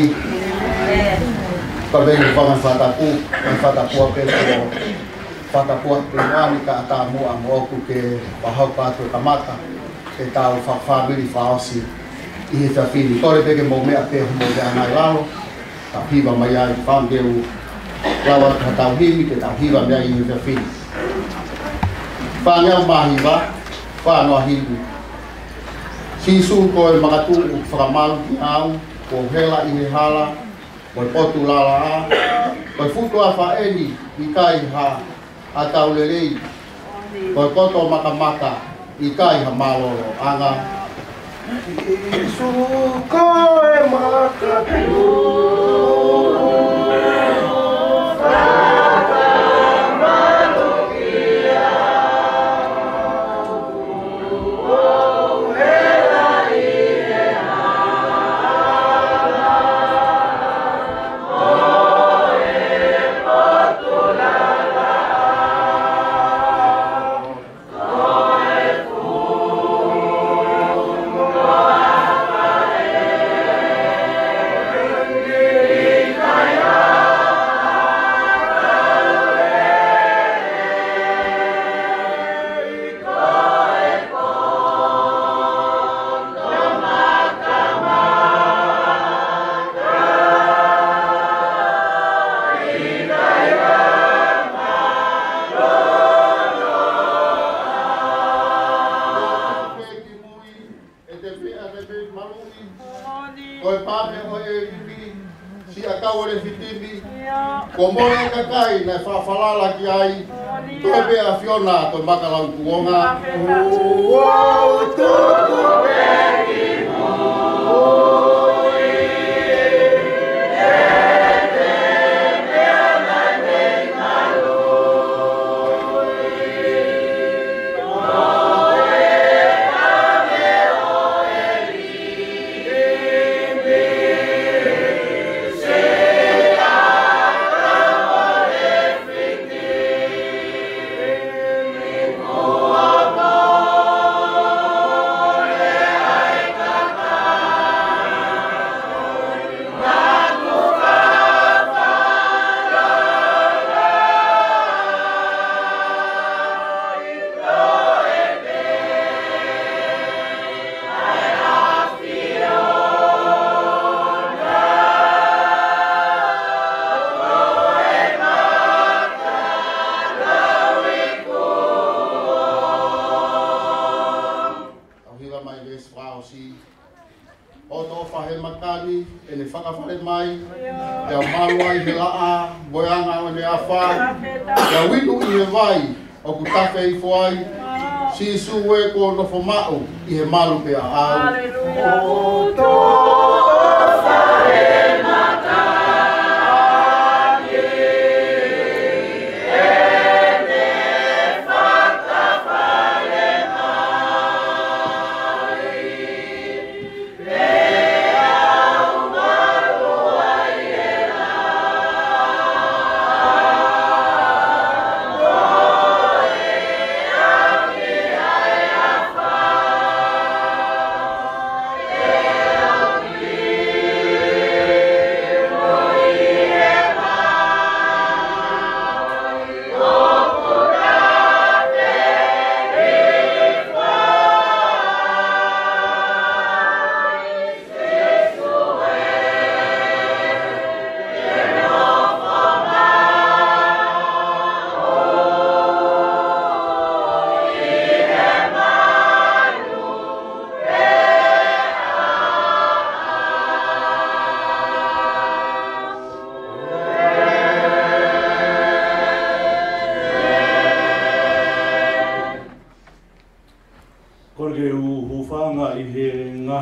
Pabeng pangan fataku ape ko fataku primani ka tamu amo ku ke pahau patu kamata ke tau fa family fausi I ta fini kore peke mo me ape mo de ana lao ta piva mai ai pangeu lawa ka tau himi ke tau hiva me ai ta fini pangeu mahiva fa no hivi sisu ko magatu framal ki au ko hela I hala Koi potu lala koi futu a whaeni I kai ha a taulelei koi koto makamaka I kai ha malolo anga Isu koe makatu Komore kakai na whawhalala ki ai Toi bea Fiona toi makalau kuonga Wow, tuku peki mui Ete mea mai mei malui Oe kame oe limi Se mai ya malwai hela boyanga o le afa ya witu I vai o kutafe I foi si suwe ko no fomao I he malu pe a haleluya o to fare mata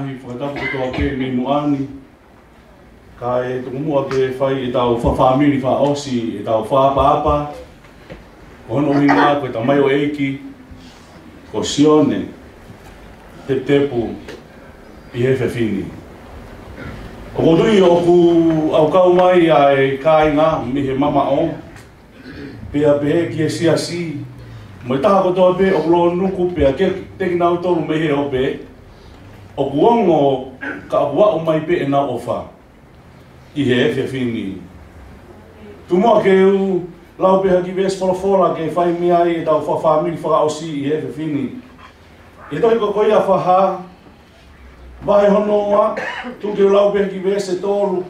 ngahi whakatapu kotoa ke ni muani. Ka e tukumua ke whai e tau whawhamiri wha osi, e tau whapapa. Ono hinga koe ta mai o eiki, ko sione, te tepu, I he whiwhini. O kodui o ku au kau mai ai kāinga mi he mama o. Pea pehe ki e siasi. Mo taha kotoa pe o lo nuku pea ke teki nau tolu me he o pe. O kuongo ka apua o mai pe e nau ofa. I he whiwhini. Tumua ke u lau peha ki ves whalafola ke whai mi ai e tau whawhamiri whakaosi I he whiwhini. E toi ko koia whaha. Vai honoa, tu ke lau peha ki ves e tolu.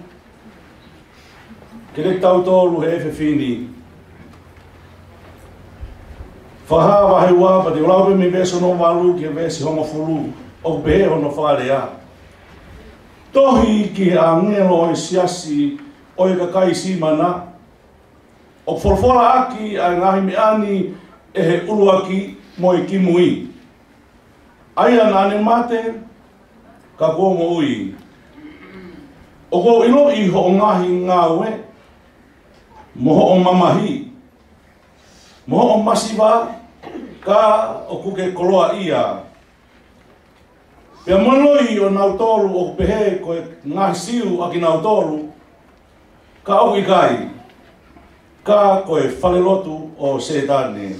Ke rek tau tolu he whiwhini. Whaha wahe wapa te lau peha mi ves ono walu ke ves honga fulu. O pehe hono whalea. Tohi ki he a ngelo e siasi o e kakai si mana. O wholwhala aki a ngahi me ani e he uruaki mo e kimui. Aia nane mate, ka kua mo ui. O ko ilo I ho ngahi ngawe, mo ho o mamahi. Mo ho o masiva, ka o kuke koloa ia. Pea monoi o nau tolu o pehe koe ngahi siu aki nau tolu, ka au ikai. Ka koe whalelotu o setane.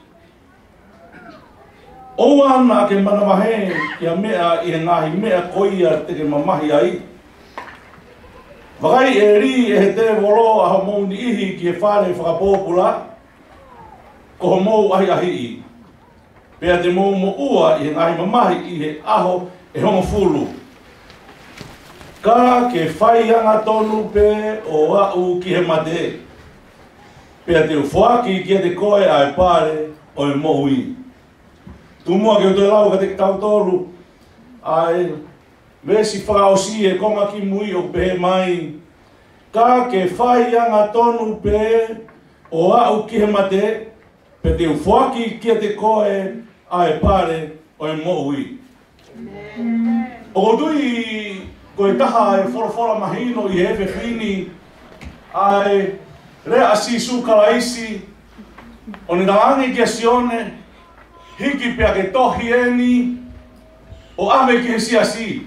O ana ke manamahe kia mea I he ngahi mea koia te ke mamahi ai. Wakai e ri e he te wolo a ho mouni ihi ki he whare whakapōpula, ko ho mou ahi ahi I. Pea te mou mo ua I he ngahi mamahi I he aho e hongo fulu. Ka ke whaianga tonu pe o au ki he mate. Pea te uwhaki kia te koe ai pare o e mohui. Tumua ke o te lau ka te tau tolu ai vesi whakaosi e konga ki mui o pehe mai. Ka ke whaianga tonu pe o au ki he mate. Pe te uwhaki kia te koe ai pare o e mohui. O kodui koe taha e whorowhora mahino I he whiwhini ai rea sisu kalaisi o ni naangi kia sione hiki pia ke tohi eni o ame ki he siasi.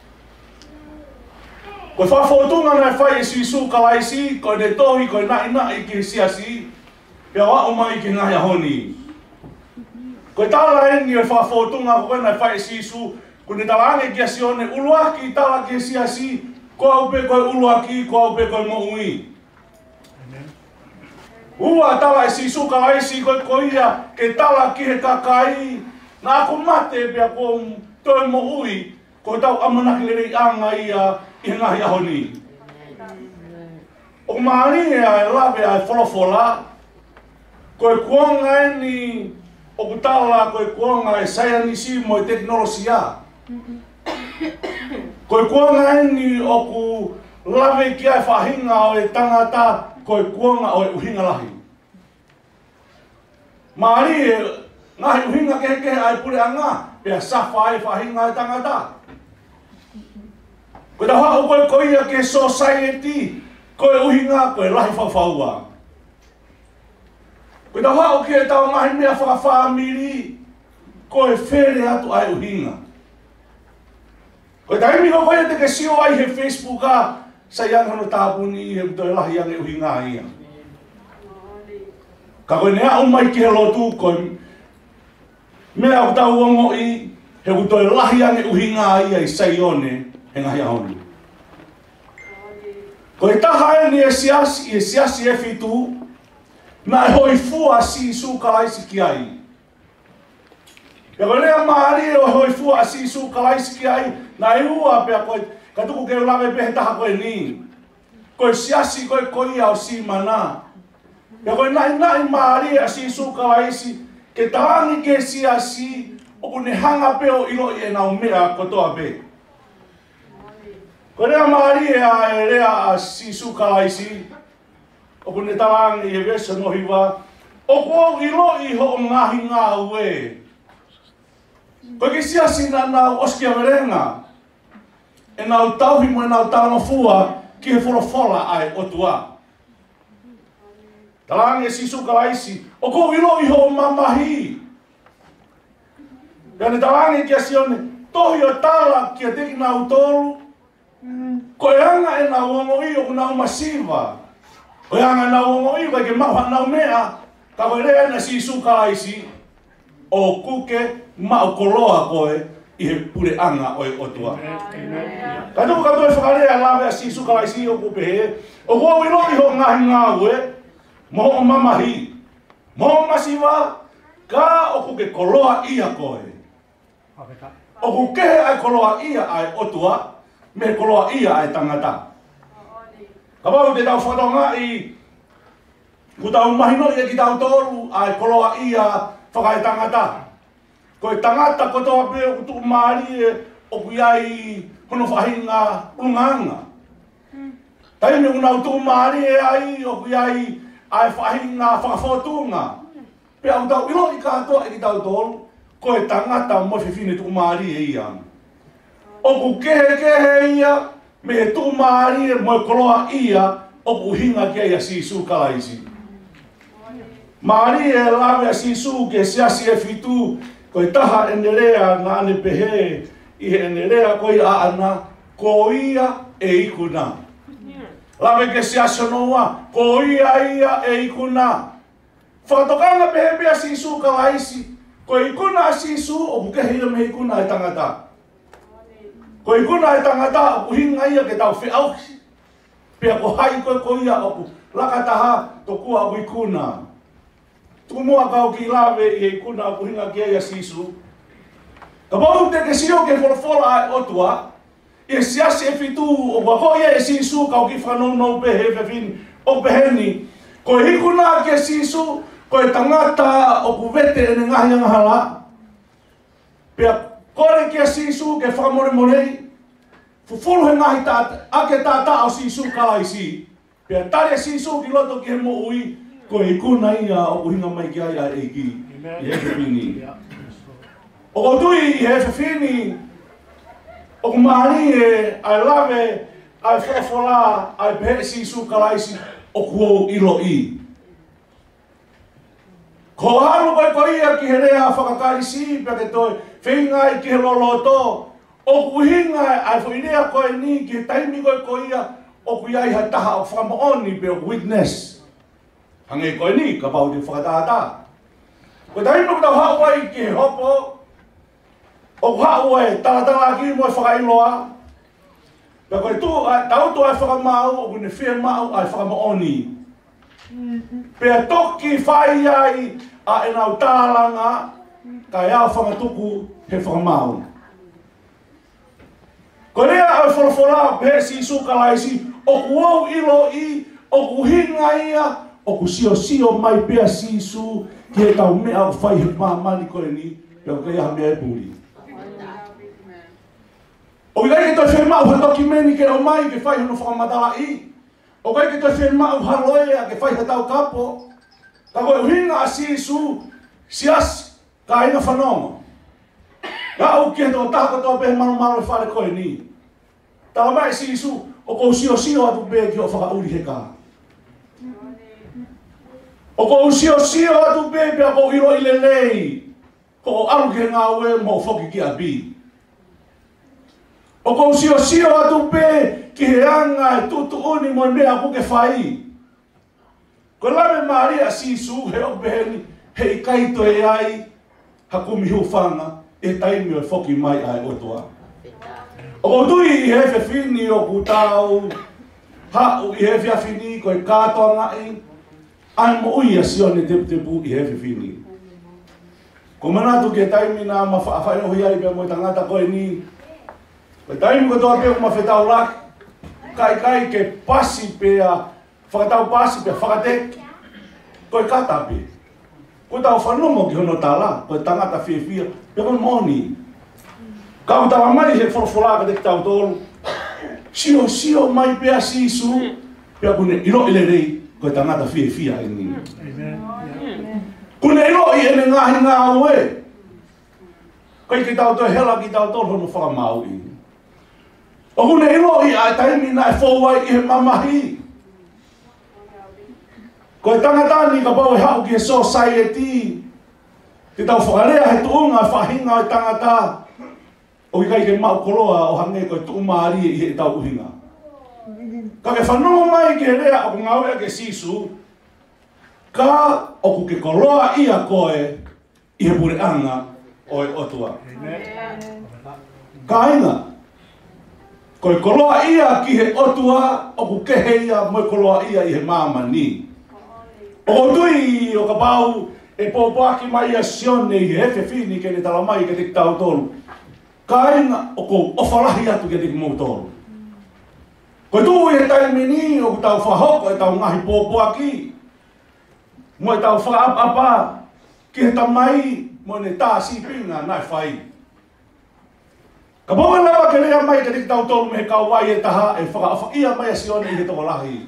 Koe whawhotunga nai whai e sisu kalaisi koe ne tohi koe nai ki he siasi pia wa o mai ki ngahi ahoni. Koe tala eni e whawhotunga koe nai whai e sisu koe ne talangi kia sione uluaki tala ki he siasi ko au pe koe uluaki ko au pe koe mo'ui. Ua tala e sisu kalaisi koe koia ke tala ki he kakai na ako mate pia ko toi mo ui ko tau amanaki lerei anga ia I ngahi ahoni. O maari e ai lawe ai wholofola koe kuonga eni o kutala koe kuonga e sayanisi mo e teknolosia. Koe kuonga eni o ku lawe ki ai whahinga o e tangata koe kuonga o e uhinga lahi. Maari e ngahi uhinga kehe ai pure anga, pia safa ai whahinga e tangata. Koe taha o koe koia ke society, koe uhinga koe lahi whawhaua. Koe taha o ke tau ngahi mea whakawhamiri, koe where atu ai uhinga. Koe taimi ko koia te ke sio ai he Facebook a, sa yang hono tāpuni I he toi lahi ange uhinga ia. Ka koe nea o mai ki he lotu koe mea o tau ongo I he toi lahi ange uhinga ia I saione he ngahi ahoni. Koe taha eni e siasi e fitu na e hoi fua si su kalaisi ki ai. Ka koe nea maari e hoi fua si su kalaisi ki ai na e ua pia koe ka tuku ke ulawe pehe taha koe ni. Koe siasi koe koia o si mana. Ja koe nai maari a si su kalaisi ke tahangi ke siasi o kune hanga peo ilo I e nau mea kotoa pe. Koe rea maari e rea a si su kalaisi o kune tahangi e vesa no hiwa o ko ilo I ho o ngahi ngā ue. Koe ke siasi na nau oskia verenga e nau tauhi mo e nau taonofua ki he wholofola ai o tua. Talangi e sisu kalaisi, o ko ilo iho mamahi. Kane talangi kia sione, tohi o tala kia teki nau tolu, ko e anga e nau ongo i o nau masiva. Ko e anga e nau ongo i, ke maha nau mea, ka koe rea na sisu kalaisi, o kuke mau koloa koe i he pure anga o e otua. Ka tuku katoe whakarea lawe a sisu kalaisi o kupe he, o kua ilo iho ngahi ngāwe, moho o mamahi, moho masiva, ka o kuke koloa ia koe. O kukehe ai koloa ia ai otua, me koloa ia ai tangata. Ka wau te tau whatonga i, ku tau mahino ia ki tau toru ai koloa ia whakai tangata. Koe tangata ko toa pe o kutu maari e o ku iai hono whahinga unganga. Taime unau tu maari e ai o ku iai ai whahinga whakafotunga. Pe au tau ilo i katoa e ki tau toru, koe tangata mo whiwhine tu maari e ia. O ku kehe ia, me he tu maari e mo koloa ia, o ku hinga kia ia sisu kalaisi. Maari e lawe a sisu ke siasi e fitu, koe taha e nerea ngā ane pehe, i he nerea koe a ana, ko ia e ikuna. Lawe ke siasi noa, ko ia e ikuna. Whakatokanga pehe pia sisu kalaisi, ko ikuna a sisu, o kukehe ia me ikuna e tangata. Ko ikuna e tangata, o kuhinga ia ke tau whiauki. Pea ko hai koe ia, o ku lakataha, to kua o ikuna. Tumua kau ki lawe i ikuna o kuhinga kia ia sisu. Ka bau te ke sio ke wholofola ai otua, i siasi e fitu o wako ia e sisu kau ki whanono pehe whewhini o peheni. Ko ikuna kia sisu, ko e tangata o kuwete e ngahi ngahala. Pea kore kia sisu ke whamore morei, fufuru he ngahi ake tata o sisu kalaisi. Pea tare sisu ki loto ki he mo ui, ko e kuna ia o kuhinga mai ki ai e ki, i he whiwhini. O ko tui i he whiwhini, o ku mahani e ai lawe, ai whawhala, ai pehe sisu kalaisi, o kuo ilo i. Ko haru koe ia ki he rea whakakarisi, pia ke toi, whinga i ki he loloto, o kuhinga ai whuinea koe ni, ki he taimi koe ia, o ku iai hai taha o whamaoni, pe o witness. Hange koe ni, ka pau te whakatata. Ko taimi ko tau hauai ki he hopo, o ku hauai talatala ki mo e whakailoa, pe koe tau tu ai whakamau, o ku ne whia mau ai whamaoni. Pea toki whai ai a e nau tālanga ka iau whangatuku he whakamau. Ko rea au wholofola pe sisu kalaisi, o ku au ilo i, o ku hinga ia, o ku sio mai pea sisu, ki he tau mea o whai he mamani koe ni, pea kei aha mea e puri. O ki kai ke toi whemau ha toki meni ke rau mai ke whai hono whakamatala i. O kai ke toi whemau haloea ke whai ha tau kapo, ka koe uhinga a sisu, sias ka inga whanonga. Ka au ki he tō tāka tō pehe maro e whare koe ni. Tala mai sisu, o kou sio atu pehe ki o whakauri he kā. O kou sio atu pehe pia kou ilo i lelei, ko alu ki he ngā ue mo whoki ki a bi. O kou sio atu pehe ki he anga e tutu uni mo mea kuke whai. Ko lawe Maria sisu he o beheni, he i kaito e ai, hakumi hu whanga, e taimi o whoki mai ai otua. O ko tui i he whiwhini o ku tau, hau i he whiwhini ko e kātoa ngai, ai mo ui a sione te pu i he whiwhini. Ko manatu ke taimi nā ma whaohi ai pia mo i tangata koe ni, ko taimi ko toa pia ko ma whetau laki, kai ke pasi pia, whakatau pasi pia whakateki, ko e katape. Ko tau whanongo ki hono tala, ko e tangata whiwhia, pia kon moni. Kau tawa mai he wholawholaka te ki tau tolu, sio mai pia sisu, pia kune ilo ile rei, ko e tangata whiwhia e ni. Kune ilo i ene ngahi ngā ue, ko i ki tau toi hela ki tau tolu hono whakamau i. O hune ilo I ai taimi na e fōwai I he mamahi. Ko e tangatani ka pau e hau ki he society. Te tau whakarea he tuunga whahinga o tangata. O I kai ke mau koroa o hange ko e tuumaari I he tau uhinga. Ka ke whanonga mai ke rea o ngau e ke sisu. Ka o ku ke koroa ia koe I he pureanga o e otua. Ka inga. Ko e koroa ia ki he otua o ku kehe ia mo e koroa ia I he mamani. O tui o ka pau e pōpaki mai a sione I he hefe fini ke ne tala mai ke te tau tolu. Ka inga o ko ofalahi atu ke te ki mou tolu. Ko tu e taimini o ku tau whahoko e tau ngahi pōpaki. Mo e tau whaapapa ki he tamai mo ne tā sipinga nai whai. Ka pōma lawa ke rea mai ke te tau tolu me he kauwai e taha e whakaawakia mai a sione I he tawalahi.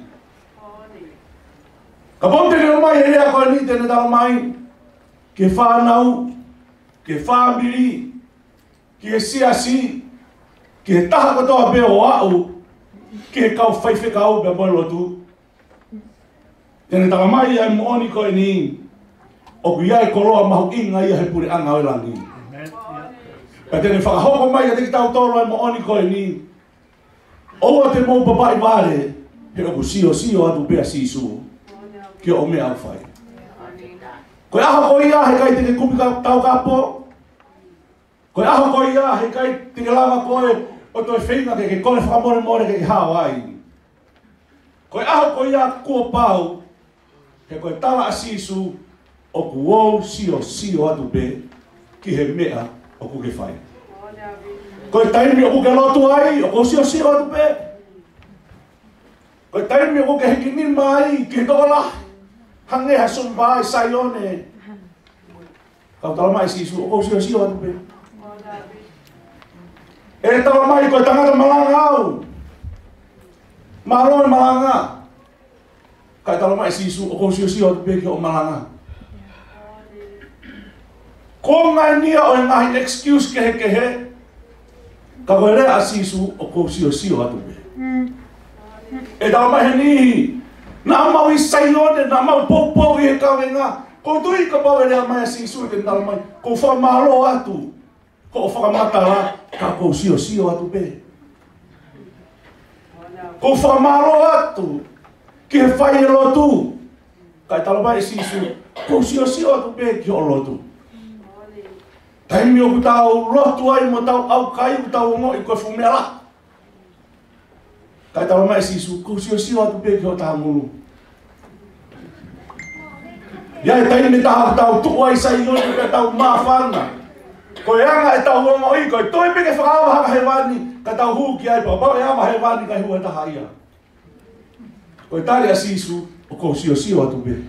Ka pōm te reo mai e rea koe ni tēne tala mai, ke whānau, ke whāmiri, ke siasi, ke taha katoa pe o au, ke kau whaiwhika au pe moe lotu. Tēne tala mai ai mooni koe ni, o ku iai koroa mahu inga ia he pure anga o langi. Pa tēne whakahoko mai a te ki tau toro ai mooni koe ni, oua te mou papai wāre, he o ku sio atu pea sisu. Ki o mea au whai. Koe aho ko ia he kai te kupi tau kapo. Koe aho ko ia he kai te lava koe o toi whinga ke kone whakamore more ke Hawaii. Koe aho ko ia kua pau he koe tala a sisu o ku ou sio atu be ki he mea o ku ke whai. Koe taimi o ku ke lotu ai o ku sio atu be. Koe taimi o ku ke hiki nima ai ki he tola. Hange ha sumbai sayone. Kau tala mai sisu o sio atu pe. E tala mai ko tangata malanga au. Maro malanga. Kai tala mai sisu o sio atu pe ki o malanga. Ko ngai nia o ngai excuse ke he. Ka ko rea sisu o sio atu pe. E tala mai ni na mau I sayone, na mau popo I he kawenga. Ko tui ka pau e rea mai a sisu I te tala mai. Ko whamalo atu. Ko o whakamatara, ka ko sio atu pe. Ko whamalo atu. Ki he whai e lotu. Kai tala mai sisu, ko sio atu pe ki o lotu. Taimi o ku tau lotu ai mo tau au kai ku tau ngo I koe fumela. Kai tala mai sisu, ko sio atu pe ki o taha mulu. Ia e taimi taha tau tuku ai sa ione pe tau mawhanga. Ko e anga e tau hongo I koe toi peke whakaawa haka he wani ka tau huki ai pa. Pau e awa he wani kai hua taha ia. Ko e tari a sisu o ko sio atu pe.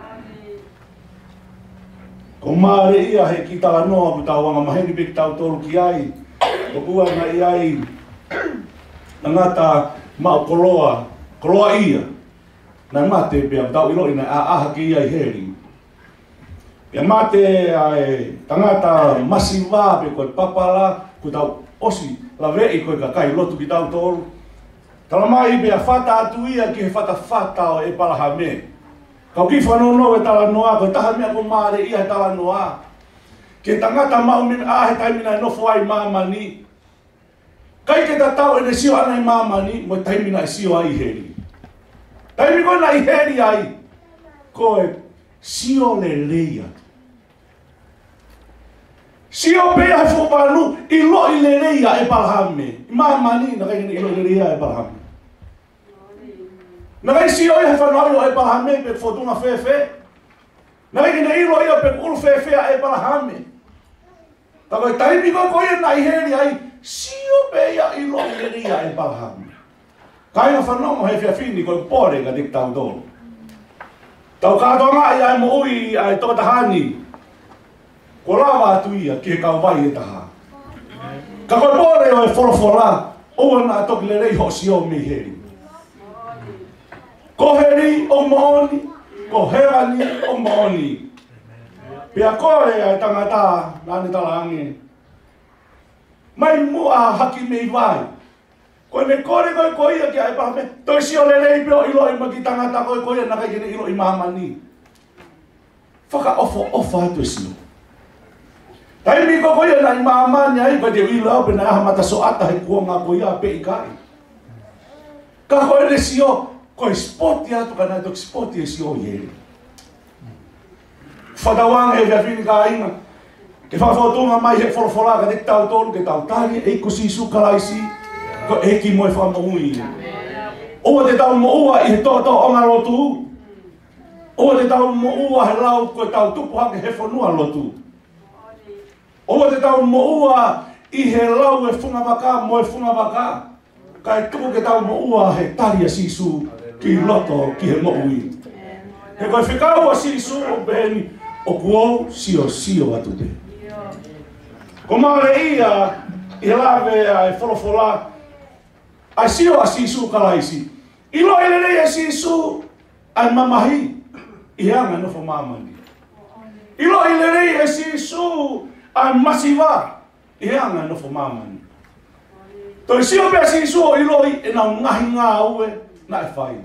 Ko maare ia he ki tala noa ku tau wanga maheni pe ki tau toru ki ai. Ko kua na I ai. Ngata mao koloa ia. Na mate pia tau ilo ina a aha ki ia I heri. Pia mate ai tangata masiva pe koe papala ku tau osi la vei koe kakai lotu ki tau toru. Tala mai pia whata atu ia ki he whata o e palaha me. Kau ki whanono e tala noa koe taha mea ko maare ia he tala noa. Ke tangata mau min a he taimina e nofo ai mamani. Kai ke tatau e ne sio ana I mamani mo taimina e sio ai heri. Taimi koe na I heri ai. Koe sio le leia. Sio pea he whopanu I lo I le leia e palahame. I mamani na kai I lo I le leia e palahame. Na kai sio I he whanau e palahame pe whotunga whewhe. Na kai I lo I pe ulu whewhea e palahame. Ta koe taimi koe na I heri ai. Sio pea I lo I le leia e palahame. Kai na whanau he whiawhini koe pore ka dik tau tolu. Tau kātonga I ai mo ui ai tōtahani. Ko lawa atu ia ki he kauwai e taha. Ka koe pore o e whorofora, oua na toki le rei hosi o mi heri. Ko heri o mooni, ko herani o mooni. Pea kore ai tangata, nani tala ange. Mai mua haki mei vai. Ko ne kore ko ia ki ai pa me. Toi si ole lei pe ilo I maki tangata ko ia na kai kene ilo I mamani. Whaka ofa atu sino. Tai mi ko ia na I mamani ai ko te ilo pe na aha mata so ata he kuonga ko ia pe I kai. Ka ko ele sio ko sport ya tu kana dok sport ya sio ye. Whadawang he whiawhini ka inga. Ke whawhotunga mai he wholofola ka te tau tolu ke tau tani e ko sisu kalaisi ko e ki moe whamohui. Oa te tau moua I he toa onga lotu. Oa te tau moua he lau ko tau tupu hake he whanua lotu. Oa te tau moua I he lau e whunga waka moe whunga waka. Ka e tuku ke tau moua he taria sisu ki loto ki he moui. He koe whikaua sisu o beheni o kuo sio atu te. Ko maare ia I lawe e wholofola ai sio a sisu kalaisi. Ilo elelei e sisu ai mamahi I anga nofo mamani. Ilo elelei e sisu ai masiwa I anga nofo mamani. Toi sio pe sisu o iloi e na ngahi ngā ue na e whai.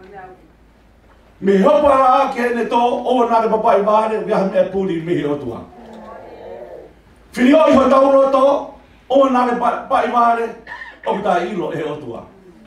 Me hopa a ke ne to o na te papai vare via me puli me o tua. Fili o ho tau roto o na te papai vare o ta ilo e o tua.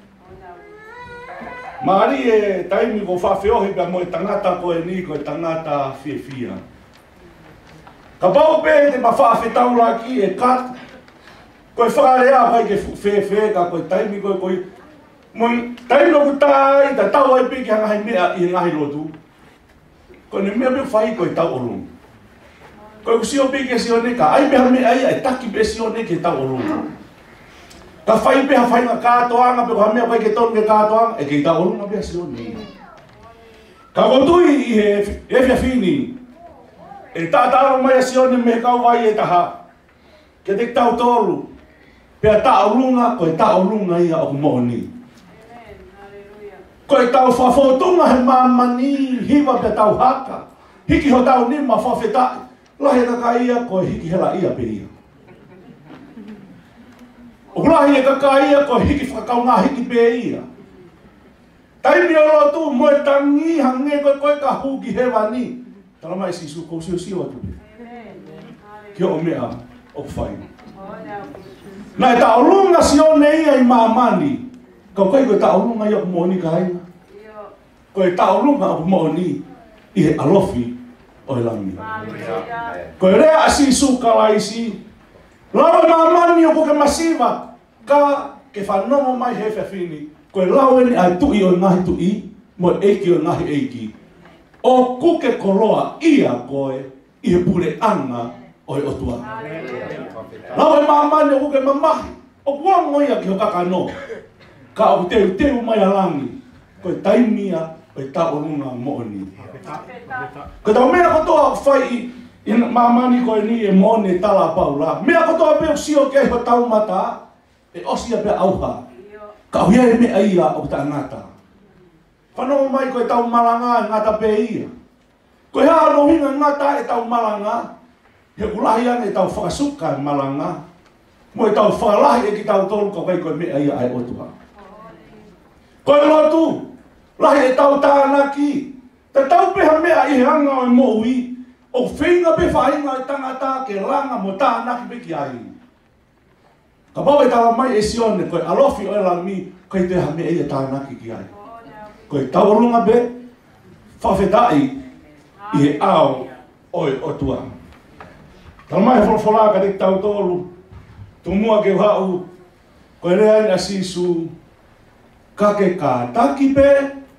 Mari e taimi ko fa feo he mo tangata ko e ni ko tangata fia. Ka pau pe te ma fa fe tau la ki e kat ko fa rea vai ke fe ka ko taimi ko Mon tai no kutai ta tau ai pe ki hanga hai mea I ngahi lotu. Ko ne mea me fai ko tau olung. Ko ku sio pe ke sio ne ka ai mea me ai taki pe sio ne ke tau olung. Ka fai pe ha fai nga katoanga pe ko mea pai ke ton ke katoanga e ke tau olung pe sio ne. Ka ko tui I he fia fini. E ta taro mai sio ne me kau vai e taha. Ke te tau tolu. Pe ta olunga ko ta olunga ia o moni. Ko e tau whawhotunga he mamani hiwa pe tau haka. Hiki ho tau ni ma whawhetai. Lahi kaka ia ko hiki hela ia pe ia. O lahi e kaka ia ko hiki whakau ngā hiki pe ia. Taimi o lotu mo e tangi hange koe ka huki hewa ni. Tala mai sisu ko sio atu. Ki o mea o whai. Na e tau lunga sio nei ai mamani. Kau kai koe taurunga I o moni ka hainga. Koe taurunga o moni I he alofi o he langi. Koe rea a sisu kalaisi. Lawa mamani o kuke masiva. Ka ke whanongo mai he whiawhini. Koe laweni ai tui o ngahi tui. Mo eiki o ngahi eiki. O kuke koloa ia koe I he pure anga o he otua. Lawa mamani o kuke mamahi. O kuango ia ki ho kakano. Ka o teu mai alangi, koe taimia, koe taorunga mooni. Ko tau mea kotoa whai I mamani koe ni e moone tala paula. Mea kotoa peo sio ke ho tau mata, e osia pe auha. Ka huia e mea ia o ta ngata. Whanongo mai koe tau malanga ngata pe ia. Koe haa rohinga ngata e tau malanga, he ulahian e tau whakasuka malanga. Mo e tau whalahi e ki tau tolu ka kai koe mea ia ai otuha. Koe lotu, lahi e tau tānaki. Te tau peha mea I hanga o moui, o whinga pe whainga I tangata ke langa mo tānaki pe ki ai. Ka pau e tawa mai e sione, koe alofi o e langi, koe te ha mea I tānaki ki ai. Koe taurunga pe, whawhetai I he ao o e otua. Tala mai wholwhola ka te tau tolu, tu mua ke hau, koe rea ina sisu, kake ka taki pe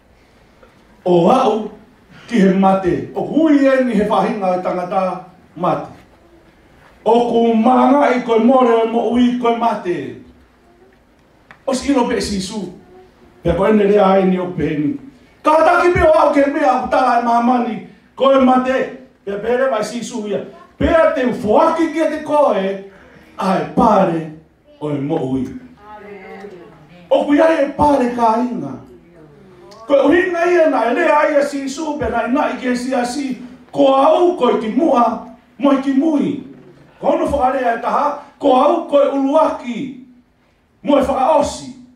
o au ki he mate o hui ni he whahinga I tangata mate o ku manga I koe more o mo ui koe mate o silo pe sisu pe koe ne rea ai ni o peni ka taki pe o au ke mea o tala e mamani koe mate pe pere vai sisu ia pe te ufuaki ki te koe ai pare o mo ui o kuia e pare ka inga. Ko hinga ia na ele ai a sisu pe na ina I ke si ko au ko ki mua mo ki mui. Ko no whakarea e taha ko au ko uluaki mo e whakaosi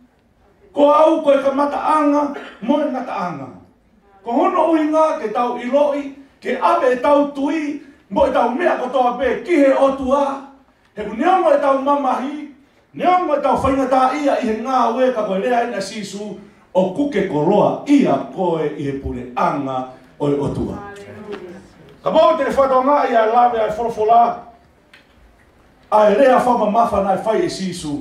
Ko au koe ka mataanga, mo e ngataanga. Ko hono uinga ke tau iloi, ke abe tau tui, mo e tau mea kotoa pe, ki he otua, he neongo e tau mamahi, neongo e tau whaingata ia i he ngā ue ka koe lea ina sisu, o kuke koloa ia koe i he pule anga o e otua. Ka mau te whatonga ia lawe ai wholofola, ai rea whama mawhana e whai e sisu.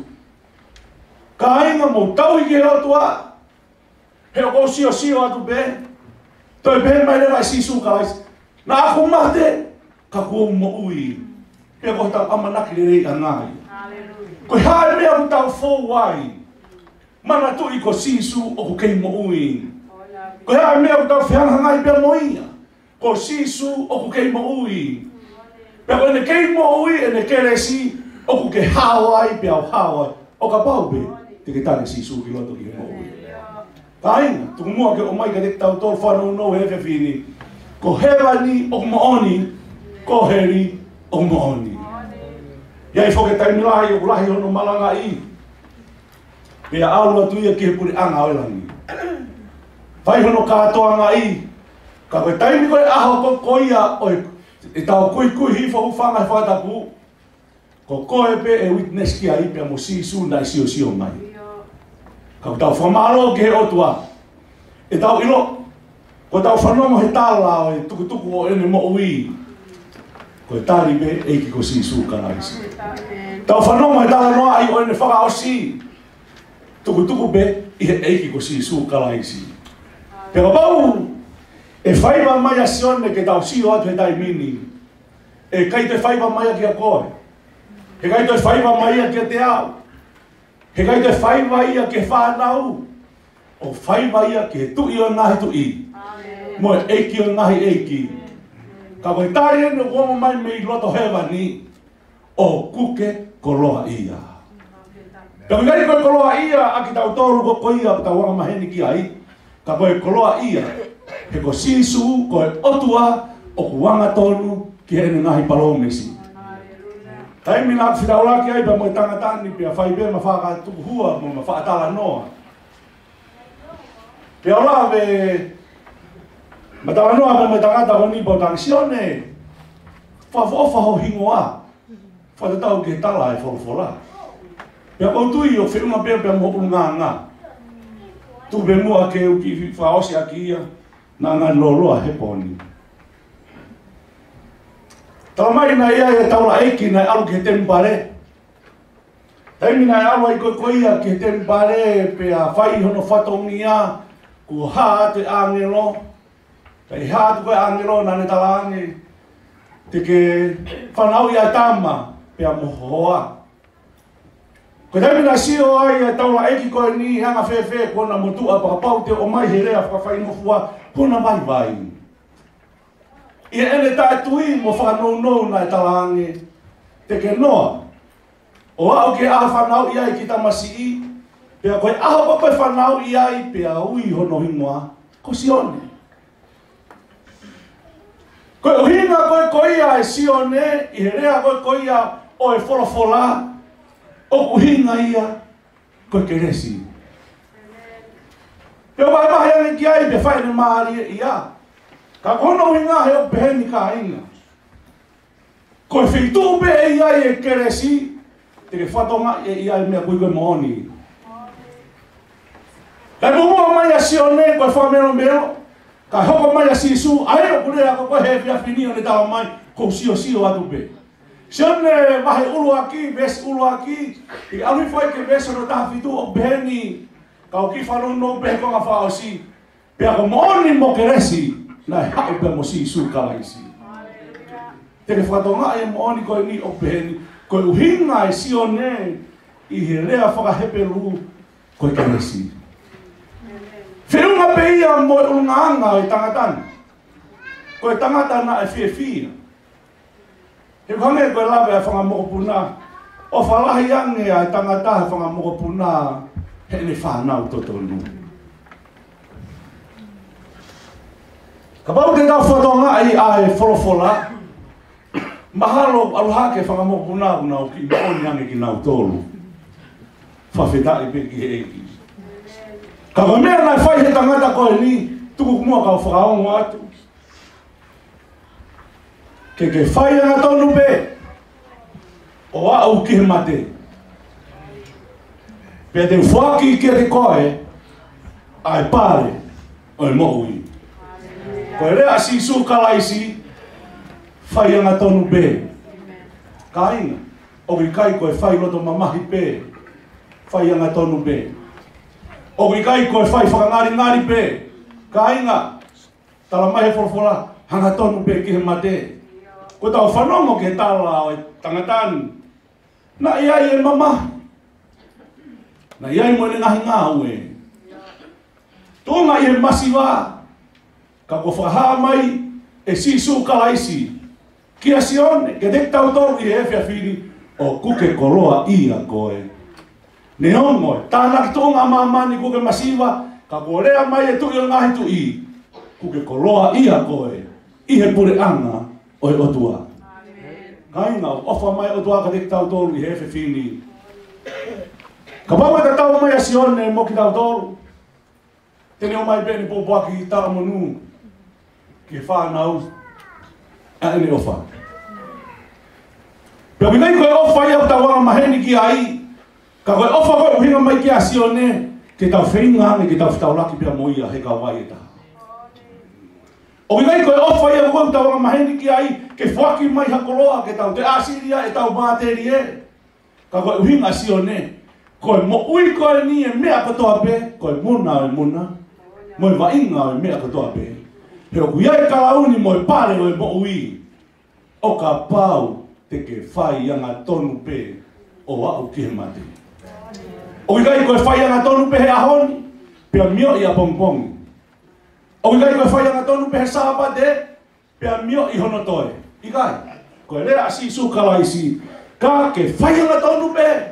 Ka ainga mo tau i ke otua, he o kou sio sio atu be, toi be mai lera i sisu ka laisi. Na aku mate, ka kua mo ui, he o tau amanaki le rei angai. Koe hae mea mu tau fōu wai, mana tu i ko sisu o ko kei mo ui. Koe hae mea mu tau whianghangai pia mo ia, ko sisu o ko kei mo ui. Pea koe ne kei mo ui e ne keresi o ko ke hawai pia o hawai. O ka pau be, te ke tane sisu ki loto ki mo ui. Ka inga, tuku mua ke o mai ka te tau tol whanau no hewe whini. Ko hewa ni o mooni, ko heri o mooni. Iai whoke taimilahi o kulahi hono malanga i. Pea aulua tuia ki he puri anga oelangi. Whai hono kātoanga i. Ka koe taimi koe aho ko koia o e tau kui hifo ufanga e whatapu. Ko koe pe e witness ki a i pia mo sisu nai sio mai. Ka tau whamaro ki he otua. E tau ilo. Ko tau whanomo he tala o e tukutuku o ene mo ui. Ko e tari be eiki ko sisu ka naisi. Tau whanomo he tala noa ai o ene whaka o si. Tukutuku be i he eiki ko sisu ka naisi. Pero bau, e whaiva mai a sione ke tau sio atu he tai mini. E kai te whaiva mai a ki a koe. He kai te whaiva mai a ki a te au. He kai te whaiva ia ke whanau. O whaiva ia ke tui o ngahi tui. Mo e eiki o ngahi eiki. Ka koe tari ene uomo mai me i loto hewa ni. O kuke koloha ia. Ka koe koe koloha ia a ki tau toru ko koia o tau wanga maheni ki ai. Ka koe koloha ia. He ko sisu koe otua o kuwanga tonu ki ene ngahi palomesi. Taimi nā whirauraki ai pa mo i tangatani pia whai bea ma whaka tuku hua mo ma whaatala noa. Pia ola ve ma tawa noa pa mo i tangata honi po tangsione whawhofa ho hingoa. Whatatau ke tala e wholofola. Pia koutui o whiunga pia mo unga ngā. Tu be mua ke uki whaosi aki ia na ngā loloa he poni. Tau mai na ia e taula eiki na alu ke tempare. Taimi na alu ai koia ke tempare pe a whai hono whatongia ku haa te angelo. Pei haa tu koe angelo na ne tala ange. Te ke whanau ia tama pe a mohoa. Ko taimi na sio ai e taula eiki koe ni hanga whewhe kona motua pakapau te o mai he rea whakawhai ngofua kona mai vai. I ene tae tui mo whanau nou na e talange. Te ke noa. O ao ke aha whanau i ai ki tamasi i. Pea koe aha pa koe whanau i ai pea ui hono hingoa. Ko sione. Koe o hinga koe koia e sione. I he rea koe koia o e wholofola. O ku hinga ia. Koe ke resi. Pea mai mahi ane ki ai pea whaine maari e ia. Ka kono hinga he o peheni ka inga. Koe whitu be e iai e keresi, te ke whatonga e iai mea kui koe mooni. Kai mumua mai a sione koe whamero mero, ka hoko mai a sisu, ae o kure ako koe he whia whini o ne tawa mai, kou sio atu be. Sione mahe ulu aki, ves ulu aki, i aui whai ke ves o taha whitu o peheni, ka o ki whanau no pehe konga whao si, pea ko mooni mo keresi, na e hae pe mo sisu kalaisi. Te ke whatonga e mooni koe ni o peheni, koe uhinga e sione i he rea whakahepelu koe kalaisi. Whiunga pe ia mo e ungaanga e tangatani. Koe tangatana e whiewhia. He khange koe lawe e whangamokopuna, o whalahi ange a tangata e whangamokopuna he ne whanau totonu. Ka pau te tau whatonga ai a e wholofola, mahalo aluhake whangamokopuna una o ki maoni ange ki nau tolu. Whawhetai pe ki he eki. Ka ko mea nai whai he tangata koe ni, tuku kumua ka o whakaongo atu. Ke whai anga tonu pe, o au ki he mate. Pea te whaki kia te koe, ai pare, o e mohui. Koe rea si su kalaisi, whai anga tonu pe. Ka inga, o i kai koe whai loto mamahi pe, whai anga tonu pe. O i kai koe whai whakangari pe, ka inga, tala mai he whorofora, hanga tonu pe ki he mate. Ko tau whanongo ke tala o tangatani. Na iai e mama. Na iai mo ne ngahi ngā ue. Tōnga i he masiwa. Ka ko whaha mai e sisu kalaisi. Kia sione, ke tek tau tōru i he whiawhiri o kuke koroa ia koe. Ne hongo, tāna ki tōnga mamani kuke masiwa, ka ko rea mai e tui o ngahi tui. Kuke koroa ia koe. I he pure anga. O e otua. Kainga, ofa mai otua ka tek tau tolu i hefe whini. Ka paua ta tau mai a sione mo ki tau tolu. Tene o mai bene popoaki i tala monu. Ki whanau. A ene ofa. Pea minai koe ofa i au tau wanga maheni ki ai. Ka koe ofa koe uhinga mai ki a sione. Ke tau whenga ne ke tau whetaulaki pia moia he ka wai e taha. O ngai koe ofa ia koe tau wanga maheni ki ai ke whaki mai hakoloa ke tau te asiria e tau māteri e. Ka koe uhinga sione. Koe mo ui koe ni e mea katoa pe. Koe muna o e muna. Mo e wainga o e mea katoa pe. He o kuiai kalauni mo e pare o e mo ui. O ka pau te ke whai anga tonu pe o au ki he mate. O ngai koe whai anga tonu pe he ahoni. Pea mio i a pongpongi. O i kai koe whai anga tonu pehe sāpa te, pea mio i hono toe. I kai, koe rea si su kalaisi, ka ke whai anga tonu pehe.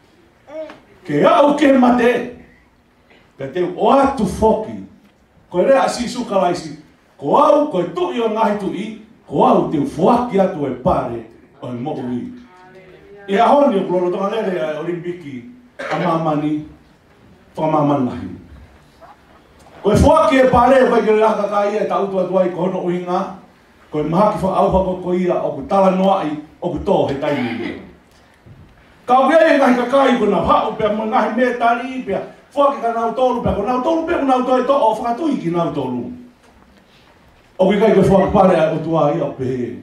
Ke au ke mate, pe te o atu whoki. Koe rea si su kalaisi, ko au koe tui o ngahi tui, ko au te whuaki atu e pare o e moku i. I a honi o kloro tonga lere a Olimpiki, a mamani, whamamani nahi. Koe whuaki e pare vai kere raka ka ia e ta utu atuai ko hono uhinga. Koe mahaki wha au whako ko ia o ku tala noai o ku tō he taimi. Ka wea e ngahi kakai ko na hau pia mo ngahi me tari pia. Whuaki ka nau tolu pia ko nau tolu pia ko nau toi to o whakatui ki nau tolu. O kai koe whuaki pare ai o tua ia o pehe.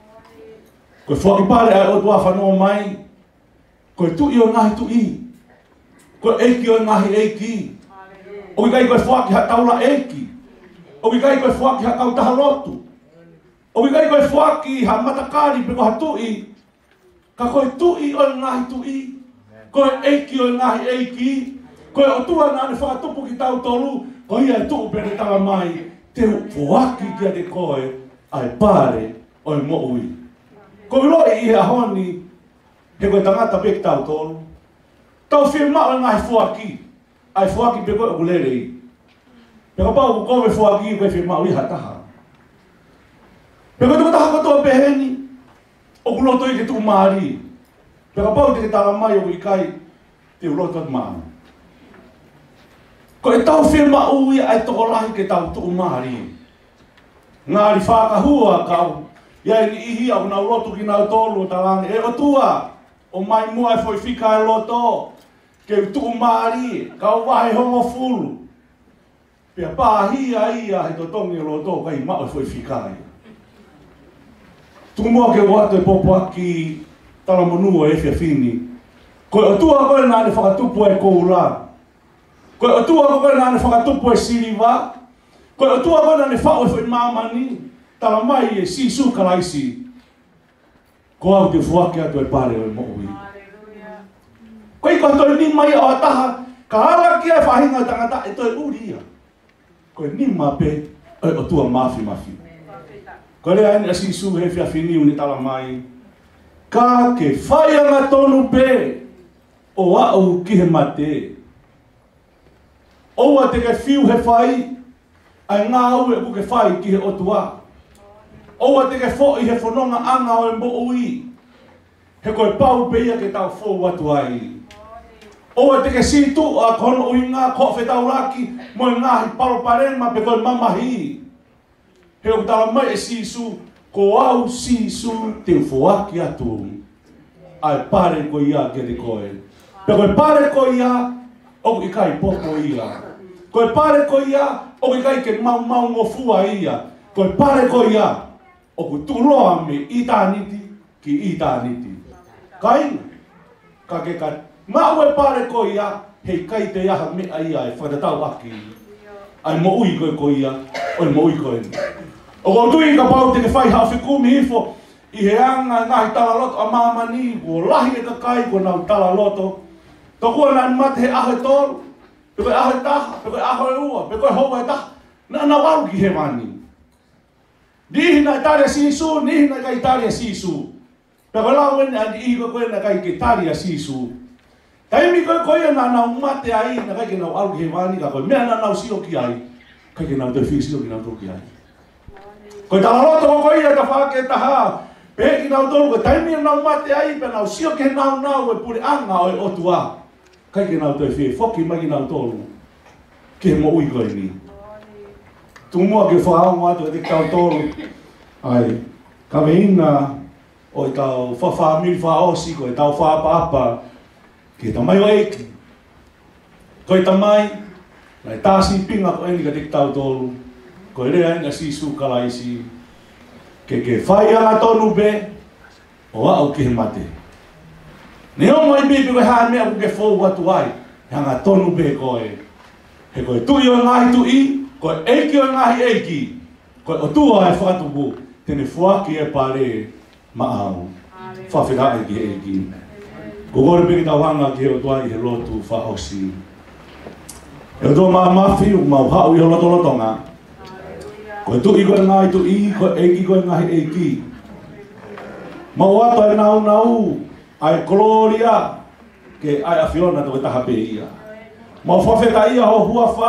Koe whuaki pare ai o tua whanua mai. Koe tui o ngahi tui. Koe eiki o ngahi eiki. O kai koe whuaki ha taula eiki. O kai koe whuaki ha kautaha lotu. O kai koe whuaki ha matakari pe ko ha tui. Ka koe tui o ngahi tui. Koe eiki o ngahi eiki. Koe o tua nga ane whakatupu ki tau tolu. Ko ia e tuu pere tala mai. Te whuaki kia te koe ai pare o e mo ui. Ko loi i hea honi he koe tangata pe ki tau tolu. Tau whima o ngahi whuaki. Ai whuaki pe koe o kulere i. Pe ka pau ku kowe whuaki i koe whima o iha taha. Pe koe tuka taha kotoa peheni. O kuloto i ke tuu maari. Pe ka pau te ke tala mai o ikai te uloto at maari. Ko e tau whima ui ai toko lahi ke tau tuu maari. Ngāri whakahua kau. Iai ni ihi au nau loto ki nau tolu o talangi. E o tua. O mai mua e foi whika e loto. Ke tuu maari. Kau wahe hongo fulu. Pea pāhia ia he to tongi o loto kai mao e foi whika e. Tumoa ke watu e popo aki tala monua e whiawhini. Koe o tua koe nāne whakatupu e koura. Koe o tua koe nāne whakatupu e siriwa. Koe o tua koe nāne whao e whai mamani. Tala mai e si su kalaisi. Ko au te whuake atu e pare o e moui. Koe ko toi ni mai o ataha. Ka ara kia e whahinga tangata e toi uria. Koe ni mape o tua mafi mafi. Ko rea ene a sisu he whiawhini uni tala mai. Ka ke whaianga tonu pe o au ki he mate. Oua te ke whiu he whai, ai ngā au e ku ke whai ki he otua. Oua te ke whoi he whanonga anga o e mo ui. He koe pau pe ia ke tau whou atu ai. O te ke situ a kono uinga ko fetaulaki mo ngahi paro parema pe ko mamahi. He o tala mai e sisu ko au sisu te fuaki atu. Ai pare ko ia ke te koe. Pe ko pare ko ia o i kai popo ia. Ko pare ko ia o i kai ke mau ngofua ia. Ko pare ko ia o ku tuloa me itaniti ki itaniti. Kai ka ke ka mau e pare ko ia hei kai te aha me ia e whakatau aki. Ai mo ui ko ia, oi mo ui koe. O ko tui ka pau te ke whai hawhi kumi hifo i he anga ngahi tala loto a mamani o lahi e ka kai ko nau tala loto. Tō kua nani mate he aho e tōru, pe koe aho e taha, pe koe aho e ua, pe koe hoa e taha. Na waru ki he mani. Nihina i taria sisu, nihina kai taria sisu. Pe koe lau ene andi i koe na kai ke taria sisu. Taimi koe koe na nau mate ai, na kai ke nau aru ki he mani, ka koe mea na nau sio ki ai. Kai ke nau te whi sio ki nau tō ki ai. Koe tala roto ko koe ia ta whake taha. Pe ki nau tōru, koe taimi nau mate ai, pe nau sio ke nau e pure anga o e otua. Kai ke nau te whi, foki mai ki nau tōru. Ke mo ui koe ni. Tumua ke whaongo atu e te kau tōru. Ai, ka veina o e tau whawhamiri whaosi, ko e tau whapapa. Ke ta mai o eiki. Ko e ta mai, lai tāsi pinga ko eni ka te kau tōru. Ko e rea inga sisu kalaisi. Ke whai anga tonu be, o au ke he mate. Ne o mai bibi koe haa mea ku ke whou atu ai. Hanga tonu be koe. He koe tui o ngahi tui, koe eiki o ngahi eiki. Koe o tua e whakatupu, tene fuaki e pare maau. Whawhira eiki eiki. Ko gore peki tau hanga ki he o tuai he lotu whaosi. E o tua maa mawhi, o mau hau i ho loto lotonga. Koe tui koe ngahi tui, koe eiki koe ngahi eiki. Mau ato e nau, ai Gloria, ke ai a Fiona to taha pe ia. Mau whawheta ia ho hua wha.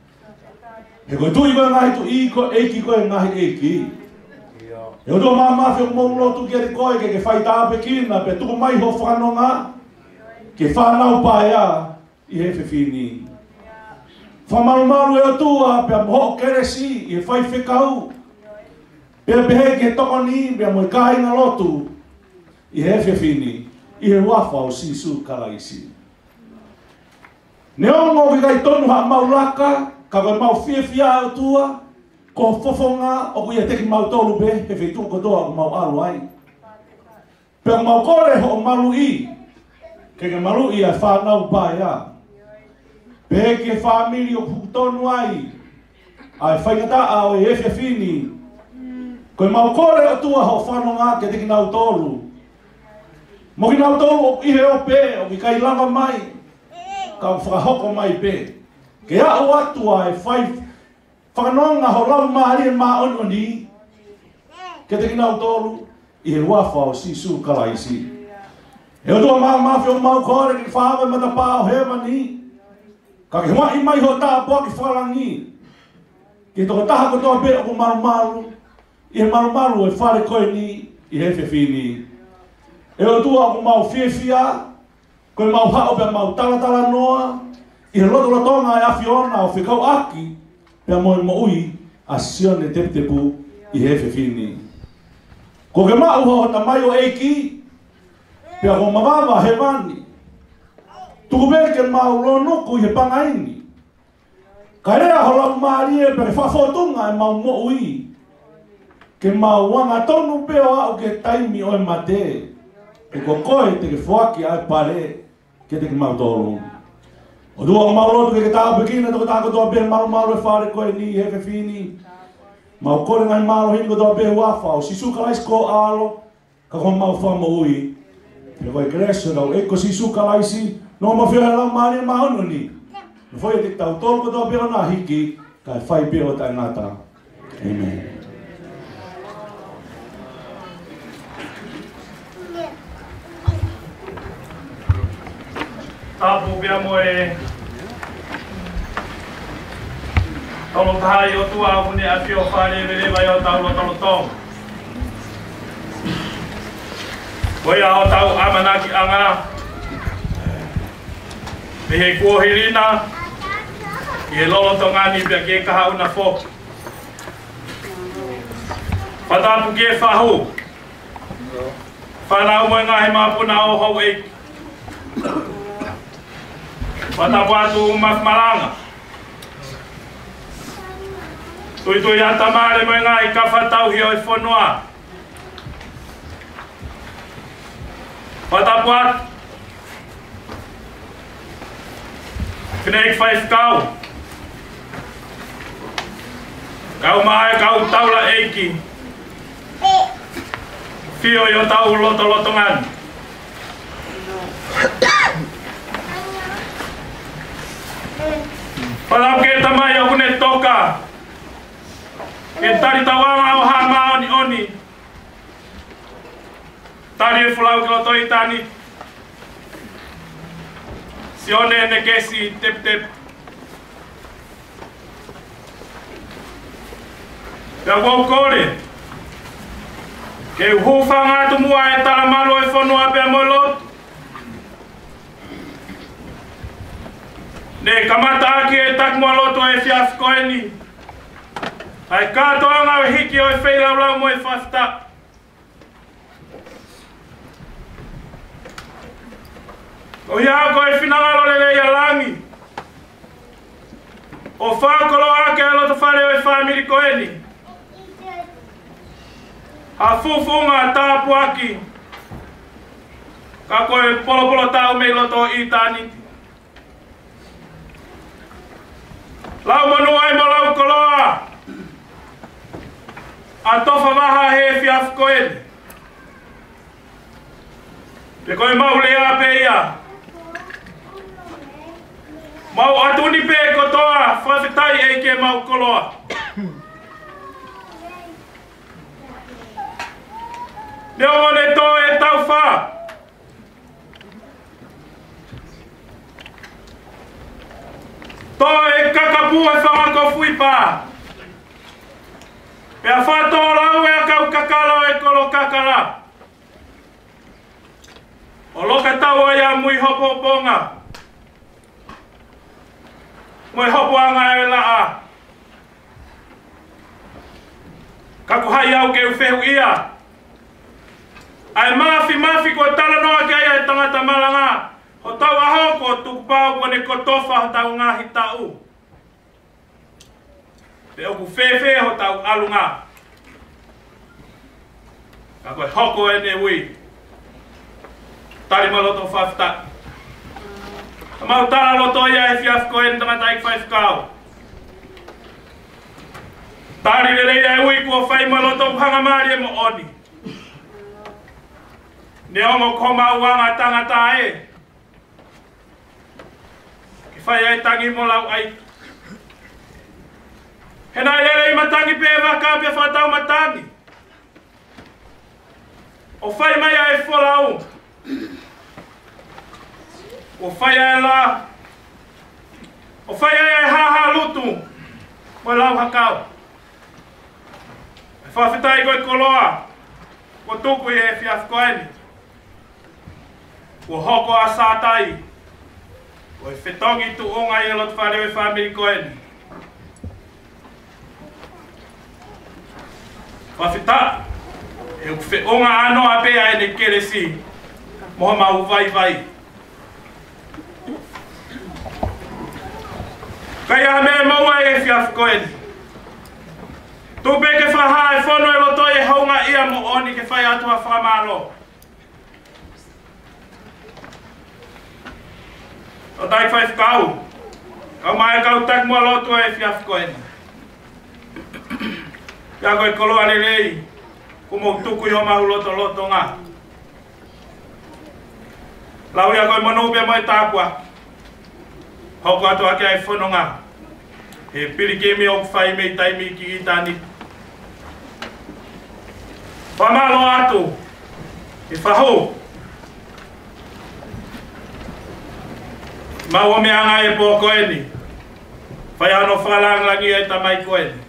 He koe tui koe ngahi tui, koe eiki koe ngahi eiki. E o tō mawhi o mou lotu ki ate koe ke whai tāpe kina, pe tuku mai ho whanonga, ke whanau paia i he whiwhini. Whamarumaru e o tua, pia moho keresi, i he whai whekau. Pia pehe ke toko ni, pia mo i kāinga lotu, i he whiwhini, i he wafa o sisu kalaisi. Ne ongo ki kai tonu ha maulaka, ka koe mau whiawhia o tua, ko fofonga o kuia teki mau tolu be, he whetu ko toa o mau alu ai. Pia mau kore ho o malu i, ke malu i a whanau paia. Pe ke family o putonu ai, ai whaingata o e whiawhini, koe mau kore o tua ho whanonga ke teki nau tolu. Mo ki nau tolu o ihe o pe, o ki kai langa mai, ka whakahoko mai pe. Ke au atua e whanonga ho lau mahari e maa ononi, ke teki nau tolu, i he wafa o sisu kalaisi. E o tua maa mawhi o mau kore ki whahawa matapā o hewa ni, ka ke mai mai ho tā pua ki whalangi. Ke toko taha ko toa pe o maru, i he maru e whare koe ni, i he whiwhini. E o tua o mau whiawhia, koe mau hao pia mau talatala noa, i he loto lotonga e awhiona o whikau aki, pia moe mo ui a sione teptepu i he whiwhini. Ko ke mau ho ta mai o eiki, pia ko mawawa he wani. Tuku pe ke mau lonuku i he pangaini. Ka rea ho lau maari e pe whawhotunga e mau mo ui. Ke mau wanga tonu pe o au ke taimi o e mate. E ko koe te ke whaki ai pare ke te ke mau tolu. O dua o mau lotu ke tāu pekina toko tāko toa pe maru e whare koe ni he whiwhini. Mau kore ngai maru hini ko toa pe wafa o sisu kalais ko alo. Ka ko mau whamo ui. Pe koe kreso rau e ko sisu kalaisi. No ma whia lau maari ma ono ni. No foi te tau tolu ko toa pe o nā hiki. Ka e whai pe o tai ngata. Amen. Tapu pia mo e tolo tahai o tua a mune a fio whare vere vai o tau lo tolo tong. Koia o tau amanaki anga Me he kuohirina. I e lolo tongani pia ke kaha una fo. Patapu ke whahu. Whanau mo ngahi mapuna o hau e. Patapu atu maranga. Tui ata mare mo ngahi ka whatau hio e whanua. Patapu atu. Kneek 5 kau. Kau mai kau taula eiki. Fio yo tau lotongan. Palau ke tamai o kune toka. Ke tari tawanga o hama oni. Tari e fulau ke lotoi tani. Sione ne kesi tep. Ka wau kore. Ke hufanga tu mua e talamalo e whanua pe molot. Ne kamata aki e tak mua loto e fiaf koeni. Ai katoa ngau hiki o e whailau mo e whafta. O ia ko e finangalo lele ia langi. O whakolo ake a loto whare o e whamiri koeni. A fufunga tapu aki. Ka koe polo tau mei loto i tani. Lau manu ai mo lau koloa. A tofa waha he fiaf koeni. Pe koe maulea pe ia. Mau atuni pe kotoa, whawhetai e ke mau koloa. Neo one to e tau wha. To e kakapu e whangako fuipa. Pea whato lau e akau kakalo e kolo kakala. O loka tau ai a mui hopo ponga. Moi hopo anga e laa. Kaku hai au ke uwhehu ia. Ai mafi ko tala noa ke ai tangata malanga. Ho tau aho ko tukupau kone kotofa ho tau ngahi tau. Te oku whewhe ho tau alunga. Kaku e hoko e ne ui. Tari maloto whafta. Mau tala loto ia e fiaf koen tangata ik 5 kau. Tari lele ia e ui kua whai maloto pangamari e mo oni. Ne ongo koma uanga tangata e. Ki whai ai tangi mo lau ai. Hena lele i matangi pe e waka pe whatau matangi. O whai mai ai wholau. O whai ai la. O whai ai haha lutu. Mo lau hakau. E whawhetai koe koloa. Ko tuku i e fiaf koeni. Ko hoko a sātai. Ko e whetongi tu onga i alot whare o e whamiri koeni. Whawheta. E uwhe onga ano a pea e ne keresi. Moha mau vai. Kai a mea maua e fiaf koeni. Tupe ke whaha e whono e loto e haunga ia mo oni ke whai atua whamaro. O tai 5 kau. Kau mai kau tak mua loto e fiaf koeni. Ia koe koloa lelei. Kumo tuku yo mahu loto ngā. Lau ia koe monopia mo e tāpua. Hoko atu ake ai whono ngā. He piri kemi o whai mei taimi ki i tani. Whamalo atu. E whaho. Mau o mea ngai e pō koeni. Whai ano whalangangi e tamai koeni.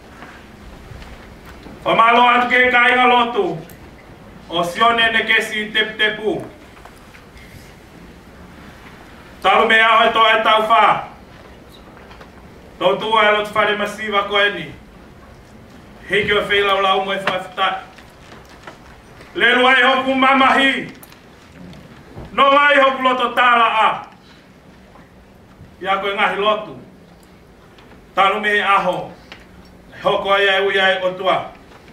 Whamalo atu ke kainga lotu. O sione ne kesi tep tepu. Talu me ao e to e tau wha. Tau tua e lotu whare masiva ko e ni. Hiki o whilau lau mo e whaifutai. Lelu ai hoku mamahi. No ai hoku loto tāla a. Ia koe ngahi lotu. Talu me he aho. Hoko ai ai ui ai o tua.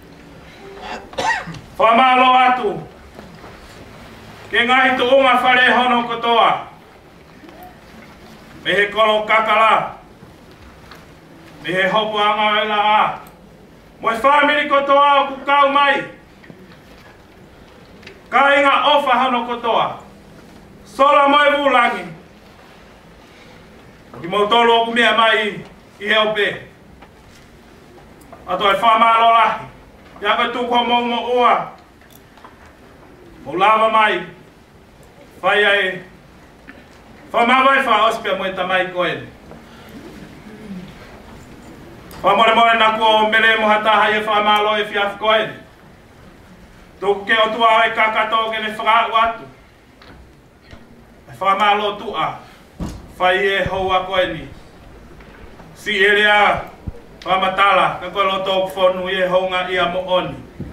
Whamalo atu. Ke ngahi tu unga whare hono kotoa. Me he kolo kakala. Me he hopo anga ela a. Mo e whamiri kotoa o kukau mai. Ka inga ofa hono kotoa. Sola mo e vulangi. Ki mo tolu oku mea mai i he ope. Ato e whamalo lahi. Ia koe tuko mo ua. Mo lava mai. Whai ai. Whamawai wha ospia mo e tamai koe. Whamore more na kua o mele mo hataha e whamalo e fiaf koe. Tuku ke o tua e kakato ke ne whakau atu. E whamalo tua. Whai e hoa koe ni. Si erea whamatala. Ka koe loto o whonu e honga ia mo oni.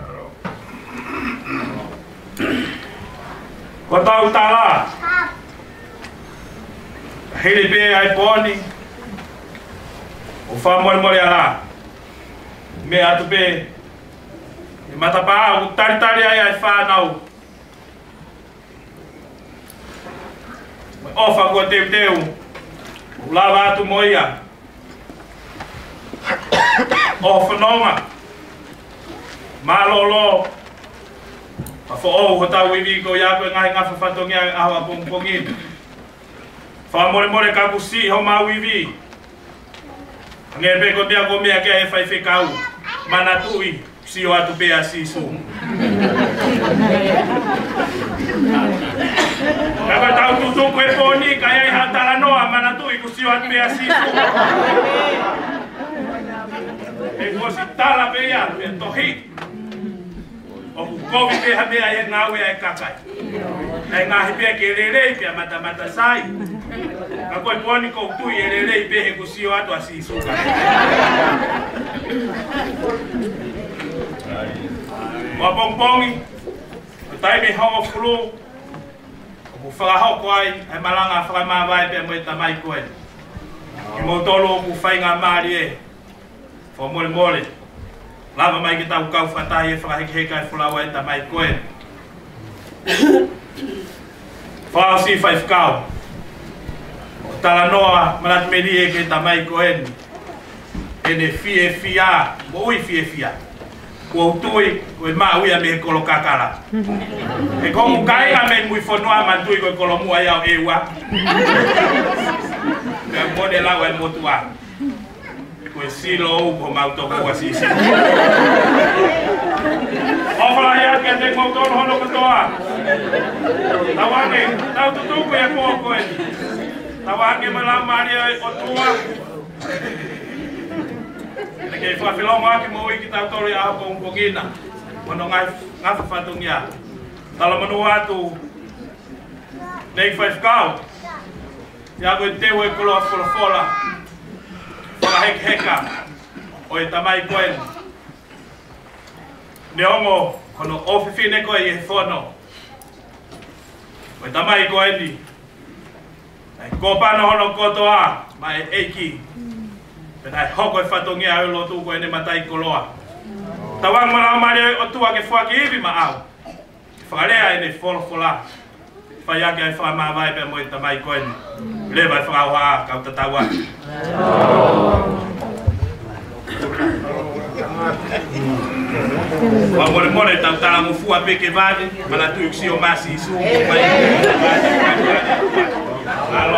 Ko tau tala. Hiri pe ai poni. O whamore more ala. Me atu pe. E matapa o tari ai ai whanau. Ofa ko teu. O lava atu moia. O whanoma. Malolo. Afo o ho tau iwi ko ia koe ngahi ngafa whatongia awa pongpongin. Whamore more ka kusi ho mau iwi. Nge pe ko mea kia e whai whekau. Mana tui si o atu pea sisu. Kaka tau tutuku e poni ka iai hatala noa mana tui kusi o atu pea sisu. E kosi tala pea e tohi. O kukovi pe hamea e ngawe e kakai. E ngahi pe ke lelei pe mata sai. Ka koe poni ko tui e lelei pe he kusi o atu a sisu. Mo pongpongi. O tai me hongo fulu. O whakahau koai e malanga whakamawai pe mo e tamai koe. Ki mo tolo o kuwhainga maari e. Fo mole. Lava mai ki tau kau whatahi e whakahekeheka e whulawa e tamai koe. Whao si whaifkau. O tala noa manat meri e ke tamai koe. E ne fia. Mo ui fia. Kua utui, koe maa uia me he kolo kakara. E kongu kainga me mui whanua mantui koe kolo mua iau e ua. Kua mone lau e motua. Koe silo u ko mautoko ua sisi. Ofala ia kia te mautoro hono katoa. Tawange, tau tutuku e koa koe. Tawange malau maria o tua. E kei whawhilongo aki mo i ki tau tori aho kong kongina. Mano ngafa whatungia. Tala manu atu. Nei whaifkau. Ia koe tewe e koloa wholafola. Whakaheka. O e tamai koen. Neongo, kono ofifine koe i he whono. O e tamai koeni. Ko pano hono kotoa. Mai eiki. Penai hoko e whatongia au lotu koe ne matai koloa. Tawang marau mare o tua ke whaki iwi ma au. Whakarea e ne wholofola. Whaiake ai whamawai pe mo i tamai koe ni. Lewa e whakauha kau tatawa. Wa mole tau tala mufua peke vade. Mana tu yuksi o masi isu. Alo.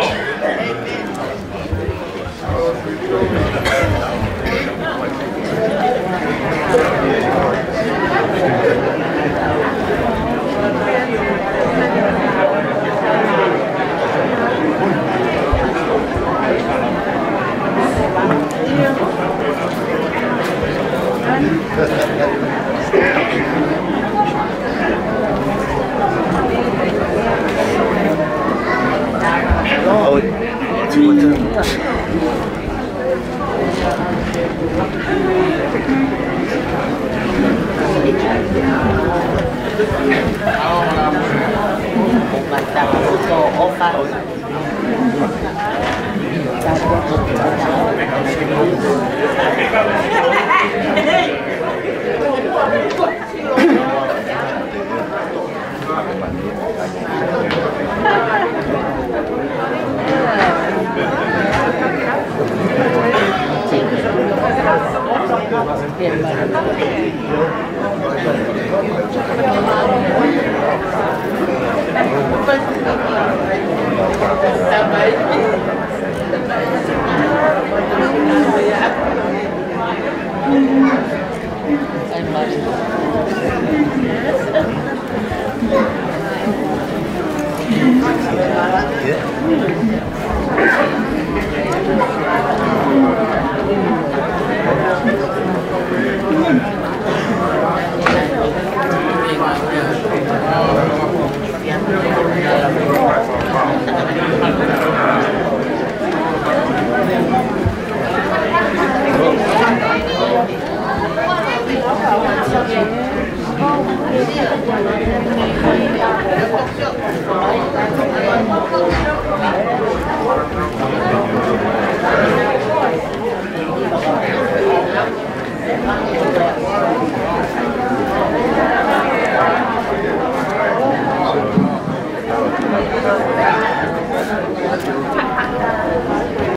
Yeah.